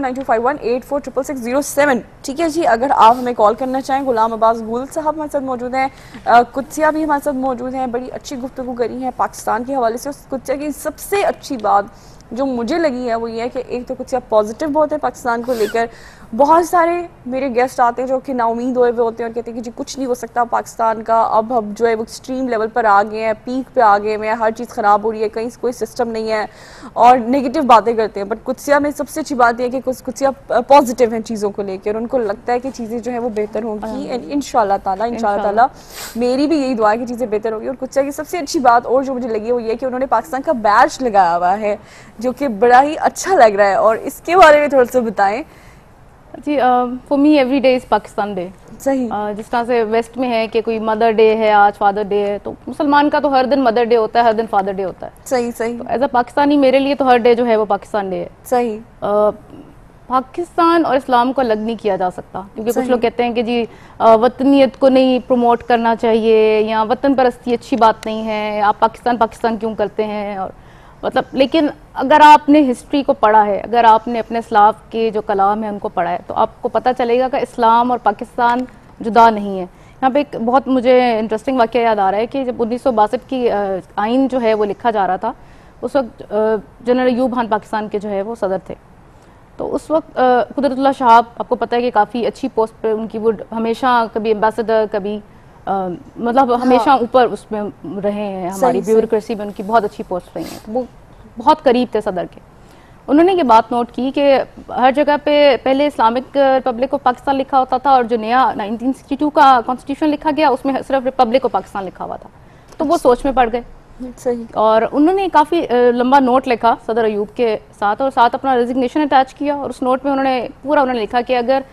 009251846607। ठीक है जी, अगर आप हमें कॉल करना चाहें। गुलाम अब्बास गुल साहब हमारे साथ मौजूद हैं, कुत्सिया भी हमारे साथ मौजूद हैं। बड़ी अच्छी गुफ्तगू करी है पाकिस्तान के हवाले से। उस कुत्सिया की सबसे अच्छी बात जो मुझे लगी है वो ये है कि एक तो कुछ पॉजिटिव बहुत है पाकिस्तान को लेकर। बहुत सारे मेरे गेस्ट आते हैं जो कि नाउमीद हुए हुए होते हैं और कहते हैं कि जी कुछ नहीं हो सकता पाकिस्तान का, अब जो है वो एक्सट्रीम लेवल पर आ गए हैं, पीक पे आ गए हैं, हर चीज़ ख़राब हो रही है, कहीं कोई सिस्टम नहीं है, और नेगेटिव बातें करते हैं। बट कुत्सिया में सबसे अच्छी बात यह है कि कुत्सिया पॉजिटिव हैं चीज़ों को लेकर, उनको लगता है कि चीज़ें जो है वो बेहतर होंगी। एंड इंशाल्लाह ताला मेरी भी यही दुआ है कि चीज़ें बेहतर होगी। और कुत्सिया की सबसे अच्छी बात और जो मुझे लगी वो ये है कि उन्होंने पाकिस्तान का बैच लगाया हुआ है जो कि बड़ा ही अच्छा लग रहा है, और इसके बारे में थोड़ा सा बताएं। जी for me every day is Pakistan day. सही जिस तरह से वेस्ट में है कि कोई मदर डे है, आज फादर डे है, तो मुसलमान का तो हर दिन मदर डे होता है, हर दिन फादर डे होता है। सही तो एज अ पाकिस्तानी मेरे लिए तो हर डे जो है वो पाकिस्तान डे है। सही पाकिस्तान और इस्लाम को अलग नहीं किया जा सकता, क्योंकि कुछ लोग कहते हैं कि जी वतनियत को नहीं प्रमोट करना चाहिए या वतन परस्ती अच्छी बात नहीं है, आप पाकिस्तान पाकिस्तान क्यों करते हैं, और मतलब लेकिन अगर आपने हिस्ट्री को पढ़ा है, अगर आपने अपने इस्लाफ के जो कलाम है उनको पढ़ा है, तो आपको पता चलेगा कि इस्लाम और पाकिस्तान जुदा नहीं है। यहाँ पे एक बहुत मुझे इंटरेस्टिंग वाक़या याद आ रहा है कि जब 1962 की आइन जो है वो लिखा जा रहा था, उस वक्त जनरल अयूब खान पाकिस्तान के जो है वो सदर थे। तो उस वक्त कुदरतुल्लाह साहब, आपको पता है कि काफ़ी अच्छी पोस्ट पे उनकी वो हमेशा कभी एम्बेसडर कभी मतलब हमेशा ऊपर उसमें रहे हैं, हमारी ब्यूरोक्रेसी में उनकी बहुत अच्छी पोस्ट रही है। तो वो बहुत करीब थे सदर के। उन्होंने ये बात नोट की कि हर जगह पे पहले इस्लामिक रिपब्लिक ऑफ पाकिस्तान लिखा होता था और जो नया 1962 का कॉन्स्टिट्यूशन लिखा गया उसमें सिर्फ रिपब्लिक ऑफ पाकिस्तान लिखा हुआ था। तो वो सोच में पड़ गए। सही। और उन्होंने काफ़ी लंबा नोट लिखा सदर अयूब के साथ, और साथ अपना रेजिग्नेशन अटैच किया। और उस नोट में उन्होंने लिखा कि अगर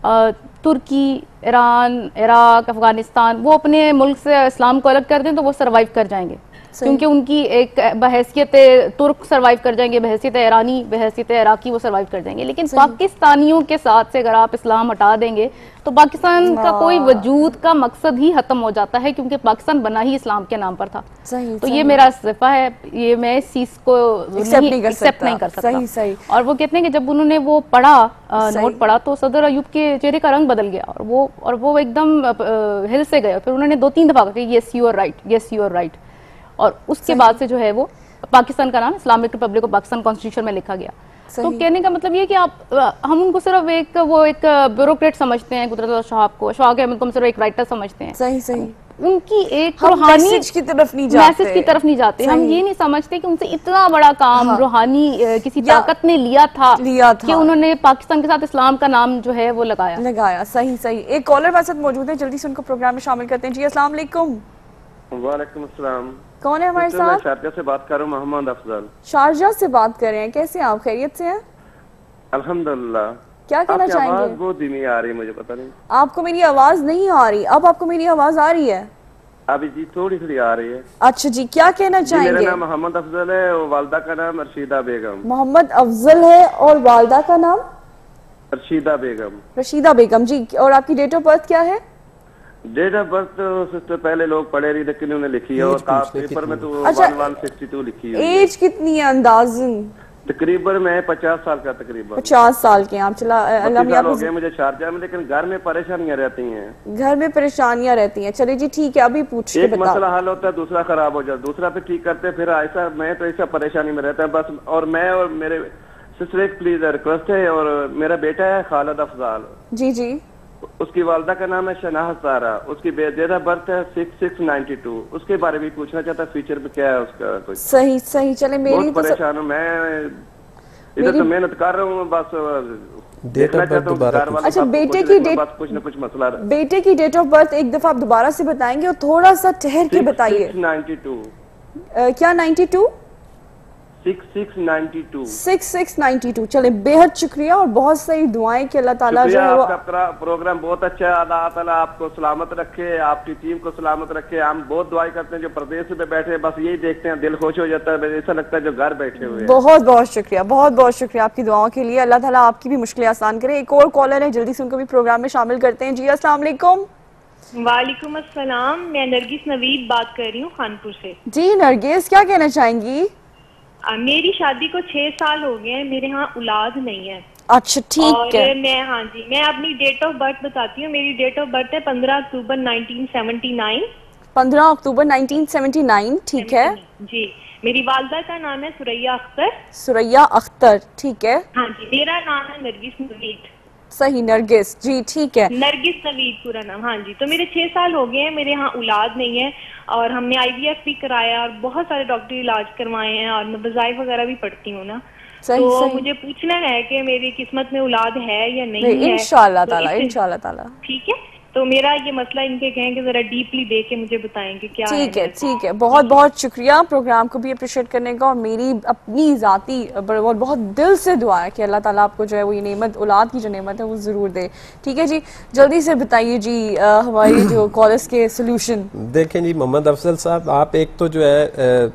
तुर्की, ईरान, इराक, अफगानिस्तान वो अपने मुल्क से इस्लाम को अलग कर दें तो वो सरवाइव कर जाएंगे, क्योंकि उनकी एक बहैसियत तुर्क सरवाइव कर जाएंगे, बहैसियत ईरानी, बहैसियत इराकी वो सरवाइव कर जाएंगे। लेकिन पाकिस्तानियों के साथ से अगर आप इस्लाम हटा देंगे तो पाकिस्तान का कोई वजूद का मकसद ही खत्म हो जाता है, क्योंकि पाकिस्तान बना ही इस्लाम के नाम पर था। तो ये मेरा इस्तीफा है, ये मैं इस चीज को एक्सेप्ट नहीं कर सकता। सही। और वो कहते हैं कि जब उन्होंने वो पढ़ा, नोट पढ़ा, तो सदर अयूब के चेहरे का रंग बदल गया और वो एकदम हिल से गए। फिर उन्होंने 2-3 दफा कहा yes you are right, yes you are right. और उसके बाद से जो है वो पाकिस्तान का नाम Islamic republic of Pakistan constitution में लिखा गया। तो कहने का मतलब ये कि हम उनको सिर्फ एक ब्यूरोक्रेट समझते हैं, कुदरतुल्लाह साहब को, शौक अहमद को हम सिर्फ एक राइटर समझते हैं। सही। उनकी एक रूहानी मैसेज की तरफ नहीं जाते। हम ये नहीं समझते कि उनसे इतना बड़ा काम रूहानी किसी ताकत ने लिया था कि उन्होंने पाकिस्तान के साथ इस्लाम का नाम जो है वो लगाया। सही। एक कॉलर हमारे साथ मौजूद है, जल्दी से उनको प्रोग्राम में शामिल करते हैं। जी अस्सलाम वालेकुम। वालेकुम अस्सलाम। कौन है हमारे साथ? मैं शारजा से बात कर रहा हूँ, मोहम्मद अफजल। शारजा से बात कर रहे हैं, कैसे हैं आप? खैरियत से हैं? अल्हम्दुलिल्लाह। क्या कहना चाहेंगे? आवाज बहुत धीमी आ रही है, मुझे पता नहीं। आपको मेरी आवाज नहीं आ रही? अब आपको मेरी आवाज आ रही है? अभी जी थोड़ी थोड़ी आ रही है। अच्छा जी, क्या कहना चाहेंगे? मेरा नाम मोहम्मद अफजल है और वालदा का नाम रशीदा बेगम। मोहम्मद अफजल है और वालदा का नाम रशीदा बेगम। रशीदा बेगम जी। और आपकी डेट ऑफ बर्थ क्या है? डेट ऑफ बर्थ तो पहले लोग पढ़े रही, लेकिन उन्होंने लिखी है और पेपर में तो 1162 लिखी है। एज कितनी है अंदाजन? तकरीबन मैं 50 साल का, तकरीबन 50 साल के आप। चला हो गए मुझे शारजा में, लेकिन घर में परेशानियां रहती हैं। घर में परेशानियां रहती हैं। चलिए जी ठीक है, अभी पूछ के बताओ। एक मसला हल होता है, दूसरा खराब हो जाता, दूसरा फिर ठीक करते, फिर ऐसा मैं तो ऐसा परेशानी में रहता है बस। और मैं और मेरे सिस्टर एक प्लीज रिक्वेस्ट है, और मेरा बेटा है खालिद अफजाल जी, उसकी वालदा का नाम है शनाह सारा, उसकी डेट ऑफ बर्थ है 6692। उसके बारे में पूछना चाहता, फ्यूचर में क्या है उसका कुछ। सही सही, चले मेरी बहुत परेशान हूँ मैं, इधर तो मेहनत कर रहा हूँ, बस देखना चाहता हूँ। अच्छा, बेटे की डेट, कुछ न कुछ मसला, बेटे की डेट ऑफ बर्थ एक दफा आप दोबारा से बताएंगे और थोड़ा सा ठहर के बताइए। 6692 क्या 92? 6692। चले, बेहद शुक्रिया और बहुत सही दुआएं कि अल्लाह ताला जो है वो आपका प्रोग्राम बहुत अच्छा है। अल्लाह ताला आपको सलामत रखे, आपकी टीम को सलामत रखे। हम बहुत दुआएं करते हैं जो प्रदेश में बैठे हैं, बस यही देखते हैं, दिल खुश हो जाता है, ऐसा लगता है जो घर बैठे हुए हैं। बहुत बहुत शुक्रिया, बहुत बहुत शुक्रिया आपकी दुआओं के लिए। अल्लाह ताला आपकी भी मुश्किलें आसान करे। एक और कॉलर है, जल्दी से उनको भी प्रोग्राम में शामिल करते हैं। जी अस्सलाम वालेकुम। वालेकुम अस्सलाम, मैं नरगिस नवीद बात कर रही हूँ खानपुर से। जी नरगिस, क्या कहना चाहेंगी? मेरी शादी को 6 साल हो गए हैं, मेरे यहाँ औलाद नहीं है। अच्छा, ठीक है। और मैं, हाँ जी, मैं अपनी डेट ऑफ बर्थ बताती हूँ। मेरी डेट ऑफ बर्थ है 15 अक्टूबर 1979। 15 अक्टूबर 1979, ठीक है जी। मेरी वालदा का नाम है सुरैया अख्तर। सुरैया अख्तर, ठीक है। हाँ जी, मेरा नाम है नरगिस नवीद। सही, नरगिस जी, ठीक है। नरगिस नवीद पूरा नाम। हाँ जी, तो मेरे 6 साल हो गए हैं, मेरे यहाँ औलाद नहीं है और हमने IVF भी कराया और बहुत सारे डॉक्टरी इलाज करवाए हैं और मैं वज़ाइफ वगैरह भी पढ़ती हूँ ना। तो मुझे पूछना है कि मेरी किस्मत में औलाद है या नहीं है। इंशाअल्लाह ताला, इंशाअल्लाह ताला। ठीक है, तो मेरा ये मसला इनके कहें कि जरा डीपली देख के मुझे बताएंगे क्या है। ठीक है, ठीक है। बहुत बहुत शुक्रिया प्रोग्राम को भी अप्रिशिएट करने का, और मेरी अपनी ज़ाती बहुत बहुत दिल से दुआ है कि अल्लाह ताला आपको जो है वो ये नेमत, औलाद की जो नेमत है वो ज़रूर दे। ठीक है जी, जल्दी से बताइए जी हमारी जो कॉलर्स के सोल्यूशन। देखें जी मोहम्मद अफजल साहब, आप एक तो जो है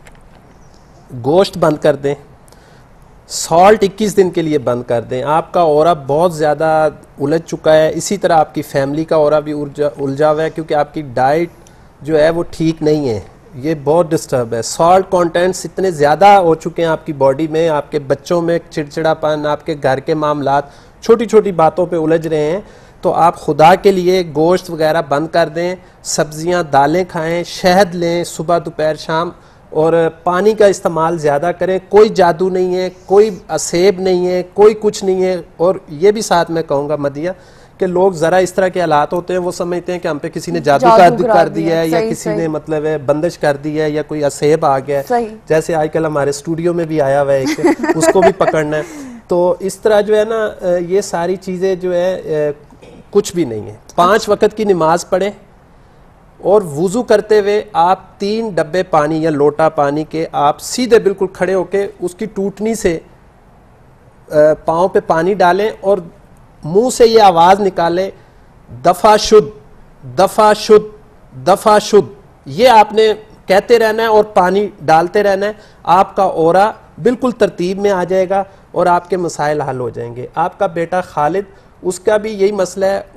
गोश्त बंद कर दें, सॉल्ट 21 दिन के लिए बंद कर दें। आपका औरा बहुत ज़्यादा उलझ चुका है, इसी तरह आपकी फैमिली का औरा भी उलझा हुआ है, क्योंकि आपकी डाइट जो है वो ठीक नहीं है, ये बहुत डिस्टर्ब है। सॉल्ट कंटेंट्स इतने ज़्यादा हो चुके हैं आपकी बॉडी में, आपके बच्चों में चिड़चिड़ापन, आपके घर के मामलात, छोटी छोटी बातों पे उलझ रहे हैं। तो आप खुदा के लिए गोश्त वगैरह बंद कर दें, सब्जियां दालें खाएं, शहद लें सुबह दोपहर शाम, और पानी का इस्तेमाल ज़्यादा करें। कोई जादू नहीं है, कोई असेब नहीं है, कोई कुछ नहीं है। और ये भी साथ में कहूँगा मदिया कि लोग ज़रा इस तरह के हालात होते हैं, वो समझते हैं कि हम पे किसी ने जादू कर दिया है, या किसी ने मतलब है बंदिश कर दी है, या कोई असेब आ गया है। जैसे आजकल हमारे स्टूडियो में भी आया हुआ है एक, उसको भी पकड़ना है। तो इस तरह जो है ना, ये सारी चीज़ें जो है कुछ भी नहीं है। 5 वक्त की नमाज पढ़ें और वुज़ू करते हुए आप 3 डब्बे पानी या लोटा पानी के आप सीधे बिल्कुल खड़े होके उसकी टूटनी से पाँव पे पानी डालें और मुंह से ये आवाज़ निकालें, दफ़ा शुद्ध, दफ़ा शुद्ध, दफ़ा शुद्ध। ये आपने कहते रहना है और पानी डालते रहना है। आपका औरा बिल्कुल तरतीब में आ जाएगा और आपके मसाइल हल हो जाएंगे। आपका बेटा खालिद, उसका भी यही मसला है,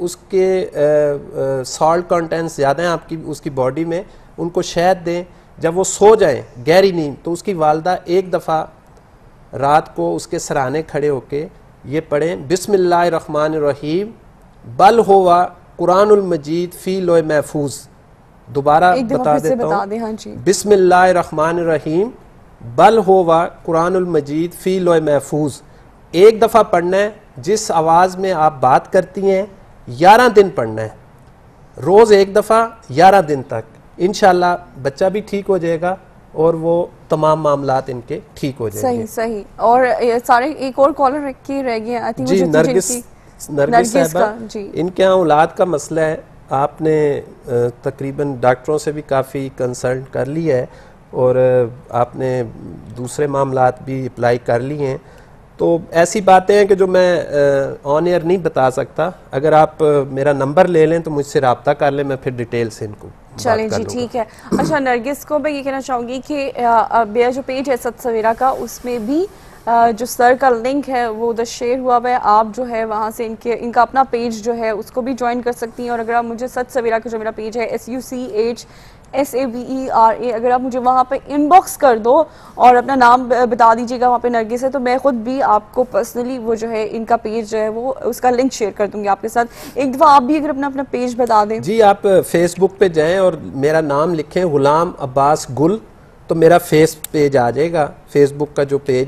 उसके सॉल्ट कंटेंट्स ज़्यादा हैं आपकी उसकी बॉडी में, उनको शहद दें। जब वो सो जाएं गहरी नींद, तो उसकी वालदा एक दफ़ा रात को उसके सराहने खड़े होके ये पढ़ें, बिस्मिल्लाहिर्रहमानिर्रहीम बल होवा कुरानुल मजीद फ़ी लोह महफूज। दोबारा बता देता हूँ, हाँ, बिस्मिल्लाहिर्रहमानिर्रहीम बल होवा कुरानुल मजीद फ़ी लोह महफूज। एक दफ़ा पढ़ना है। जिस आवाज़ में आप बात करती हैं 11 दिन पढ़ना है, रोज़ एक दफ़ा 11 दिन तक। इंशाल्लाह बच्चा भी ठीक हो जाएगा और वो तमाम मामलात इनके ठीक हो जाएंगे। सही सही। और सारे एक और कॉलर रह गए हैं जी, नरगिस साहबा, इनके यहाँ औलाद का मसला है। आपने तकरीबन डॉक्टरों से भी काफ़ी कंसल्ट कर लिया है और आपने दूसरे मामलात भी अप्लाई कर लिए हैं। तो ऐसी बातें हैं कि जो मैं ऑन एयर नहीं बता सकता। अगर आप मेरा नंबर ले लें तो मुझसे रब्ता कर लें, मैं फिर डिटेल से इनको चलें जी, ठीक है। अच्छा नरगिस को मैं ये कहना चाहूँगी कि मेरा जो पेज है सत सवेरा का, उसमें भी जो सर का लिंक है वो उधर शेयर हुआ है। आप जो है वहाँ से इनका अपना पेज जो है उसको भी ज्वाइन कर सकती हैं। और अगर आप मुझे सत सवेरा का जो मेरा पेज है SUCHSAVERA, अगर आप मुझे वहाँ पे इनबॉक्स कर दो और अपना नाम बता दीजिएगा, वहाँ पे नरगिस है, तो मैं खुद भी आपको पर्सनली वो जो है इनका पेज जो है वो उसका लिंक शेयर कर दूंगी आपके साथ। एक दफ़ा आप भी अगर अपना पेज बता दें। जी, आप फेसबुक पे जाएं और मेरा नाम लिखें गुलाम अब्बास गुल, तो मेरा फेस पेज आ जाएगा, फेसबुक का जो पेज है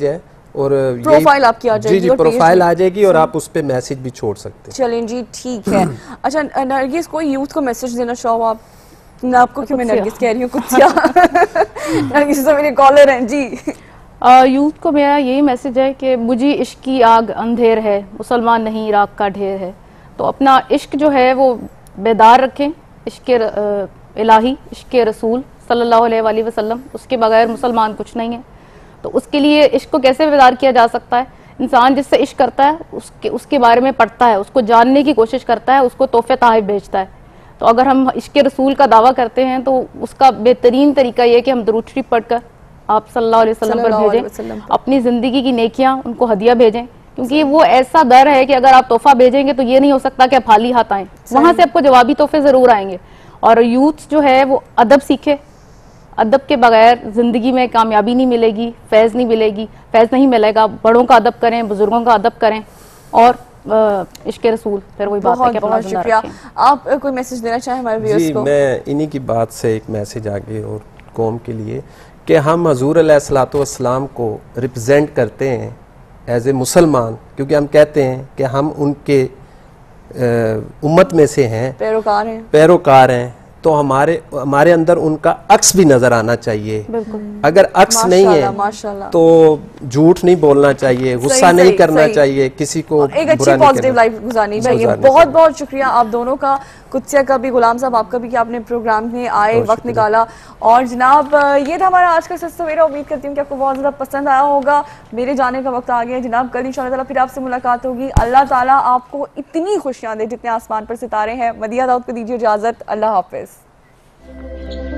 और प्रोफाइल आपकी आ जाएगी। जी जी, प्रोफाइल आ जाएगी और आप उस पे मैसेज भी छोड़ सकते हैं। चलें जी, ठीक है। अच्छा नरगिस, कोई यूथ को मैसेज देना चाहो आप? ना आपको क्यों मैं नरगिस कह रही हूँ, कुत्सिया नरगिस तो मेरे कॉलर हैं जी। यूथ को मेरा यही मैसेज है कि मुझी इश्क की आग अंधेर है, मुसलमान नहीं राख का ढेर है। तो अपना इश्क जो है वो बेदार रखें, इश्क इलाही, इश्क रसूल सल्लल्लाहु अलैहि वसल्लम, उसके बगैर मुसलमान कुछ नहीं है। तो उसके लिए इश्क को कैसे बेदार किया जा सकता है? इंसान जिससे इश्क करता है उसके बारे में पढ़ता है, उसको जानने की कोशिश करता है, उसको तोहफे तोहफ़े भेजता है। तो अगर हम इश्क रसूल का दावा करते हैं तो उसका बेहतरीन तरीका ये है कि हम दुरूद शरीफ पढ़कर आप सल्लल्लाहु अलैहि वसल्लम पर भेजें, अपनी ज़िंदगी की नेकियां उनको हदिया भेजें, क्योंकि वो ऐसा दर है कि अगर आप तोहफा भेजेंगे तो ये नहीं हो सकता कि आप खाली हाथ आएँ, वहाँ से आपको जवाबी तोहफे ज़रूर आएंगे। और यूथ जो है वो अदब सीखे, अदब के बगैर ज़िंदगी में कामयाबी नहीं मिलेगी, फैज़ नहीं मिलेगी, फैज़ नहीं मिलेगा। बड़ों का अदब करें, बुजुर्गों का अदब करें और इश्क रसूल, फिर वही बात है कि बहुत शुक्रिया। आप कोई मैसेज देना चाहें हमारे व्यूअर्स को? मैं इन्हीं की बात से एक मैसेज आगे और कौम के लिए कि हम हजूर अलैहिस्सलातु वस्सलाम को रिप्रेजेंट करते हैं एज ए मुसलमान, क्योंकि हम कहते हैं कि हम उनके उम्मत में से हैं, पैरोकार हैं। तो हमारे अंदर उनका अक्स भी नजर आना चाहिए। अगर अक्स नहीं है तो झूठ नहीं बोलना चाहिए, गुस्सा नहीं करना चाहिए, किसी को एक अच्छी पॉजिटिव लाइफ गुजारनी चाहिए। बहुत बहुत शुक्रिया आप दोनों का, कुत्सिया का भी, गुलाम साहब आपका भी, कि आपने प्रोग्राम में आए, वक्त निकाला। और जनाब ये था हमारा आज का सच सवेरा। उम्मीद करती हूँ कि आपको बहुत ज़्यादा पसंद आया होगा। मेरे जाने का वक्त आ गया जनाब, कल इंशाअल्लाह ताला फिर आपसे मुलाकात होगी। अल्लाह ताला आपको इतनी खुशियाँ दे जितने आसमान पर सितारे हैं। मदिया दाऊद को दीजिए इजाज़त, अल्लाह हाफिज़।